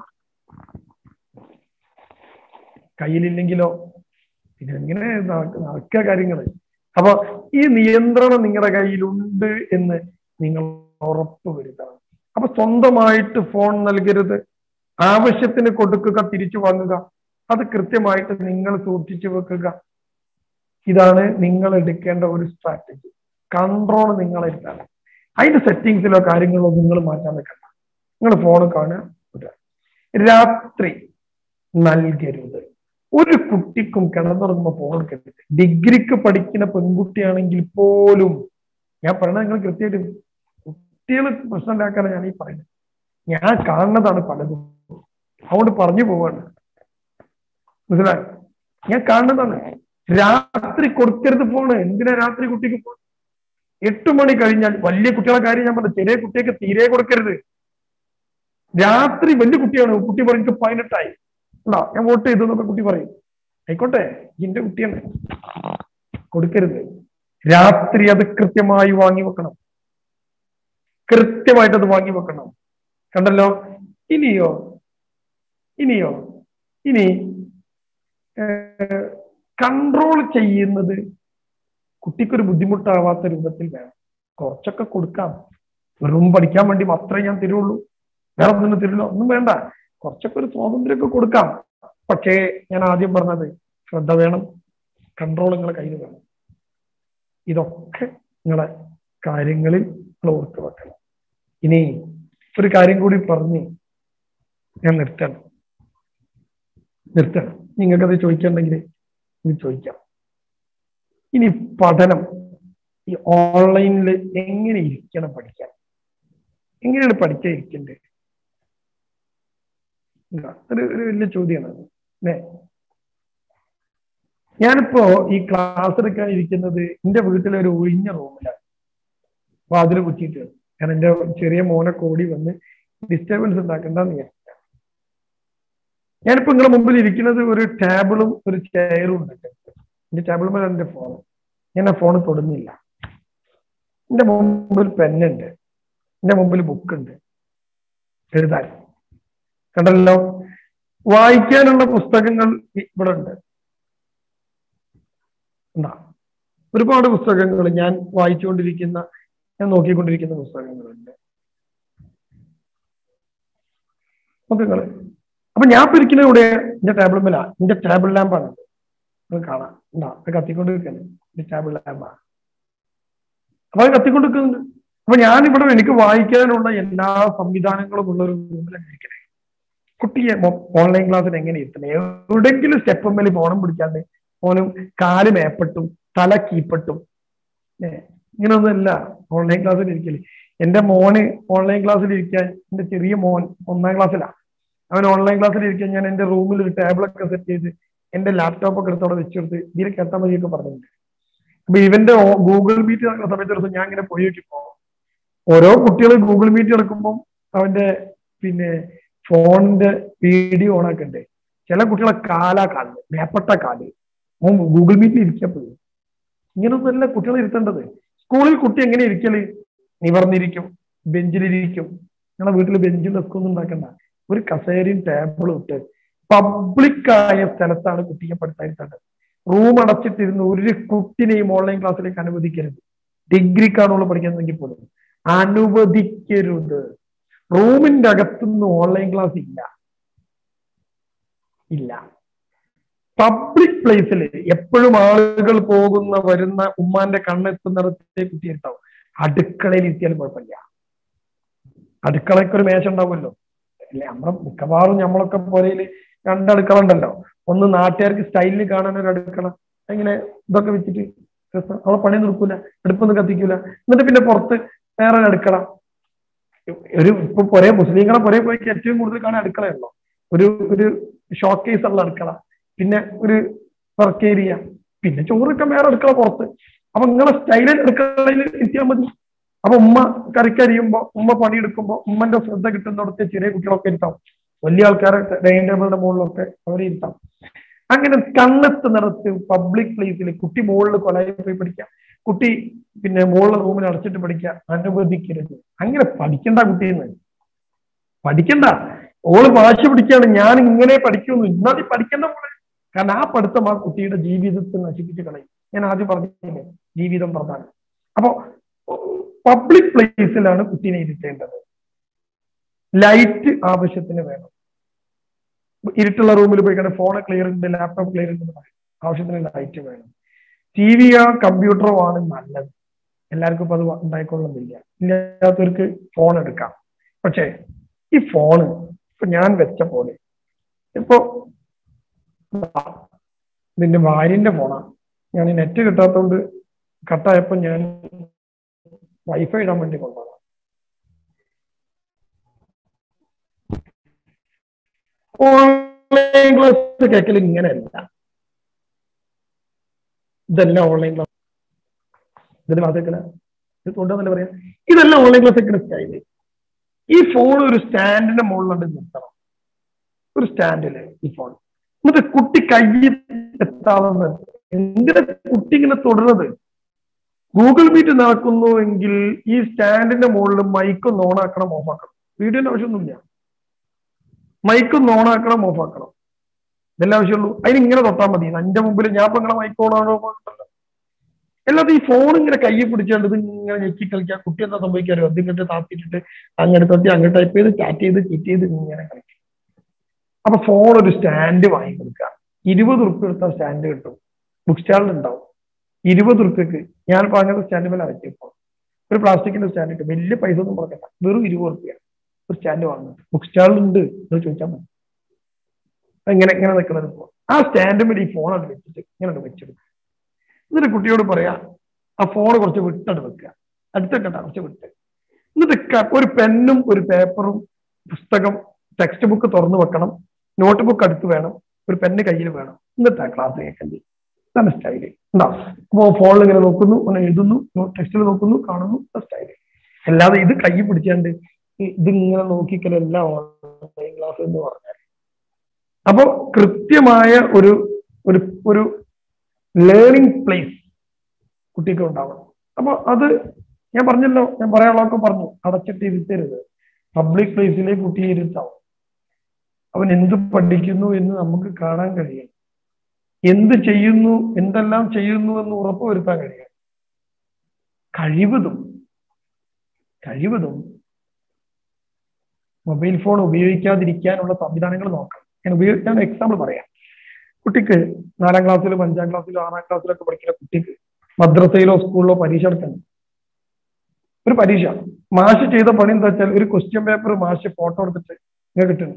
കയ്യിലില്ലെങ്കിലോ ഇതെങ്ങനെ നടക്കുക കാര്യങ്ങൾ. അപ്പൊ ഈ നിയന്ത്രണം നിങ്ങളുടെ കയ്യിലുണ്ട് എന്ന് നിങ്ങൾ ഉറപ്പ് വരുത്തണം. അപ്പൊ സ്വന്തമായിട്ട് ഫോൺ നൽകരുത്. ആവശ്യത്തിന് കൊടുക്കുക, തിരിച്ചു വാങ്ങുക. അത് കൃത്യമായിട്ട് നിങ്ങൾ സൂക്ഷിച്ചു വെക്കുക. ഇതാണ് നിങ്ങൾ എടുക്കേണ്ട ഒരു സ്ട്രാറ്റജി. കൺട്രോൾ നിങ്ങൾ എടുത്താണ്. അതിന്റെ സെറ്റിങ്സിലോ കാര്യങ്ങളോ നിങ്ങൾ മാറ്റാൻ വെക്കണ്ട. നിങ്ങൾ ഫോൺ കാണുക. രാത്രി നൽകരുത്. ഒരു കുട്ടിക്കും കിടന്നുറങ്ങുമ്പോൾ ഫോൺ എടുക്കരുത്. ഡിഗ്രിക്ക് പഠിക്കുന്ന പെൺകുട്ടിയാണെങ്കിൽ പോലും ഞാൻ പറയുന്നത് നിങ്ങൾ കൃത്യമായിട്ട് കുട്ടികൾ പ്രശ്നം ഉണ്ടാക്കാനാണ് ഞാൻ ഈ പറയുന്നത്. ഞാൻ കാണുന്നതാണ് പലതും, അതുകൊണ്ട് പറഞ്ഞു പോവാണ്. മനസ്സിലായി? ഞാൻ കാണുന്നതാണ്. രാത്രി കൊടുക്കരുത് ഫോണ്. എന്തിനാ രാത്രി കുട്ടിക്ക് ഫോൺ? എട്ടു മണി കഴിഞ്ഞാൽ, വലിയ കുട്ടികളെ കാര്യം ഞാൻ പറഞ്ഞു, ചെറിയ കുട്ടിയൊക്കെ തീരെ കൊടുക്കരുത്. രാത്രി വലിയ കുട്ടിയാണ്, കുട്ടി പറഞ്ഞിട്ട് പതിനെട്ടായി, ഉണ്ടോ ഞാൻ വോട്ട് ചെയ്തു എന്നൊക്കെ കുട്ടി പറയും. ആയിക്കോട്ടെ, എന്റെ കുട്ടിയാണ്, കൊടുക്കരുത്. രാത്രി അത് കൃത്യമായി വാങ്ങി വെക്കണം. കൃത്യമായിട്ട് അത് വാങ്ങി വെക്കണം. കണ്ടല്ലോ. ഇനിയോ ഇനിയോ ഇനി കൺട്രോൾ ചെയ്യുന്നത് കുട്ടിക്കൊരു ബുദ്ധിമുട്ടാവാത്ത രൂപത്തിൽ വേണം. കുറച്ചൊക്കെ കൊടുക്കാം. വെറും പഠിക്കാൻ വേണ്ടി മാത്രമേ ഞാൻ തരുള്ളൂ, വേറെ ഒന്നും തരില്ല, ഒന്നും വേണ്ട. കുറച്ചൊക്കെ ഒരു സ്വാതന്ത്ര്യമൊക്കെ കൊടുക്കാം. പക്ഷേ ഞാൻ ആദ്യം പറഞ്ഞത് ശ്രദ്ധ വേണം, കൺട്രോൾ നിങ്ങളെ കയ്യിൽ വേണം. ഇതൊക്കെ നിങ്ങളെ കാര്യങ്ങളിൽ നിങ്ങൾ ഓർത്ത് വെക്കണം. ഇനി ഒരു കാര്യം കൂടി പറഞ്ഞ് ഞാൻ നിർത്തണം. നിർത്തണം. നിങ്ങൾക്കത് ചോദിക്കണ്ടെങ്കിൽ ഇത് ചോദിക്കാം. ഇനി പഠനം ഈ ഓൺലൈനിൽ എങ്ങനെ ഇരിക്കണം പഠിക്കാൻ? എങ്ങനെയാണ് പഠിക്കാൻ ഇരിക്കേണ്ടത്? ഒരു ഒരു വലിയ ചോദ്യമാണ് അല്ലേ? ഞാനിപ്പോ ഈ ക്ലാസ് എടുക്കാൻ ഇരിക്കുന്നത് എന്റെ വീട്ടിലെ ഒരു ഒഴിഞ്ഞ റൂമിലാണ്, വാതിൽ കുറ്റിയിട്ട്. കാരണം എന്റെ ചെറിയ മോനെ കൂടി വന്ന് ഡിസ്റ്റർബൻസ് ഉണ്ടാക്കണ്ടെന്ന് വിചാരിച്ചു. ഞാനിപ്പോ നിങ്ങളുടെ മുമ്പിൽ ഇരിക്കുന്നത് ഒരു ടേബിളും ഒരു ചെയറും ഉണ്ട്. എന്റെ ടേബിൾ മേലെ എന്റെ ഫോൺ. ഞാൻ ആ ഫോൺ തൊടുന്നില്ല. എന്റെ മുമ്പിൽ പെന്നുണ്ട്, എന്റെ മുമ്പിൽ ബുക്കുണ്ട് എഴുതാൻ. കണ്ടല്ലോ, വായിക്കാനുള്ള പുസ്തകങ്ങൾ ഇവിടെ ഉണ്ട്. എന്താ ഒരുപാട് പുസ്തകങ്ങൾ ഞാൻ വായിച്ചുകൊണ്ടിരിക്കുന്ന, ഞാൻ നോക്കിക്കൊണ്ടിരിക്കുന്ന പുസ്തകങ്ങളുണ്ട്. പുസ്തകങ്ങള് അപ്പൊ ഞാൻ ഇപ്പൊ ഇരിക്കുന്ന ഇവിടെ എന്റെ ടേബിൾ മേല എന്റെ ടേബിൾ ലാമ്പാണ്. അത് കാണാം, എന്താ അത് കത്തിക്കൊണ്ടിരിക്കുന്നത് എന്റെ ടേബിൾ ലാമ്പാണ്. അപ്പൊ അത് കത്തിക്കൊണ്ടിരിക്കുന്നുണ്ട്. അപ്പൊ ഞാനിവിടെ എനിക്ക് വായിക്കാനുള്ള എല്ലാ സംവിധാനങ്ങളും ഉള്ള ഒരു റൂമിലാണ് ഇരിക്കുന്നത്. കുട്ടിയെ ഓൺലൈൻ ക്ലാസ്സിൽ എങ്ങനെ ഇരുത്തണം? എവിടെയെങ്കിലും സ്റ്റെപ്പ് മേലെ ഫോണും പിടിക്കാണ്ട് ഫോണും കാല് മേപ്പട്ടും തല കീപ്പട്ടും ഇങ്ങനൊന്നുമല്ല ഓൺലൈൻ ക്ലാസ്സിൽ ഇരിക്കല്. എന്റെ മോന് ഓൺലൈൻ ക്ലാസ്സിൽ ഇരിക്കാൻ, എന്റെ ചെറിയ മോൻ ഒന്നാം ക്ലാസ്സിലാണ്, അവൻ ഓൺലൈൻ ക്ലാസ്സിൽ ഇരിക്കാൻ ഞാൻ എന്റെ റൂമിൽ ഒരു ടേബിളൊക്കെ സെറ്റ് ചെയ്ത് എന്റെ ലാപ്ടോപ്പൊക്കെ എടുത്തോടെ വെച്ചെടുത്ത് ഇതിൽ കേട്ടാൽ മതിയൊക്കെ പറഞ്ഞിട്ടുണ്ട്. അപ്പൊ ഇവന്റെ ഗൂഗിൾ മീറ്റ് നടക്കുന്ന സമയത്ത് ദിവസം ഞാൻ ഇങ്ങനെ പോയി നോക്കിപ്പോ ഓരോ കുട്ടികൾ ഗൂഗിൾ മീറ്റ് നടക്കുമ്പോൾ അവന്റെ പിന്നെ ഫോണിന്റെ വീഡിയോ ഓണാക്കണ്ടേ. ചില കുട്ടികളെ കാലാ കാല് മേപ്പട്ട കാല് ഗൂഗിൾ മീറ്റിൽ ഇരിക്കാൻ പോയി. ഇങ്ങനൊന്നുമല്ല കുട്ടികളെ ഇരുത്തേണ്ടത്. സ്കൂളിൽ കുട്ടി എങ്ങനെ ഇരിക്കല്? നിവർന്നിരിക്കും, ബെഞ്ചിലിരിക്കും. നിങ്ങളെ വീട്ടിൽ ബെഞ്ചും ഡെസ്കൊന്നും ഉണ്ടാക്കണ്ട, ഒരു കസേരയും ടേബിളും ഇട്ട് പബ്ലിക്കായ സ്ഥലത്താണ് കുട്ടിയെ പഠിത്തായിരുത്തേണ്ടത്. റൂം അടച്ചിട്ടിരുന്ന് ഒരു കുട്ടിനെയും ഓൺലൈൻ ക്ലാസ്സിലേക്ക് അനുവദിക്കരുത്. ഡിഗ്രിക്കാണുള്ള പഠിക്കുന്നെങ്കിൽ പോലും അനുവദിക്കരുത്. റൂമിന്റെ അകത്തുനിന്ന് ഓൺലൈൻ ക്ലാസ് ഇല്ല ഇല്ല പബ്ലിക് പ്ലേസിൽ എപ്പോഴും ആളുകൾ പോകുന്ന വരുന്ന ഉമ്മാന്റെ കണ്ണെത്തുന്നിടത്തെ കുട്ടി ഉണ്ടാവും. അടുക്കളയിൽ ഇരുത്തിയാലും കുഴപ്പമില്ല. അടുക്കളയ്ക്ക് ഒരു മേശ ഉണ്ടാവുമല്ലോ അല്ലെ? നമ്മളെ മിക്കവാറും നമ്മളൊക്കെ പോരയില് രണ്ടടുക്കള ഉണ്ടല്ലോ. ഒന്ന് നാട്ടുകാർക്ക് സ്റ്റൈലിൽ കാണാൻ ഒരു അടുക്കള, അങ്ങനെ ഇതൊക്കെ വെച്ചിട്ട് അവളെ പണി നിർക്കൂല, അടുപ്പൊന്നും കത്തിക്കൂല. എന്നിട്ട് പിന്നെ പുറത്ത് വേറെ ഒരു അടുക്കള. ഒരു ഇപ്പൊ പൊരേ മുസ്ലിങ്ങളെ പൊരേ പോയി ഏറ്റവും കൂടുതൽ കാണാൻ അടുക്കളയല്ലോ. ഒരു ഒരു ഷോക്കേസ് ഉള്ള അടുക്കള, പിന്നെ ഒരു വർക്ക് ഏരിയ, പിന്നെ ചോറൊക്കെ വേറെ അടുക്കള പുറത്ത്. അപ്പൊ നിങ്ങളെ സ്റ്റൈലിൽ അടുക്കളയിൽ എത്തിയാൽ മതി. അപ്പൊ ഉമ്മ കറിക്കരിയുമ്പോ, ഉമ്മ പണിയെടുക്കുമ്പോ ഉമ്മന്റെ ശ്രദ്ധ കിട്ടുന്നിടത്ത് ചെറിയ കുട്ടികളൊക്കെ ഇരുത്താം, വലിയ ആൾക്കാരെ ഡൈനിങ് ടേബിളിന്റെ മുകളിലൊക്കെ അവരെ ഇരുത്താം. അങ്ങനെ കണ്ണെത്തുന്നിടത്ത് പബ്ലിക് പ്ലേസിൽ കുട്ടി മുകളിൽ കൊലയിൽ പോയി പഠിക്കാം, കുട്ടി പിന്നെ മുകളിലെ റൂമിൽ അടച്ചിട്ട് പഠിക്കാം, അനുവദിക്കരുത്. അങ്ങനെ പഠിക്കണ്ട കുട്ടിയെന്ന് പഠിക്കണ്ട. ഓള് വാശി പിടിക്കാണ് ഞാൻ ഇങ്ങനെ പഠിക്കുന്നു, ഇന്നാ നീ പഠിക്കണ്ട പോലെ. കാരണം ആ പഠിത്തം ആ കുട്ടിയുടെ ജീവിതത്തെ നശിപ്പിച്ച് കളയും. ഞാൻ ആദ്യം പറഞ്ഞില്ലേ, ജീവിതം പ്രധാനം. അപ്പൊ പബ്ലിക് പ്ലേസിലാണ് കുട്ടീനെ ഇരുത്തേണ്ടത്. ലൈറ്റ് ആവശ്യത്തിന് വേണം. ഇരുട്ടുള്ള റൂമിൽ പോയി കഴിഞ്ഞാൽ ഫോണ് ക്ലിയർ ഉണ്ട്, ലാപ്ടോപ്പ് ക്ലിയർ ഉണ്ടെന്ന് പറയും. ആവശ്യത്തിന് ലൈറ്റ് വേണം. ടി വിയോ കമ്പ്യൂട്ടറോ ആണ് നല്ലത്. എല്ലാവർക്കും ഇപ്പൊ അത് ഉണ്ടായിക്കൊള്ളുന്നില്ല. ഇല്ലാത്തവർക്ക് ഫോൺ എടുക്കാം. പക്ഷേ ഈ ഫോണ് ഇപ്പൊ ഞാൻ വെച്ച പോലെ ഇപ്പൊ ഇതിന്റെ ഭാര്യന്റെ ഫോണാണ്. ഞാൻ നെറ്റ് കിട്ടാത്തതുകൊണ്ട് കട്ടായപ്പോ ഞാൻ വൈഫൈ ഇടാൻ വേണ്ടി കൊണ്ടുപോകാം. ഓൺലൈൻ ക്ലാസ് കേൾക്കൽ ഇങ്ങനെയല്ല. ഇതെല്ലാം ഓൺലൈൻ ക്ലാസ് ഇതിന്റെ ക്ലാസ് കേൾക്കല ഇത് കൊണ്ടുവന്നല്ലേ പറയാം. ഇതെല്ലാം ഓൺലൈൻ ക്ലാസ് കേൾക്കുന്ന സ്റ്റൈല്. ഈ ഫോൺ ഒരു സ്റ്റാൻഡിന്റെ മുകളിലുണ്ട് നിർത്തണം, ഒരു സ്റ്റാൻഡില് ഈ ഫോൺ. എന്നിട്ട് കുട്ടി കയ്യിൽ എത്താവുന്ന എന്തിനാ കുട്ടി ഇങ്ങനെ തുടരുന്നത്? ഗൂഗിൾ മീറ്റ് നടക്കുന്നു എങ്കിൽ ഈ സ്റ്റാൻഡിന്റെ മുകളിൽ മൈക്കൊന്ന് ഓണാക്കണം, ഓഫാക്കണം. വീഡിയോന്റെ ആവശ്യമൊന്നുമില്ല. മൈക്കൊന്ന് ഓണാക്കണം, ഓഫാക്കണം, ഇതെല്ലാം ആവശ്യമുള്ളൂ. അതിന് ഇങ്ങനെ തൊട്ടാൽ മതി. എന്റെ മുമ്പിൽ ഞാൻ ഇപ്പൊ നിങ്ങളെ മൈക്ക് ഓണാണോ ഉണ്ടല്ലോ. അല്ലാതെ ഈ ഫോൺ ഇങ്ങനെ കയ്യിൽ പിടിച്ചേണ്ടത് ഇങ്ങനെ ഞെക്കി കളിക്കുക. കുട്ടി എന്താ സംഭവിക്കാറോ? അത് ഇങ്ങോട്ട് താത്തിട്ടിട്ട് അങ്ങോട്ട് തട്ടി അങ്ങോട്ട് ടൈപ്പ് ചെയ്ത് ചാറ്റ് ചെയ്ത് ചീറ്റ് ചെയ്ത് ഇങ്ങനെ കളിക്കും. അപ്പൊ ഫോൺ ഒരു സ്റ്റാൻഡ് വാങ്ങി കൊടുക്കുക. ഇരുപത് ഉറുപ്പ്യ എടുത്താൽ സ്റ്റാൻഡ് കിട്ടും, ബുക്ക് സ്റ്റാളിൽ ഉണ്ടാവും. ഇരുപത് ഉറുപ്പ്യക്ക് ഞാനിപ്പോ അങ്ങനത്തെ സ്റ്റാൻഡ് മേലെ അയച്ചപ്പോ ഒരു പ്ലാസ്റ്റിക്കിന്റെ സ്റ്റാൻഡ് കിട്ടും. വലിയ പൈസ ഒന്നും കൊടുക്കണ്ട, വെറും ഇരുപത് ഉറുപ്പ്യ ഒരു സ്റ്റാൻഡ് വാങ്ങുന്നുണ്ട്. ബുക്ക് സ്റ്റാളിലുണ്ട് എന്ന് ചോദിച്ചാൽ മതി. ഇങ്ങനെ ഇങ്ങനെ നിൽക്കുന്നത് ഫോൺ. ആ സ്റ്റാൻഡും ഈ ഫോണാണ് വെച്ചിട്ട് ഇങ്ങനെ വെച്ചെടുക്കുക. എന്നിട്ട് കുട്ടിയോട് പറയാ ആ ഫോൺ കുറച്ച് വിട്ടത് വെക്കുക, അടുത്തൊക്കെ കുറച്ച് വിട്ട്. എന്നിട്ട് ഒരു പെന്നും ഒരു പേപ്പറും പുസ്തകം ടെക്സ്റ്റ് ബുക്ക് തുറന്നു വെക്കണം, നോട്ട് ബുക്ക് അടുത്ത് വേണം, ഒരു പെണ്ണ് കയ്യിൽ വേണം. എന്നിട്ടാ ക്ലാസ് കേൾക്കേണ്ടി. ഇതാണ് സ്റ്റൈല്. ഉണ്ടാവും. അപ്പോ ഫോണിൽ ഇങ്ങനെ നോക്കുന്നു, ഒന്ന് എഴുതുന്നു, ടെക്സ്റ്റിൽ നോക്കുന്നു, കാണുന്നു, സ്റ്റൈല്. അല്ലാതെ ഇത് കൈ പിടിച്ചാണ്ട് ഇതിങ്ങനെ നോക്കിക്കലല്ല ഓൺലൈൻ ക്ലാസ് എന്ന് പറഞ്ഞാൽ. അപ്പോ കൃത്യമായ ഒരു ഒരു ഒരു ലേണിംഗ് പ്ലേസ് കുട്ടിക്ക് ഉണ്ടാവണം. അപ്പൊ അത് ഞാൻ പറഞ്ഞല്ലോ, ഞാൻ പറയാനുള്ളതൊക്കെ പറഞ്ഞു. അടച്ചിട്ട് ഇരുത്തരുത്. പബ്ലിക് പ്ലേസിലെ കുട്ടിയെ ഇരുത്താവും. അവൻ എന്ത് പഠിക്കുന്നു എന്ന് നമുക്ക് കാണാൻ കഴിയും, എന്ത് ചെയ്യുന്നു, എന്തെല്ലാം ചെയ്യുന്നു എന്ന് ഉറപ്പുവരുത്താൻ കഴിയും. കഴിവതും കഴിവതും മൊബൈൽ ഫോൺ ഉപയോഗിക്കാതിരിക്കാനുള്ള സംവിധാനങ്ങൾ നോക്കണം. ഞാൻ ഉപയോഗിക്കാൻ എക്സാമ്പിൾ പറയാം. കുട്ടിക്ക് നാലാം ക്ലാസ്സിലും അഞ്ചാം ക്ലാസ്സിലോ ആറാം ക്ലാസ്സിലൊക്കെ പഠിക്കുന്ന കുട്ടിക്ക് മദ്രസയിലോ സ്കൂളിലോ പരീക്ഷ എടുക്കണം. ഒരു പരീക്ഷ മാഷ് ചെയ്ത പണി എന്താ വെച്ചാൽ ഒരു ക്വസ്റ്റ്യൻ പേപ്പർ മാഷ് ഫോട്ടോ എടുത്തിട്ട് ഇങ്ങനെ കിട്ടുന്നു.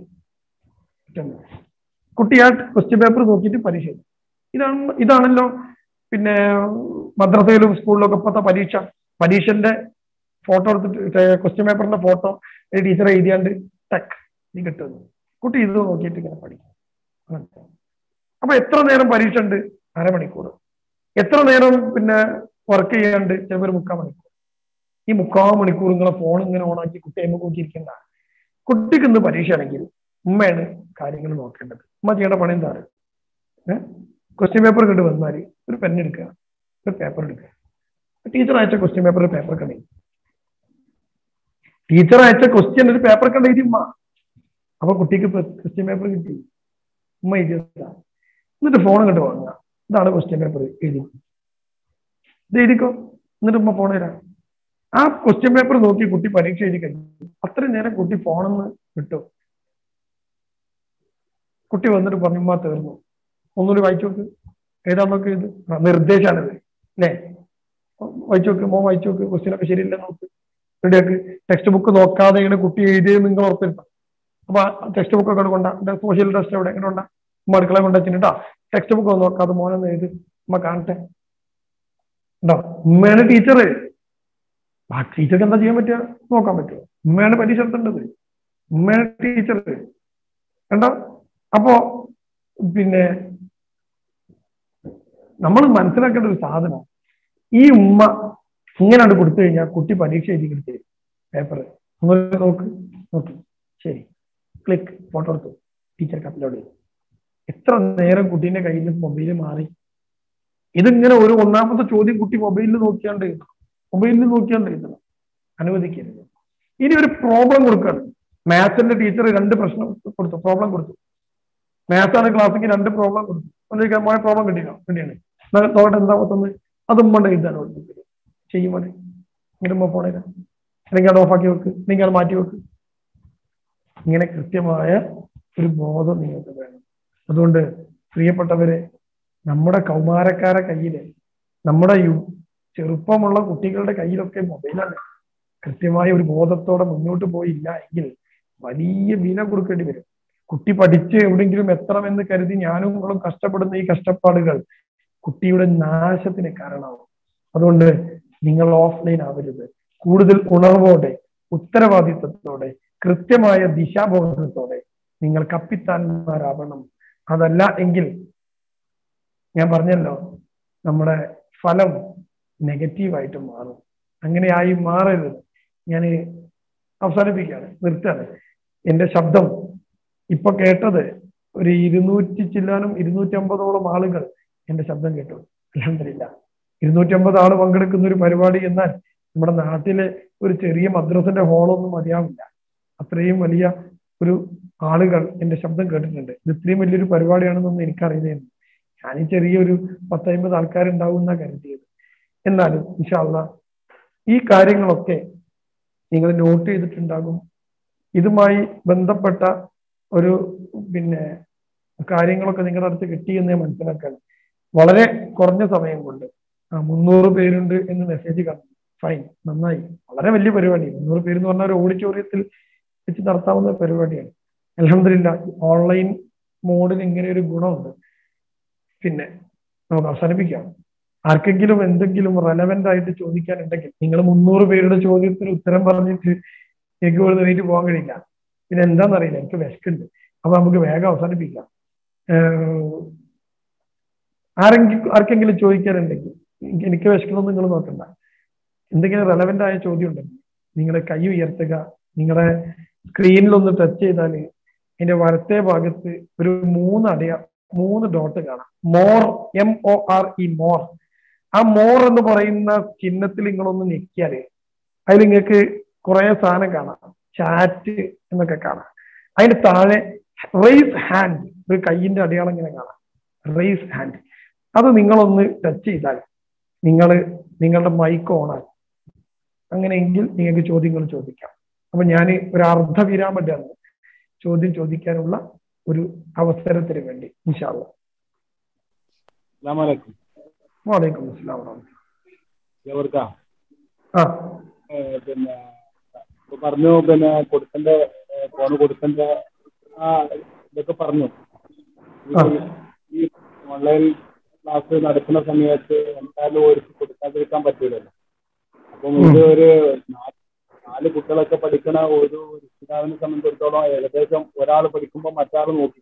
കുട്ടി ആ ക്വസ്റ്റ്യൻ പേപ്പർ നോക്കിയിട്ട് പരീക്ഷ എഴുതും. ഇതാണ് ഇതാണല്ലോ പിന്നെ മദ്രസയിലും സ്കൂളിലൊക്കെ ഇപ്പോഴത്തെ പരീക്ഷ. പരീക്ഷന്റെ ഫോട്ടോ എടുത്തിട്ട് ക്വസ്റ്റ്യൻ പേപ്പറിന്റെ ഫോട്ടോ ടീച്ചറെ എഴുതിയാണ്ട് ടെക് ഇത് കിട്ടുന്നു. കുട്ടി ഇത് നോക്കിയിട്ട് ഇങ്ങനെ പഠിക്കും. അപ്പൊ എത്ര നേരം പരീക്ഷ ഉണ്ട്? അരമണിക്കൂർ. എത്ര നേരം പിന്നെ വർക്ക് ചെയ്യാണ്ട്? ചിലപ്പോൾ ഒരു മുക്കാൽ മണിക്കൂർ. ഈ മുക്കാൽ മണിക്കൂർ നിങ്ങളെ ഫോൺ ഇങ്ങനെ ഓണാക്കി കുട്ടി അമ്മ നോക്കിയിരിക്കേണ്ട. കുട്ടിക്ക് ഇന്ന് പരീക്ഷ ആണെങ്കിൽ ഉമ്മയാണ് കാര്യങ്ങൾ നോക്കേണ്ടത്. ഉമ്മ ചെയ്യേണ്ട പണി എന്താണ്? ഏഹ് ക്വസ്റ്റ്യൻ പേപ്പർ കണ്ട് വന്നാൽ ഒരു പെൻ എടുക്കുക, ഒരു പേപ്പർ എടുക്കുക. ടീച്ചർ അയച്ച ക്വസ്റ്റ്യൻ പേപ്പർ ഒരു പേപ്പർ കണ്ട് ടീച്ചർ അയച്ച ക്വസ്റ്റ്യൻ ഒരു പേപ്പർ കണ്ട് എഴുതി ഉമ്മ. അപ്പൊ കുട്ടിക്ക് ക്വസ്റ്റ്യൻ പേപ്പർ കിട്ടി, ഉമ്മ എഴുതിയതാ. എന്നിട്ട് ഫോൺ കണ്ട് വാങ്ങുക, ഇതാണ് ക്വസ്റ്റ്യൻ പേപ്പർ, എഴുതി ഇത് എഴുതിക്കോ. എന്നിട്ട് ഉമ്മ ഫോൺ തരാം. ആ ക്വസ്റ്റ്യൻ പേപ്പർ നോക്കി കുട്ടി പരീക്ഷ എഴുതി കഴിഞ്ഞു. അത്രയും നേരം കുട്ടി ഫോണെന്ന് വിട്ടു. കുട്ടി വന്നിട്ട് പറഞ്ഞു ഉമ്മ തീർന്നു, ഒന്നുകൂടി വായിച്ചു നോക്ക്, ഏതാ നോക്ക്, ഇത് നിർദ്ദേശമാണിത് അല്ലേ, വായിച്ചു നോക്ക്, മോൻ വായിച്ചു നോക്ക്, ക്വസ്റ്റ്യൻ ഒക്കെ ശരിയല്ല നോക്ക്, റെഡിയാക്ക്. ടെക്സ്റ്റ് ബുക്ക് നോക്കാതെയാണ് കുട്ടി എഴുതിയത് നിങ്ങൾ ഉറപ്പിരുത്താം. അപ്പൊ ടെക്സ്റ്റ് ബുക്ക് ഒക്കെ കൊണ്ടാ സോഷ്യൽ ടെസ്റ്റ് എവിടെ എങ്ങനെ ഉണ്ടാ ഉമ്മ അടുക്കള കൊണ്ടുവച്ചിട്ടാ ടെക്സ്റ്റ് ബുക്ക് ഒന്നും നോക്കാതെ മോനൊന്ന് എഴുതി ഉമ്മ കാണട്ടെ. ഉണ്ടോ? ഉമ്മയാണ് ടീച്ചർ. ആ ടീച്ചർക്ക് എന്താ ചെയ്യാൻ പറ്റുക? നോക്കാൻ പറ്റുമോ? ഉമ്മയാണ് പരീക്ഷ നടത്തേണ്ടത്, ഉമ്മയാണ് ടീച്ചർ. കണ്ടോ? അപ്പോ പിന്നെ നമ്മൾ മനസ്സിലാക്കേണ്ട ഒരു സാധനം, ഈ ഉമ്മ ഇങ്ങനെയാണ് കൊടുത്തു കഴിഞ്ഞാൽ കുട്ടി പരീക്ഷ എഴുതി കിട്ടി പേപ്പർ നോക്ക് നോക്ക് ശരി ക്ലിക്ക് ഫോട്ടോ എടുത്തു ടീച്ചർക്ക് അപ്ലോഡ് ചെയ്തു. എത്ര നേരം കുട്ടീന്റെ കയ്യിൽ മൊബൈൽ മാറി. ഇതിങ്ങനെ ഒരു ഒന്നാമത്തെ ചോദ്യം കുട്ടി മൊബൈലിൽ നോക്കിയാണ്ട് എഴുതണം, മൊബൈലിൽ നോക്കിയാണ്ട് എഴുതണം, അനുവദിക്കരുത്. ഇനി ഒരു പ്രോബ്ലം കൊടുക്കുകയാണ്. മാത്സിന്റെ ടീച്ചർ രണ്ട് പ്രശ്നം കൊടുത്തു, പ്രോബ്ലം കൊടുത്തു. മാത്സാണ് ക്ലാസ്സിക്ക് രണ്ട് പ്രോബ്ലം കൊടുത്തു. എന്തൊക്കെ മോയെ പ്രോബ്ലം കിട്ടിയോ? കിട്ടിയാണ്. നോക്കട്ടെ എന്താ പറ്റുന്നത്? അത് ഉമ്മ എഴുതാനോ ചെയ്യും മതി. ഇങ്ങനെ ഉമ്മ പോണേരാ, അല്ലെങ്കിൽ അത് ഓഫാക്കി വെക്ക്, അല്ലെങ്കിൽ അത് മാറ്റി വെക്ക്. ഇങ്ങനെ കൃത്യമായ ഒരു ബോധം നിങ്ങൾക്ക് വേണം. അതുകൊണ്ട് പ്രിയപ്പെട്ടവരെ, നമ്മുടെ കൗമാരക്കാരെ കയ്യില്, നമ്മുടെ യു ചെറുപ്പമുള്ള കുട്ടികളുടെ കയ്യിലൊക്കെ മൊബൈലാണ്. കൃത്യമായ ഒരു ബോധത്തോടെ മുന്നോട്ട് പോയില്ല എങ്കിൽ വലിയ വില കൊടുക്കേണ്ടി വരും. കുട്ടി പഠിച്ച് എവിടെയെങ്കിലും എത്തണമെന്ന് കരുതി ഞാനും നിങ്ങളും കഷ്ടപ്പെടുന്ന ഈ കഷ്ടപ്പാടുകൾ കുട്ടിയുടെ നാശത്തിന് കാരണമാവും. അതുകൊണ്ട് നിങ്ങൾ ഓഫ്ലൈൻ ആവരുത്. കൂടുതൽ ഉണർവോടെ, ഉത്തരവാദിത്വത്തോടെ, കൃത്യമായ ദിശാബോധത്തോടെ നിങ്ങൾ കപ്പിത്താന്മാരാവണം. അതല്ല എങ്കിൽ ഞാൻ പറഞ്ഞല്ലോ, നമ്മുടെ ഫലം നെഗറ്റീവായിട്ട് മാറും. അങ്ങനെയായി മാറരുത്. ഞാൻ അവസാനിപ്പിക്കുകയാണ്, നിർത്തുകയാണ്. എന്റെ ശബ്ദം ഇപ്പൊ കേട്ടത് ഒരു ഇരുന്നൂറ്റി ചില്ലാനും ഇരുന്നൂറ്റി അമ്പതോളം ആളുകൾ എന്റെ ശബ്ദം കേട്ടു. അൽഹംദുലില്ലാ. ഇരുന്നൂറ്റി അമ്പത് ആള് പങ്കെടുക്കുന്ന ഒരു പരിപാടി എന്നാൽ നമ്മുടെ നാട്ടിലെ ഒരു ചെറിയ മദ്രസന്റെ ഹോളൊന്നും മതിയാവില്ല. അത്രയും വലിയ ഒരു ആളുകൾ എന്റെ ശബ്ദം കേട്ടിട്ടുണ്ട്. ഇത് ഇത്രയും വലിയൊരു പരിപാടിയാണെന്നൊന്നും എനിക്കറിയില്ലായിരുന്നു. ഞാൻ ചെറിയൊരു പത്തമ്പത് ആൾക്കാരുണ്ടാവും എന്നാ കരുതിയത്. എന്നാലും ഇൻഷാ അല്ലാഹ് ഈ കാര്യങ്ങളൊക്കെ നിങ്ങൾ നോട്ട് ചെയ്തിട്ടുണ്ടാകും. ഇതുമായി ബന്ധപ്പെട്ട ഒരു പിന്നെ കാര്യങ്ങളൊക്കെ നിങ്ങളുടെ അടുത്ത് കിട്ടിയെന്ന് ഞാൻ മനസ്സിലാക്കാണ്. വളരെ കുറഞ്ഞ സമയം കൊണ്ട് ആ മുന്നൂറ് പേരുണ്ട് എന്ന് മെസ്സേജ് കണ്ടു. ഫൈൻ, നന്നായി. വളരെ വലിയ പരിപാടി. മുന്നൂറ് പേര് എന്ന് പറഞ്ഞാൽ ഒരു ഓഡിറ്റോറിയത്തിൽ വെച്ച് നടത്താവുന്ന പരിപാടിയാണ്. അൽഹംദുലില്ലാ. ഓൺലൈൻ മോഡിന് ഇങ്ങനെ ഒരു ഗുണമുണ്ട്. പിന്നെ നമുക്ക് അവസാനിപ്പിക്കാം. ആർക്കെങ്കിലും എന്തെങ്കിലും റെലവെന്റ് ആയിട്ട് ചോദിക്കാനുണ്ടെങ്കിൽ, നിങ്ങൾ മുന്നൂറ് പേരുടെ ചോദ്യത്തിന് ഉത്തരം പറഞ്ഞിട്ട് എനിക്ക് ഇവിടെ നേരിട്ട് പോകാൻ കഴിയില്ല. പിന്നെ എന്താണെന്നറിയില്ല, എനിക്ക് വിശക്കുണ്ട്. അപ്പൊ നമുക്ക് വേഗം അവസാനിപ്പിക്കാം. ആരെങ്കിലും ആർക്കെങ്കിലും ചോദിക്കാനുണ്ടെങ്കിൽ, എനിക്ക് വിശക്കണമെന്ന് നിങ്ങൾ നോക്കണ്ട. എന്തെങ്കിലും റെലവെന്റ് ആയ ചോദ്യം ഉണ്ടെങ്കിൽ നിങ്ങളുടെ കൈ ഉയർത്തുക. നിങ്ങളുടെ സ്ക്രീനിലൊന്ന് ടച്ച് ചെയ്താൽ അതിന്റെ വലത്തേ ഭാഗത്ത് ഒരു മൂന്ന് അടയ മൂന്ന് ഡോട്ട് കാണാം. More, M O R E, more. ആ മോർ എന്ന് പറയുന്ന ചിഹ്നത്തിൽ നിങ്ങളൊന്ന് ഞെക്കിയാല് അതിൽ നിങ്ങൾക്ക് കുറെ സാധനം കാണാം. ചാറ്റ് എന്നൊക്കെ കാണാം. അതിന്റെ താഴെ റേസ് ഹാൻഡ്, ഒരു കൈയിന്റെ അടയാളം ഇങ്ങനെ കാണാം. റേസ് ഹാൻഡ്, അത് നിങ്ങളൊന്ന് ടച്ച് ചെയ്താൽ നിങ്ങൾ നിങ്ങളുടെ മൈക്ക് ഓണാകും. അങ്ങനെയെങ്കിൽ നിങ്ങൾക്ക് ചോദ്യങ്ങൾ ചോദിക്കാം. അപ്പൊ ഞാൻ ഒരു അർദ്ധവിരാമം ഇടാണ് ചോദ്യം ചോദിക്കാനുള്ള ഒരു അവസരത്തിന് വേണ്ടി. ഇൻഷാ അല്ലാഹ്. അസ്സലാമു അലൈക്കും. വലൈക്കും അസ്സലാം. ആ പിന്നെ പറഞ്ഞു, പിന്നെ കൊടുക്കേണ്ട ഫോണ് കൊടുക്കേണ്ട ആ ഇതൊക്കെ പറഞ്ഞു. ഈ ഓൺലൈൻ ക്ലാസ് നടക്കുന്ന സമയത്ത് എന്തായാലും ഒരു കൊടുക്കാതിരിക്കാൻ പറ്റൂലല്ലോ. അപ്പം ഇത് ഒരു നാല് കുട്ടികളൊക്കെ പഠിക്കണ ഒരു രക്ഷിതാവിനെ സംബന്ധിച്ചിടത്തോളം ഏകദേശം ഒരാൾ പഠിക്കുമ്പോൾ മറ്റാൾ നോക്കി.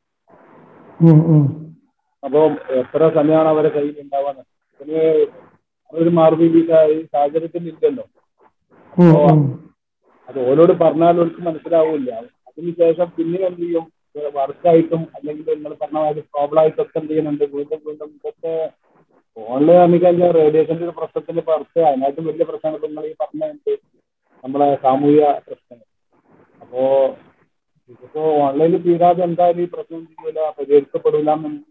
അപ്പൊ എത്ര സമയമാണ് അവരെ കയ്യിൽ ഉണ്ടാവാന്ന് അതിന് ഒരു മാർഗം ഈ സാഹചര്യത്തിൽ ഇല്ലല്ലോ. അപ്പോ അത് ഓരോട് പറഞ്ഞാൽ അവർക്ക് മനസ്സിലാവില്ല. അതിനുശേഷം പിന്നെ എന്ത് ചെയ്യും, വർക്കായിട്ടും അല്ലെങ്കിൽ നിങ്ങൾ പറഞ്ഞ മാതിരി പ്രോബ്ലം ആയിട്ടൊക്കെ എന്ത് ചെയ്യുന്നുണ്ട്, വീണ്ടും വീണ്ടും ഇതൊക്കെ ഓൺലൈൻ ആണെങ്കിൽ റേഡിയേഷന്റെ ഒരു പ്രശ്നത്തിന്റെ പുറത്ത് അതിനായിട്ടും വലിയ പ്രശ്നങ്ങൾ നിങ്ങൾ ഈ പറഞ്ഞുണ്ട്, നമ്മളെ സാമൂഹിക പ്രശ്നങ്ങൾ. അപ്പോ ഇതിപ്പോ ഓൺലൈനിൽ തീരാതെ എന്തായാലും ഈ പ്രശ്നം ചെയ്യൂല, പരിഹരിക്കപ്പെടില്ല.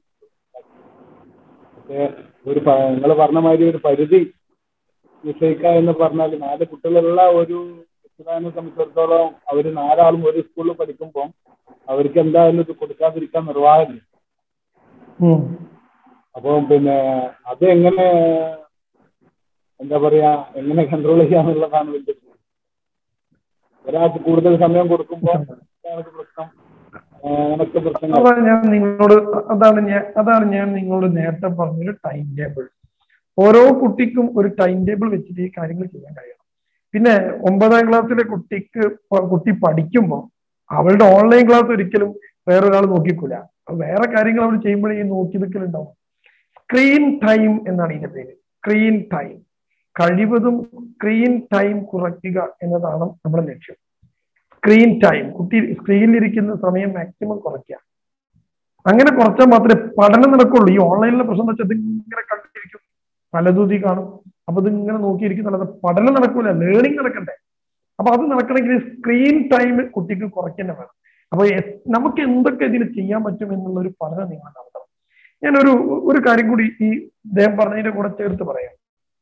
പക്ഷേ ഒരു നിങ്ങൾ പറഞ്ഞ മാതിരി ഒരു പരിധി നിശ്ചയിക്കുക എന്ന് പറഞ്ഞാൽ നാല് കുട്ടികളുള്ള ഒരു രക്ഷിതാവിനെ സംബന്ധിച്ചിടത്തോളം അവർ നാലാളും ഒരു സ്കൂളിൽ പഠിക്കുമ്പോൾ അവർക്ക് എന്തായാലും ഇത് കൊടുക്കാതിരിക്കാൻ നിർവാഹമില്ല. അപ്പൊ പിന്നെ അത് എങ്ങനെ എന്താ പറയാ എങ്ങനെ കൺട്രോൾ ചെയ്യാന്നുള്ളതാണ് വലിയ ഒരാൾക്ക് കൂടുതൽ സമയം കൊടുക്കുമ്പോൾ പ്രശ്നം അങ്ങനത്തെ പ്രശ്നങ്ങൾ. അതാണ് ഞാൻ നിങ്ങളോട് അതാണ് ഞാൻ അതാണ് ഞാൻ നിങ്ങളോട് നേരത്തെ പറഞ്ഞൊരു ടൈം ടേബിൾ. ഓരോ കുട്ടിക്കും ഒരു ടൈം ടേബിൾ വെച്ചിട്ട് ഈ കാര്യങ്ങൾ ചെയ്യാൻ കഴിയണം. പിന്നെ ഒമ്പതാം ക്ലാസ്സിലെ കുട്ടിക്ക് കുട്ടി പഠിക്കുമ്പോൾ അവളുടെ ഓൺലൈൻ ക്ലാസ് ഒരിക്കലും വേറൊരാൾ നോക്കിക്കൂല. വേറെ കാര്യങ്ങൾ അവർ ചെയ്യുമ്പോഴേ ഈ നോക്കി നിൽക്കലുണ്ടാവും. സ്ക്രീൻ ടൈം എന്നാണ് ഇതിന്റെ പേര്. സ്ക്രീൻ ടൈം, കഴിവതും സ്ക്രീൻ ടൈം കുറയ്ക്കുക എന്നതാണ് നമ്മുടെ ലക്ഷ്യം. സ്ക്രീൻ ടൈം, കുട്ടി സ്ക്രീനിലിരിക്കുന്ന സമയം മാക്സിമം കുറയ്ക്കുക. അങ്ങനെ കുറച്ചാൽ മാത്രമേ പഠനം നടക്കുള്ളൂ. ഈ ഓൺലൈനിലെ പ്രശ്നം എന്ന് വെച്ചാൽ ഇതിങ്ങനെ കണ്ടിരിക്കും, പലതുതി കാണും. അപ്പൊ ഇതിങ്ങനെ നോക്കിയിരിക്കുന്നല്ലാതെ പഠനം നടക്കൂല, ലേണിംഗ് നടക്കണ്ടേ. അപ്പൊ അത് നടക്കണമെങ്കിൽ സ്ക്രീൻ ടൈം കുട്ടിക്ക് കുറയ്ക്കന്നെ വേണം. അപ്പൊ നമുക്ക് എന്തൊക്കെ ഇതിൽ ചെയ്യാൻ പറ്റും എന്നുള്ള ഒരു പഠനം നിങ്ങൾ നടത്തണം. ഞാനൊരു ഒരു കാര്യം കൂടി ഈ അദ്ദേഹം പറഞ്ഞതിന്റെ കൂടെ ചേർത്ത് പറയാം.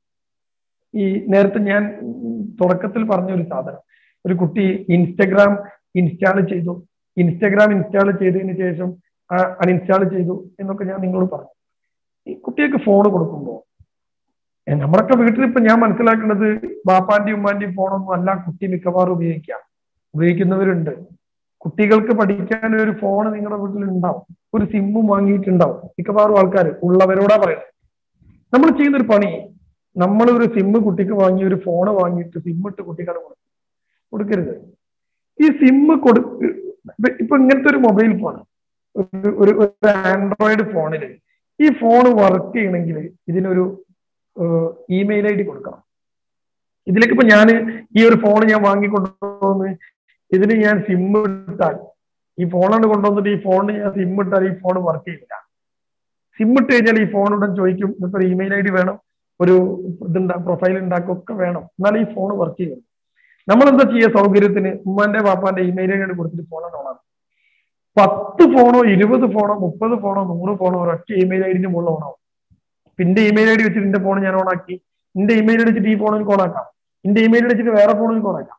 ഈ നേരത്തെ ഞാൻ തുടക്കത്തിൽ പറഞ്ഞ ഒരു സാധനം, ഒരു കുട്ടി ഇൻസ്റ്റഗ്രാം ഇൻസ്റ്റാൾ ചെയ്തു, ഇൻസ്റ്റഗ്രാം ഇൻസ്റ്റാൾ ചെയ്തതിന് ശേഷം അൺഇൻസ്റ്റാൾ ചെയ്തു എന്നൊക്കെ ഞാൻ നിങ്ങളോട് പറഞ്ഞു. ഈ കുട്ടിയൊക്കെ ഫോൺ കൊടുക്കുമ്പോൾ നമ്മളൊക്കെ വീട്ടിൽ ഇപ്പൊ ഞാൻ മനസ്സിലാക്കുന്നത് ബാപ്പാന്റെയും ഉമ്മാന്റെയും ഫോണൊന്നും അല്ല കുട്ടി മിക്കവാറും ഉപയോഗിക്കാം. ഉപയോഗിക്കുന്നവരുണ്ട്. കുട്ടികൾക്ക് പഠിക്കാൻ ഒരു ഫോൺ നിങ്ങളുടെ വീട്ടിൽ ഉണ്ടാവും, ഒരു സിമ്മും വാങ്ങിയിട്ടുണ്ടാവും മിക്കവാറും ആൾക്കാർ. ഉള്ളവരോടാ പറയുന്നത്. നമ്മൾ ചെയ്യുന്നൊരു പണി, നമ്മൾ ഒരു സിമ്മ് കുട്ടിക്ക് വാങ്ങി ഒരു ഫോണ് വാങ്ങിയിട്ട് സിമ്മിട്ട് കുട്ടിക്കാണ് കൊടുക്കും കൊടുക്കരുത്. ഈ സിമ്മ് കൊടു ഇപ്പൊ ഇങ്ങനത്തെ ഒരു മൊബൈൽ ഫോൺ, ഒരു ഒരു ആൻഡ്രോയിഡ് ഫോണിൽ ഈ ഫോൺ വർക്ക് ചെയ്യണമെങ്കിൽ ഇതിനൊരു ഇമെയിൽ ഐ ഡി കൊടുക്കണം. ഇതിലേക്ക് ഇപ്പൊ ഞാൻ ഈ ഒരു ഫോൺ ഞാൻ വാങ്ങിക്കൊണ്ടുവന്ന് ഇതിന് ഞാൻ സിമ്മ് ഇട്ടാൽ, ഈ ഫോണാണ് കൊണ്ടുവന്നിട്ട് ഈ ഫോണിന് ഞാൻ സിമ്മ് ഇട്ടാൽ ഈ ഫോൺ വർക്ക് ചെയ്യില്ല. സിമ്മ് ഇട്ട് കഴിഞ്ഞാൽ ഈ ഫോൺ ഉടൻ ചോദിക്കും, ഇപ്പൊ ഒരു ഇമെയിൽ ഐ ഡി വേണം, ഒരു ഇതുണ്ടാ പ്രൊഫൈൽ ഉണ്ടാക്കും ഒക്കെ വേണം, എന്നാൽ ഈ ഫോൺ വർക്ക് ചെയ്യും. നമ്മൾ എന്താ ചെയ്യുക, സൗകര്യത്തിന് ഉമ്മാന്റെ പാപ്പാന്റെ ഇമെയിൽ ഐ ഡി കൊടുത്തിട്ട് ഫോണാണ് ഓണാണ്. പത്ത് ഫോണോ ഇരുപത് ഫോണോ മുപ്പത് ഫോണോ നൂറ് ഫോണോ ഒരൊറ്റ ഇമെയിൽ ഐ ഡിന്റെ മുകളിൽ ഓണാവും. പിന്നെ ഇമെയിൽ ഐ ഡി വെച്ചിട്ട് എന്റെ ഫോൺ ഞാൻ ഓണാക്കി, എന്റെ ഇമെയിൽ വെച്ചിട്ട് ഈ ഫോണിൽ ഓണാക്കാം, എന്റെ ഇമെയിൽ വെച്ചിട്ട് വേറെ ഫോണിൽ ഓണാക്കാം.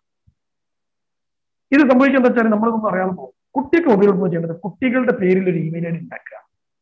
ഇത് സംഭവിക്കുക എന്താ വെച്ചാൽ നമ്മളൊന്നും അറിയാതെ പോകും. കുട്ടിക്ക് ഉപയോഗം ചെയ്യേണ്ടത് കുട്ടികളുടെ പേരിൽ ഒരു ഇമെയിൽ ഐ ഡി ഉണ്ടാക്കുക.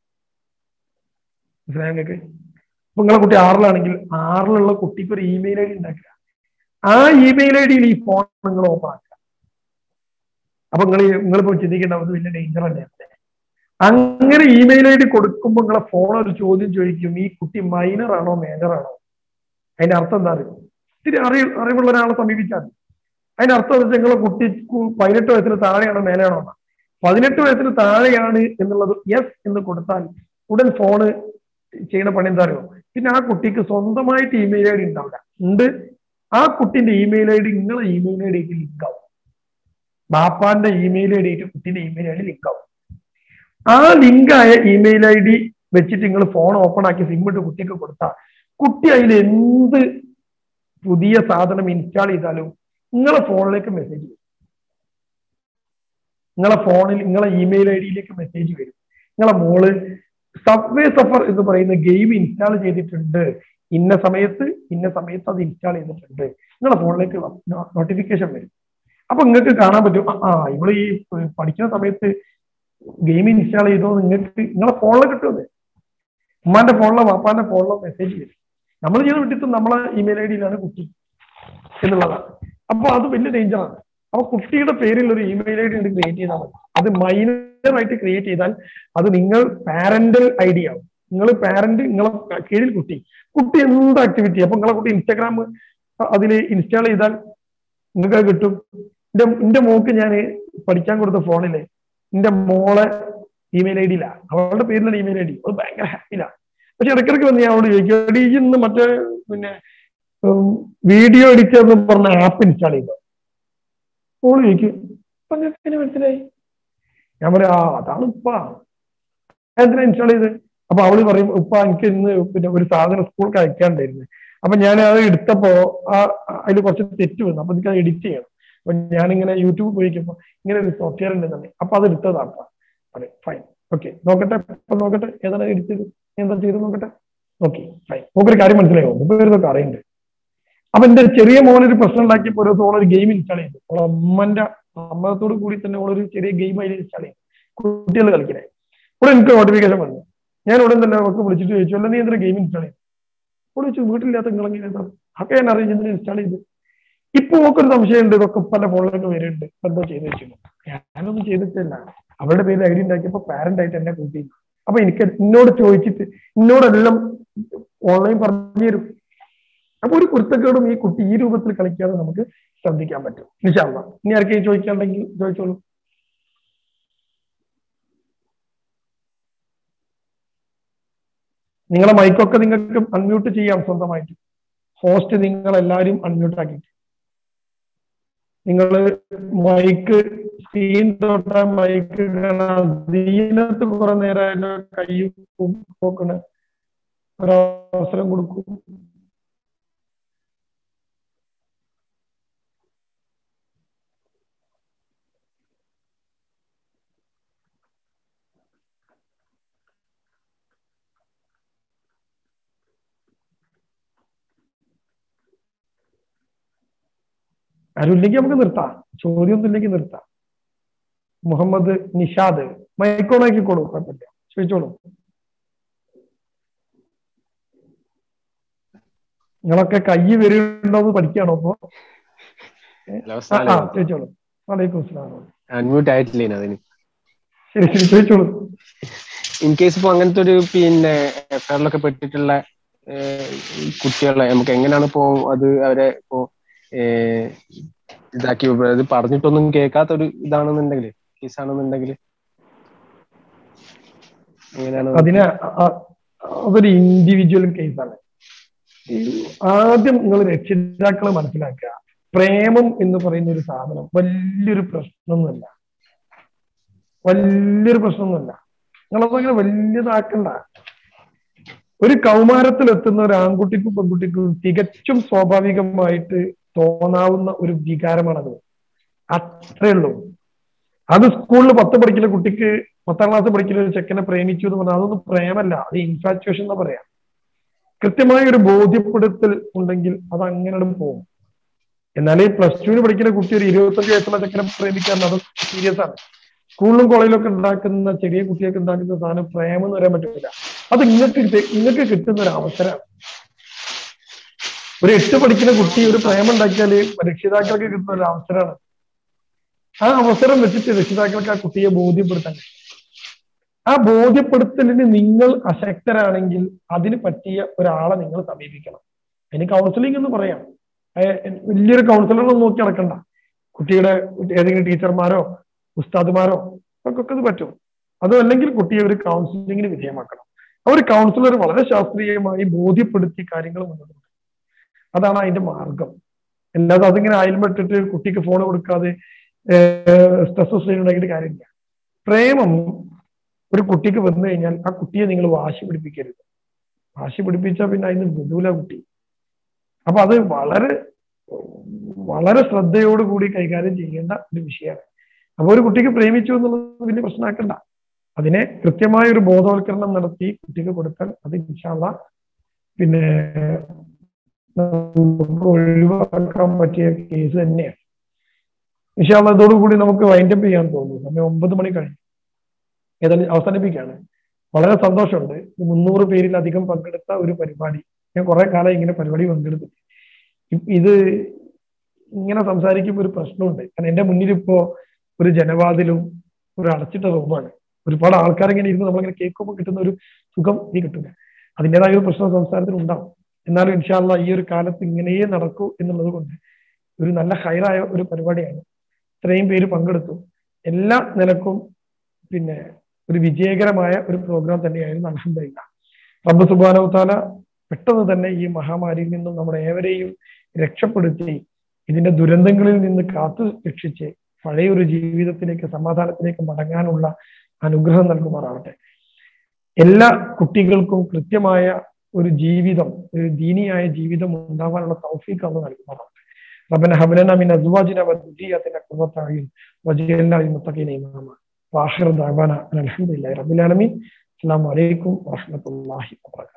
മനസ്സിലായോ നിങ്ങൾക്ക്? ഇപ്പൊ നിങ്ങളെ കുട്ടി ആറിലാണെങ്കിൽ ആറിലുള്ള കുട്ടിക്ക് ഒരു ഇമെയിൽ ഐ ഡി ഉണ്ടാക്കുക. ആ ഇമെയിൽ ഐ ഡിയിൽ ഈ ഫോൺ നിങ്ങൾ ഓപ്പൺ ആക്കുക. അപ്പൊ നിങ്ങൾ നിങ്ങളിപ്പോ ചിന്തിക്കേണ്ട അത് വലിയ ഡേഞ്ചർ അല്ലേ? അങ്ങനെ ഇമെയിൽ ഐ ഡി കൊടുക്കുമ്പോൾ നിങ്ങളെ ഫോൺ ഒരു ചോദ്യം ചോദിക്കും, ഈ കുട്ടി മൈനർ ആണോ മേജർ ആണോ? അതിന്റെ അർത്ഥം എന്താ അറിയും? ഇത്തിരി അറിവ് അറിവുള്ള ഒരാളെ സമീപിച്ചാൽ മതി. അതിന്റെ അർത്ഥം എന്ന് വെച്ചാൽ നിങ്ങളെ കുട്ടി പതിനെട്ട് വയസ്സിന് താഴെയാണോ മേലെയാണോ? പതിനെട്ട് വയസ്സിന് താഴെയാണ് എന്നുള്ളത് യെസ് എന്ന് കൊടുത്താൽ ഉടൻ ഫോണ് ചെയ്യുന്ന പണി എന്താ അറിയോ? പിന്നെ ആ കുട്ടിക്ക് സ്വന്തമായിട്ട് ഇമെയിൽ ഐ ഡി ഉണ്ടാവില്ല. ഉണ്ട്, ആ കുട്ടിന്റെ ഇമെയിൽ ഐ ഡി നിങ്ങളെ ഇമെയിൽ ഐ ഡിക്ക് ലിങ്ക് ആവും. ബാപ്പാന്റെ ഇമെയിൽ ഐ ഡി ആയിട്ട് കുട്ടിന്റെ ഇമെയിൽ ഐ ഡി ലിങ്ക് ആവും. ആ ലിങ്കായ ഇമെയിൽ ഐ ഡി വെച്ചിട്ട് നിങ്ങൾ ഫോൺ ഓപ്പൺ ആക്കി സിം ഇട്ട് കുട്ടിക്ക് കൊടുത്താൽ കുട്ടി അതിൽ എന്ത് പുതിയ സാധനം ഇൻസ്റ്റാൾ ചെയ്താലും നിങ്ങളെ ഫോണിലേക്ക് മെസ്സേജ് വരും. നിങ്ങളെ ഫോണിൽ നിങ്ങളെ ഇമെയിൽ ഐ ഡിയിലേക്ക് മെസ്സേജ് വരും. നിങ്ങളെ മോള് സബ്വേ സഫർ എന്ന് പറയുന്ന ഗെയിം ഇൻസ്റ്റാൾ ചെയ്തിട്ടുണ്ട്, ഇന്ന സമയത്ത് ഇന്ന സമയത്ത് അത് ഇൻസ്റ്റാൾ ചെയ്തിട്ടുണ്ട്, നിങ്ങളെ ഫോണിലേക്ക് നോട്ടിഫിക്കേഷൻ വരും. അപ്പൊ നിങ്ങൾക്ക് കാണാൻ പറ്റും, ആ ഇവള് ഈ പഠിക്കുന്ന സമയത്ത് ഗെയിം ഇൻസ്റ്റാൾ ചെയ്തോ, നിങ്ങൾക്ക് നിങ്ങളെ ഫോണിൽ കിട്ടുന്നത്. ഉമ്മാന്റെ ഫോണിലോ വാപ്പാന്റെ ഫോണിലോ മെസ്സേജ് വരും. നമ്മൾ ചെയ്ത് വിട്ടിട്ട് നമ്മളെ ഇമെയിൽ ഐ ഡിയിലാണ് കുട്ടി എന്നുള്ളതാണ്. അപ്പൊ അത് വലിയ ഡേഞ്ചറാണ്. അപ്പൊ കുട്ടിയുടെ പേരിൽ ഒരു ഇമെയിൽ ഐ ഡി ഉണ്ട് ക്രിയേറ്റ് ചെയ്താൽ മതി. അത് മൈനർ ആയിട്ട് ക്രിയേറ്റ് ചെയ്താൽ അത് നിങ്ങൾ പാരന്റൽ ഐ ഡി ആവും. നിങ്ങൾ പാരന്റ്, നിങ്ങളെ കീഴിൽ കുട്ടി കുട്ടി എന്ത് ആക്ടിവിറ്റി, അപ്പൊ നിങ്ങളെ കുട്ടി ഇൻസ്റ്റാഗ്രാം അതിൽ ഇൻസ്റ്റാൾ ചെയ്താൽ നിങ്ങൾക്ക് അത് കിട്ടും. എന്റെ എന്റെ മോക്ക് ഞാൻ പഠിക്കാൻ കൊടുത്ത ഫോണില് എന്റെ മോളെ ഇമെയിൽ ഐ ഡിയിലാണ്, അവളുടെ പേരിലാണ് ഇമെയിൽ ഐ ഡി. അത് ഭയങ്കര ഹാപ്പിയിലാണ്. പക്ഷെ ഇടയ്ക്കിടയ്ക്ക് വന്ന് ഞാൻ അവളോട് ചോദിക്കും, ഡി ഇന്ന് മറ്റേ പിന്നെ വീഡിയോ എഡിറ്റർ എന്ന് പറഞ്ഞ ആപ്പ് ഇൻസ്റ്റാൾ ചെയ്തോ? ഓള് ചോദിക്കും, അപ്പൊ ഞങ്ങൾക്ക് മനസ്സിലായി. ഞാൻ പറയാം, ആ അതാണ് ഉപ്പ, എന്തിനാ ഇൻസ്റ്റാൾ ചെയ്ത്? അപ്പൊ അവള് പറയും, ഉപ്പ എനിക്ക് ഇന്ന് പിന്നെ ഒരു സാധനം സ്കൂൾക്ക് അയക്കാണ്ടായിരുന്നു, അപ്പൊ ഞാൻ അത് എടുത്തപ്പോ ആ അതിൽ കുറച്ച് തെറ്റ് വന്നു, അപ്പൊ എനിക്ക് അത് എഡിറ്റ് ചെയ്യണം. അപ്പൊ ഞാനിങ്ങനെ യൂട്യൂബ് ഉപയോഗിക്കുമ്പോൾ ഇങ്ങനെ ഒരു സോഫ്റ്റ്വെയർ ഉണ്ടെന്നെ, അപ്പൊ അത് എടുത്തതാപ്പാ. അതെ, ഫൈൻ, ഓക്കെ, നോക്കട്ടെ, അപ്പൊ നോക്കട്ടെ ഏതാണ് എഡിറ്റ് ചെയ്ത്, എന്താ ചെയ്ത് നോക്കട്ടെ, ഓക്കെ ഫൈൻ. നമുക്കൊരു കാര്യം മനസ്സിലായോ, മുമ്പ് അറിയുന്നുണ്ട്. അപ്പൊ എന്റെ ചെറിയ മോനൊരു പ്രശ്നം ഉണ്ടാക്കിയപ്പോൾ ഒരു ഓളൊരു ഗെയിം ഇൻസ്റ്റാൾ ചെയ്തു. ഓളെ അമ്മന്റെ അമ്മത്തോട് കൂടി തന്നെ ഓളൊരു ചെറിയ ഗെയിം അതിൽ ഇൻസ്റ്റാൾ ചെയ്തു, കുട്ടികൾ കളിക്കണേ. ഇവിടെ എനിക്ക് നോട്ടിഫിക്കേഷൻ വന്നു. ഞാൻ ഉടൻ തന്നെ അവർക്ക് വിളിച്ചിട്ട് ചോദിച്ചു, അല്ല നീ എന്തൊരു ഗെയിം ഇൻസ്റ്റാൾ ചെയ്തു? ഇവിടെ ചോദിച്ചു, വീട്ടിലില്ലാത്ത നിങ്ങളെങ്ങനെ ഒക്കെ ഞാൻ അറിയിച്ചു എന്തിനാ ഇൻസ്റ്റാൾ ചെയ്ത്. ഇപ്പൊ നോക്കൊരു സംശയമുണ്ട്, ഇതൊക്കെ പല ഫോണിലൊക്കെ വരുന്നുണ്ട്, എന്താ ചെയ്ത് വെച്ചു. ഞാനൊന്നും ചെയ്തിട്ടില്ല, അവരുടെ പേരിൽ ഐ ഡി ഉണ്ടാക്കിയപ്പോ പാരന്റ് ആയിട്ട് എന്നെ കൂട്ടി. അപ്പൊ എനിക്ക് എന്നോട് ചോദിച്ചിട്ട് എന്നോടെല്ലാം ഓൺലൈൻ പറഞ്ഞു തരും. അപ്പൊ ഒരു കുരുത്തക്കേടും ഈ കുട്ടി ഈ രൂപത്തിൽ കളിക്കാതെ നമുക്ക് ശ്രദ്ധിക്കാൻ പറ്റും. ഇൻഷാ അല്ലാഹ്. ഇനി ആർക്കെങ്കിലും ചോദിക്കാണ്ടെങ്കിൽ ചോദിച്ചോളൂ. നിങ്ങളെ മൈക്കൊക്കെ നിങ്ങൾക്ക് അൺമ്യൂട്ട് ചെയ്യാം സ്വന്തമായിട്ട്. ഹോസ്റ്റ് നിങ്ങൾ എല്ലാവരും അൺമ്യൂട്ട് ആക്കിയിട്ട് നിങ്ങൾ മൈക്ക് സ്ക്രീൻ തൊട്ട മൈക്ക് ദീനത്ത് കുറെ നേരം കൈ പോക്കണ ഒരവസരം കൊടുക്കും. ആരും ഇല്ലെങ്കിൽ നമുക്ക് നിർത്താം, ചോദ്യമൊന്നും ഇല്ലെങ്കിൽ നിർത്താം. മുഹമ്മദ് നിഷാദ് മൈക്കോണാക്കിക്കോളൂ, കുഴപ്പമില്ല, ചോദിച്ചോളൂ. നിങ്ങളൊക്കെ കൈ വരുന്നുണ്ടോന്ന് പഠിക്കുകയാണോ അപ്പോ? ആ ചോദിച്ചോളൂ. വലൈക്കും അസ്സലാം. അൺമ്യൂട്ട് ആയിട്ടില്ല അതിന്. ശരി ശരി ചോദിച്ചോളൂ. ഇൻ കേസ് ഇപ്പൊ അങ്ങനത്തെ ഒരു പിന്നെ എഫ്ഐആറിലൊക്കെ പെട്ടിട്ടുള്ള കുട്ടികളെ നമുക്ക് എങ്ങനെയാണ് ഇപ്പോ അത് അവരെ ഇപ്പോ ഇതാക്കി ഇത് പറഞ്ഞിട്ടൊന്നും കേൾക്കാത്ത ഒരു ഇതാണെന്നുണ്ടെങ്കിൽ കേസാണെന്നുണ്ടെങ്കിൽ അതിന് അതൊരു ഇൻഡിവിജ്വൽ കേസാണ്. ആദ്യം നിങ്ങൾ രക്ഷിതാക്കളെ മനസ്സിലാക്കുക, പ്രേമം എന്ന് പറയുന്ന ഒരു സാധനം വലിയൊരു പ്രശ്നമൊന്നുമല്ല, വലിയൊരു പ്രശ്നമൊന്നുമല്ല. നിങ്ങളപ്പോ അങ്ങനെ വലിയതാക്കണ്ട. ഒരു കൗമാരത്തിൽ എത്തുന്ന ഒരു ആൺകുട്ടിക്കും പെൺകുട്ടിക്കും തികച്ചും സ്വാഭാവികമായിട്ട് തോന്നാവുന്ന ഒരു വികാരമാണത്. അത്രേ ഉള്ളൂ. അത് സ്കൂളിൽ പത്ത് പഠിക്കുന്ന കുട്ടിക്ക് പത്താം ക്ലാസ് പഠിക്കുന്ന ഒരു ചെക്കനെ പ്രേമിച്ചു എന്ന് പറഞ്ഞാൽ അതൊന്നും പ്രേമല്ല, അത് ഇൻഫാച്വേഷൻ എന്ന് പറയാം. കൃത്യമായ ഒരു ബോധ്യപ്പെടുത്തൽ ഉണ്ടെങ്കിൽ അത് അങ്ങനെ പോകും. എന്നാൽ ഈ പ്ലസ് ടുവിന് പഠിക്കുന്ന കുട്ടി ഒരു ഇരുപത്തഞ്ച് വയസ്സുള്ള ചെക്കനെ പ്രേമിക്കാൻ അത് സീരിയസ് ആണ്. സ്കൂളിലും കോളേജിലൊക്കെ ഉണ്ടാക്കുന്ന ചെറിയ കുട്ടിയൊക്കെ ഉണ്ടാക്കുന്ന സാധനം പ്രേമം എന്ന് പറയാൻ പറ്റില്ല. അത് ഇങ്ങക്ക് ഇങ്ങക്ക് കിട്ടുന്ന ഒരു അവസരമാണ്. ഒരു എട്ട് പഠിക്കുന്ന കുട്ടി ഒരു പ്രേമം ഉണ്ടാക്കിയാൽ രക്ഷിതാക്കൾക്ക് കിട്ടുന്ന ഒരു അവസരമാണ്. ആ അവസരം വെച്ചിട്ട് രക്ഷിതാക്കൾക്ക് ആ കുട്ടിയെ ബോധ്യപ്പെടുത്താൻ. ആ ബോധ്യപ്പെടുത്തലിന് നിങ്ങൾ അശക്തരാണെങ്കിൽ അതിന് പറ്റിയ ഒരാളെ നിങ്ങൾ സമീപിക്കണം. അതിന് കൗൺസിലിംഗ് എന്ന് പറയാം. വലിയൊരു കൗൺസിലറൊന്നും നോക്കി നടക്കണ്ട. കുട്ടിയുടെ ഏതെങ്കിലും ടീച്ചർമാരോ ഉസ്താദുമാരോ ഒക്കെ ഇത് പറ്റും. അതും അല്ലെങ്കിൽ കുട്ടിയെ ഒരു കൗൺസിലിങ്ങിന് വിധേയമാക്കണം. ആ ഒരു കൗൺസിലർ വളരെ ശാസ്ത്രീയമായി ബോധ്യപ്പെടുത്തി കാര്യങ്ങൾ മുന്നോട്ട് പോകും. അതാണ് അതിന്റെ മാർഗം. അല്ലാതെ അതിങ്ങനെ അയൽപ്പെട്ടിട്ട് കുട്ടിക്ക് ഫോൺ കൊടുക്കാതെ സ്ട്രെസ് ഉണ്ടാക്കിയിട്ട് കാര്യമില്ല. പ്രേമം ഒരു കുട്ടിക്ക് വന്നു കഴിഞ്ഞാൽ ആ കുട്ടിയെ നിങ്ങൾ വാശി പിടിപ്പിക്കരുത്. വാശി പിടിപ്പിച്ചാൽ പിന്നെ അതിന് വിടൂല കുട്ടി. അപ്പൊ അത് വളരെ വളരെ ശ്രദ്ധയോടുകൂടി കൈകാര്യം ചെയ്യേണ്ട ഒരു വിഷയമാണ്. അപ്പൊ ഒരു കുട്ടിക്ക് പ്രേമിച്ചു എന്നുള്ളത് വലിയ പ്രശ്നമാക്കണ്ട. അതിനെ കൃത്യമായ ഒരു ബോധവൽക്കരണം നടത്തി കുട്ടിക്ക് കൊടുത്താൽ അത് ഇൻഷാ അല്ലാഹ് പിന്നെ ഒഴിവാക്കാൻ പറ്റിയ കേസ് തന്നെയാണ്. ഇൻഷാ അല്ലാഹ് ഇതോടുകൂടി നമുക്ക് വൈൻഡപ്പ് ചെയ്യാൻ തോന്നുന്നു. സമയം ഒമ്പത് മണി കഴിഞ്ഞു. ഏതായാലും അവസാനിപ്പിക്കുകയാണ്. വളരെ സന്തോഷമുണ്ട്. മുന്നൂറ് പേരിലധികം പങ്കെടുത്ത ഒരു പരിപാടി. ഞാൻ കുറെ കാലം ഇങ്ങനെ പരിപാടി പങ്കെടുത്തിട്ട് ഇത് ഇങ്ങനെ സംസാരിക്കുമ്പോൾ ഒരു പ്രശ്നമുണ്ട്. കാരണം എന്റെ മുന്നിൽ ഇപ്പോ ഒരു ജനവാതിലും ഒരു അടച്ചിട്ട റൂമാണ്. ഒരുപാട് ആൾക്കാർ ഇങ്ങനെ ഇരുന്ന് നമ്മളിങ്ങനെ കേൾക്കുമ്പോൾ കിട്ടുന്ന ഒരു സുഖം ഈ കിട്ടില്ല. അതിൻ്റെതായ ഒരു പ്രശ്നം സംസാരത്തിൽ ഉണ്ടാവും. എന്നാലും ഇൻഷാ അല്ലാഹ് ഈ ഒരു കാലത്ത് ഇങ്ങനെയേ നടക്കൂ എന്നുള്ളത് കൊണ്ട് ഒരു നല്ല ഹൈറായ ഒരു പരിപാടിയാണ്. ഇത്രയും പേര് പങ്കെടുത്തു. എല്ലാ നിലക്കും പിന്നെ ഒരു വിജയകരമായ ഒരു പ്രോഗ്രാം തന്നെയായിരുന്നു. അൽഹംദുലില്ലാഹ്. റബ്ബ് സുബ്ഹാനഹു വ തആല പെട്ടെന്ന് തന്നെ ഈ മഹാമാരിയിൽ നിന്നും നമ്മുടെ ഏവരെയും രക്ഷപ്പെടുത്തി ഇതിന്റെ ദുരന്തങ്ങളിൽ നിന്ന് കാത്തു രക്ഷിച്ച് പഴയൊരു ജീവിതത്തിലേക്ക് സമാധാനത്തിലേക്ക് മടങ്ങാനുള്ള അനുഗ്രഹം നൽകുമാറാവട്ടെ. എല്ലാ കുട്ടികൾക്കും കൃത്യമായ ഒരു ജീവിതം, ഒരു ദീനിയായ ജീവിതം ഉണ്ടാവാനുള്ള തൗഫീഖ് അല്ലാഹു നൽകുമാറാവട്ടെ. റബ്ബന ഹബ് ലനാ മിൻ അസ്വാജിനാ വദുരിയതിനാ ഖുർറത അയ്യുൻ വജഅൽനാ ലിൽ മുത്തഖീന ഇമാമ. വആഖിറു ദഅവാനാ അൽഹംദുലില്ലാഹി റബ്ബിൽ ആലമീൻ. അസ്സലാമു അലൈക്കും വറഹ്മത്തുള്ളാഹി വബറകാതുഹു.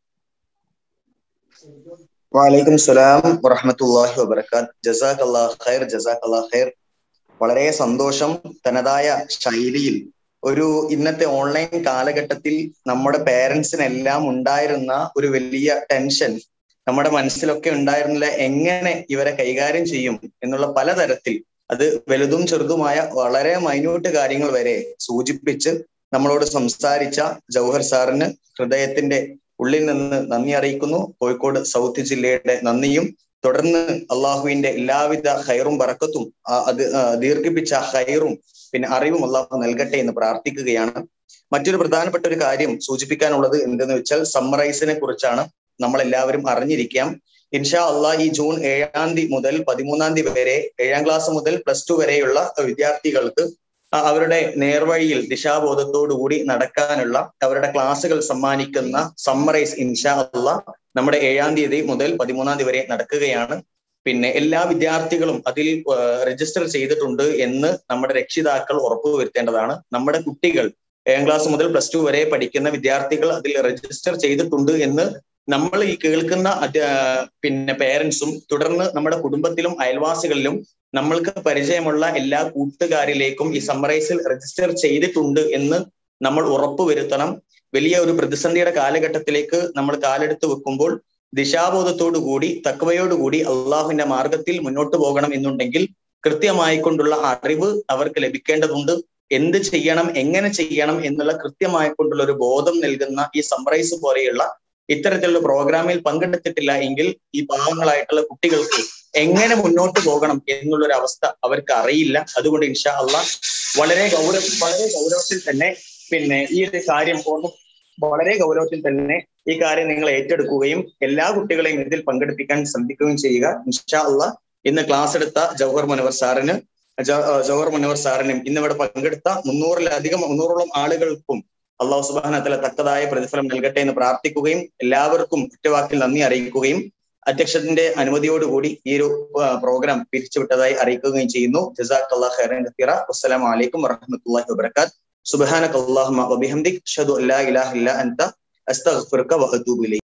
വഅലൈക്കും സലാം വറഹ്മത്തുള്ളാഹി വബറകാതുഹു. ജസാക്കല്ലാഹു ഖൈർ, ജസാക്കല്ലാഹു ഖൈർ. വളരെ സന്തോഷം. തനതായ ശൈലിയിൽ ഒരു ഇന്നത്തെ ഓൺലൈൻ കാലഘട്ടത്തിൽ നമ്മുടെ പേരൻസിനെല്ലാം ഉണ്ടായിരുന്ന ഒരു വലിയ ടെൻഷൻ നമ്മുടെ മനസ്സിലൊക്കെ ഉണ്ടായിരുന്നില്ല. എങ്ങനെ ഇവരെ കൈകാര്യം ചെയ്യും എന്നുള്ള പലതരത്തിൽ, അത് വലുതും ചെറുതുമായ വളരെ മൈന്യൂട്ട് കാര്യങ്ങൾ വരെ സൂചിപ്പിച്ച് നമ്മളോട് സംസാരിച്ച ജൗഹർ സാറിന് ഹൃദയത്തിന്റെ ഉള്ളിൽ നിന്ന് നന്ദി അറിയിക്കുന്നു. കോഴിക്കോട് സൗത്ത് ജില്ലയുടെ നന്ദിയും തുടർന്ന് അള്ളാഹുവിന്റെ എല്ലാവിധ ഹൈറും ബറക്കത്തും അത് ദീർഘിപ്പിച്ച ഹൈറും പിന്നെ അറിവും അള്ളാഹു നൽകട്ടെ എന്ന് പ്രാർത്ഥിക്കുകയാണ്. മറ്റൊരു പ്രധാനപ്പെട്ട ഒരു കാര്യം സൂചിപ്പിക്കാനുള്ളത് എന്തെന്ന് വെച്ചാൽ സമ്മറൈസിനെ കുറിച്ചാണ്. നമ്മളെല്ലാവരും അറിഞ്ഞിരിക്കാം. ഇൻഷാ അള്ളാഹ് ഈ ജൂൺ ഏഴാം തീയതി മുതൽ പതിമൂന്നാം തീയതി വരെ ഏഴാം ക്ലാസ് മുതൽ പ്ലസ് ടു വരെയുള്ള വിദ്യാർത്ഥികൾക്ക് അവരുടെ നേർവഴിയിൽ ദിശാബോധത്തോടുകൂടി നടക്കാനുള്ള അവരുടെ ക്ലാസ്സുകൾ സമ്മാനിക്കുന്ന സമ്മറൈസ് ഇൻഷാ അള്ളാഹ് നമ്മുടെ ഏഴാം തീയതി മുതൽ പതിമൂന്നാം തീയതി വരെ നടക്കുകയാണ്. പിന്നെ എല്ലാ വിദ്യാർത്ഥികളും അതിൽ രജിസ്റ്റർ ചെയ്തിട്ടുണ്ട് എന്ന് നമ്മുടെ രക്ഷിതാക്കൾ ഉറപ്പുവരുത്തേണ്ടതാണ്. നമ്മുടെ കുട്ടികൾ ഏഴാം ക്ലാസ് മുതൽ പ്ലസ് ടു വരെ പഠിക്കുന്ന വിദ്യാർത്ഥികൾ അതിൽ രജിസ്റ്റർ ചെയ്തിട്ടുണ്ട് എന്ന് നമ്മൾ ഈ കേൾക്കുന്ന പിന്നെ പേരൻസും തുടർന്ന് നമ്മുടെ കുടുംബത്തിലും അയൽവാസികളിലും നമ്മൾക്ക് പരിചയമുള്ള എല്ലാ കൂട്ടുകാരിലേക്കും ഈ സമ്മറൈസിൽ രജിസ്റ്റർ ചെയ്തിട്ടുണ്ട് എന്ന് നമ്മൾ ഉറപ്പുവരുത്തണം. വലിയ ഒരു പ്രതിസന്ധിയുടെ കാലഘട്ടത്തിലേക്ക് നമ്മൾ കാലെടുത്ത് വെക്കുമ്പോൾ ദിശാബോധത്തോടുകൂടി തഖ്വയോടുകൂടി അള്ളാഹുവിന്റെ മാർഗത്തിൽ മുന്നോട്ട് പോകണം എന്നുണ്ടെങ്കിൽ കൃത്യമായിക്കൊണ്ടുള്ള അറിവ് അവർക്ക് ലഭിക്കേണ്ടതുണ്ട്. എന്ത് ചെയ്യണം, എങ്ങനെ ചെയ്യണം എന്നുള്ള കൃത്യമായിക്കൊണ്ടുള്ള ഒരു ബോധം നൽകുന്ന ഈ സമ്മറൈസ് പോലെയുള്ള ഇത്തരത്തിലുള്ള പ്രോഗ്രാമിൽ പങ്കെടുത്തിട്ടില്ല എങ്കിൽ ഈ പാവങ്ങളായിട്ടുള്ള കുട്ടികൾക്ക് എങ്ങനെ മുന്നോട്ട് പോകണം എന്നുള്ളൊരു അവസ്ഥ അവർക്ക് അറിയില്ല. അതുകൊണ്ട് ഇൻഷാ അള്ളാഹ് വളരെ ഗൗരവ വളരെ ഗൗരവത്തിൽ തന്നെ പിന്നെ ഈ ഒരു കാര്യം ഓർമ്മ വളരെ ഗൗരവത്തിൽ തന്നെ ഈ കാര്യം നിങ്ങൾ ഏറ്റെടുക്കുകയും എല്ലാ കുട്ടികളെയും ഇതിൽ പങ്കെടുപ്പിക്കാൻ ശ്രദ്ധിക്കുകയും ചെയ്യുക. ഇൻഷാ അള്ളാഹ് ഇന്ന് ക്ലാസ് എടുത്ത ജൗഹർ മുനവർ സാറിന് ജൗഹർ മുനവർ സാറിനും ഇന്നിവിടെ പങ്കെടുത്ത മുന്നൂറിലധികം മുന്നൂറോളം ആളുകൾക്കും അള്ളാഹു സുബ്ഹാനഹു വ തആല തക്കതായ പ്രതിഫലം നൽകട്ടെ എന്ന് പ്രാർത്ഥിക്കുകയും എല്ലാവർക്കും ഒറ്റവാക്കിൽ നന്ദി അറിയിക്കുകയും അധ്യക്ഷന്റെ അനുമതിയോടുകൂടി ഈ ഒരു പ്രോഗ്രാം പിരിച്ചുവിട്ടതായി അറിയിക്കുകയും ചെയ്യുന്നു. ജസാക്കല്ലാഹു ഖൈറൻ കസീറ. വസ്സലാമു അലൈക്കും വറഹ്മത്തുള്ളാഹി വബറകാതുഹു. സുബ്ഹാനക അല്ലാഹുമ്മ വബിഹംദിക അഷ്ഹദു അല്ലാ ഇലാഹ ഇല്ലാ അൻത അസ്തഗ്ഫിറുക വഅതൂബു ഇലൈക്.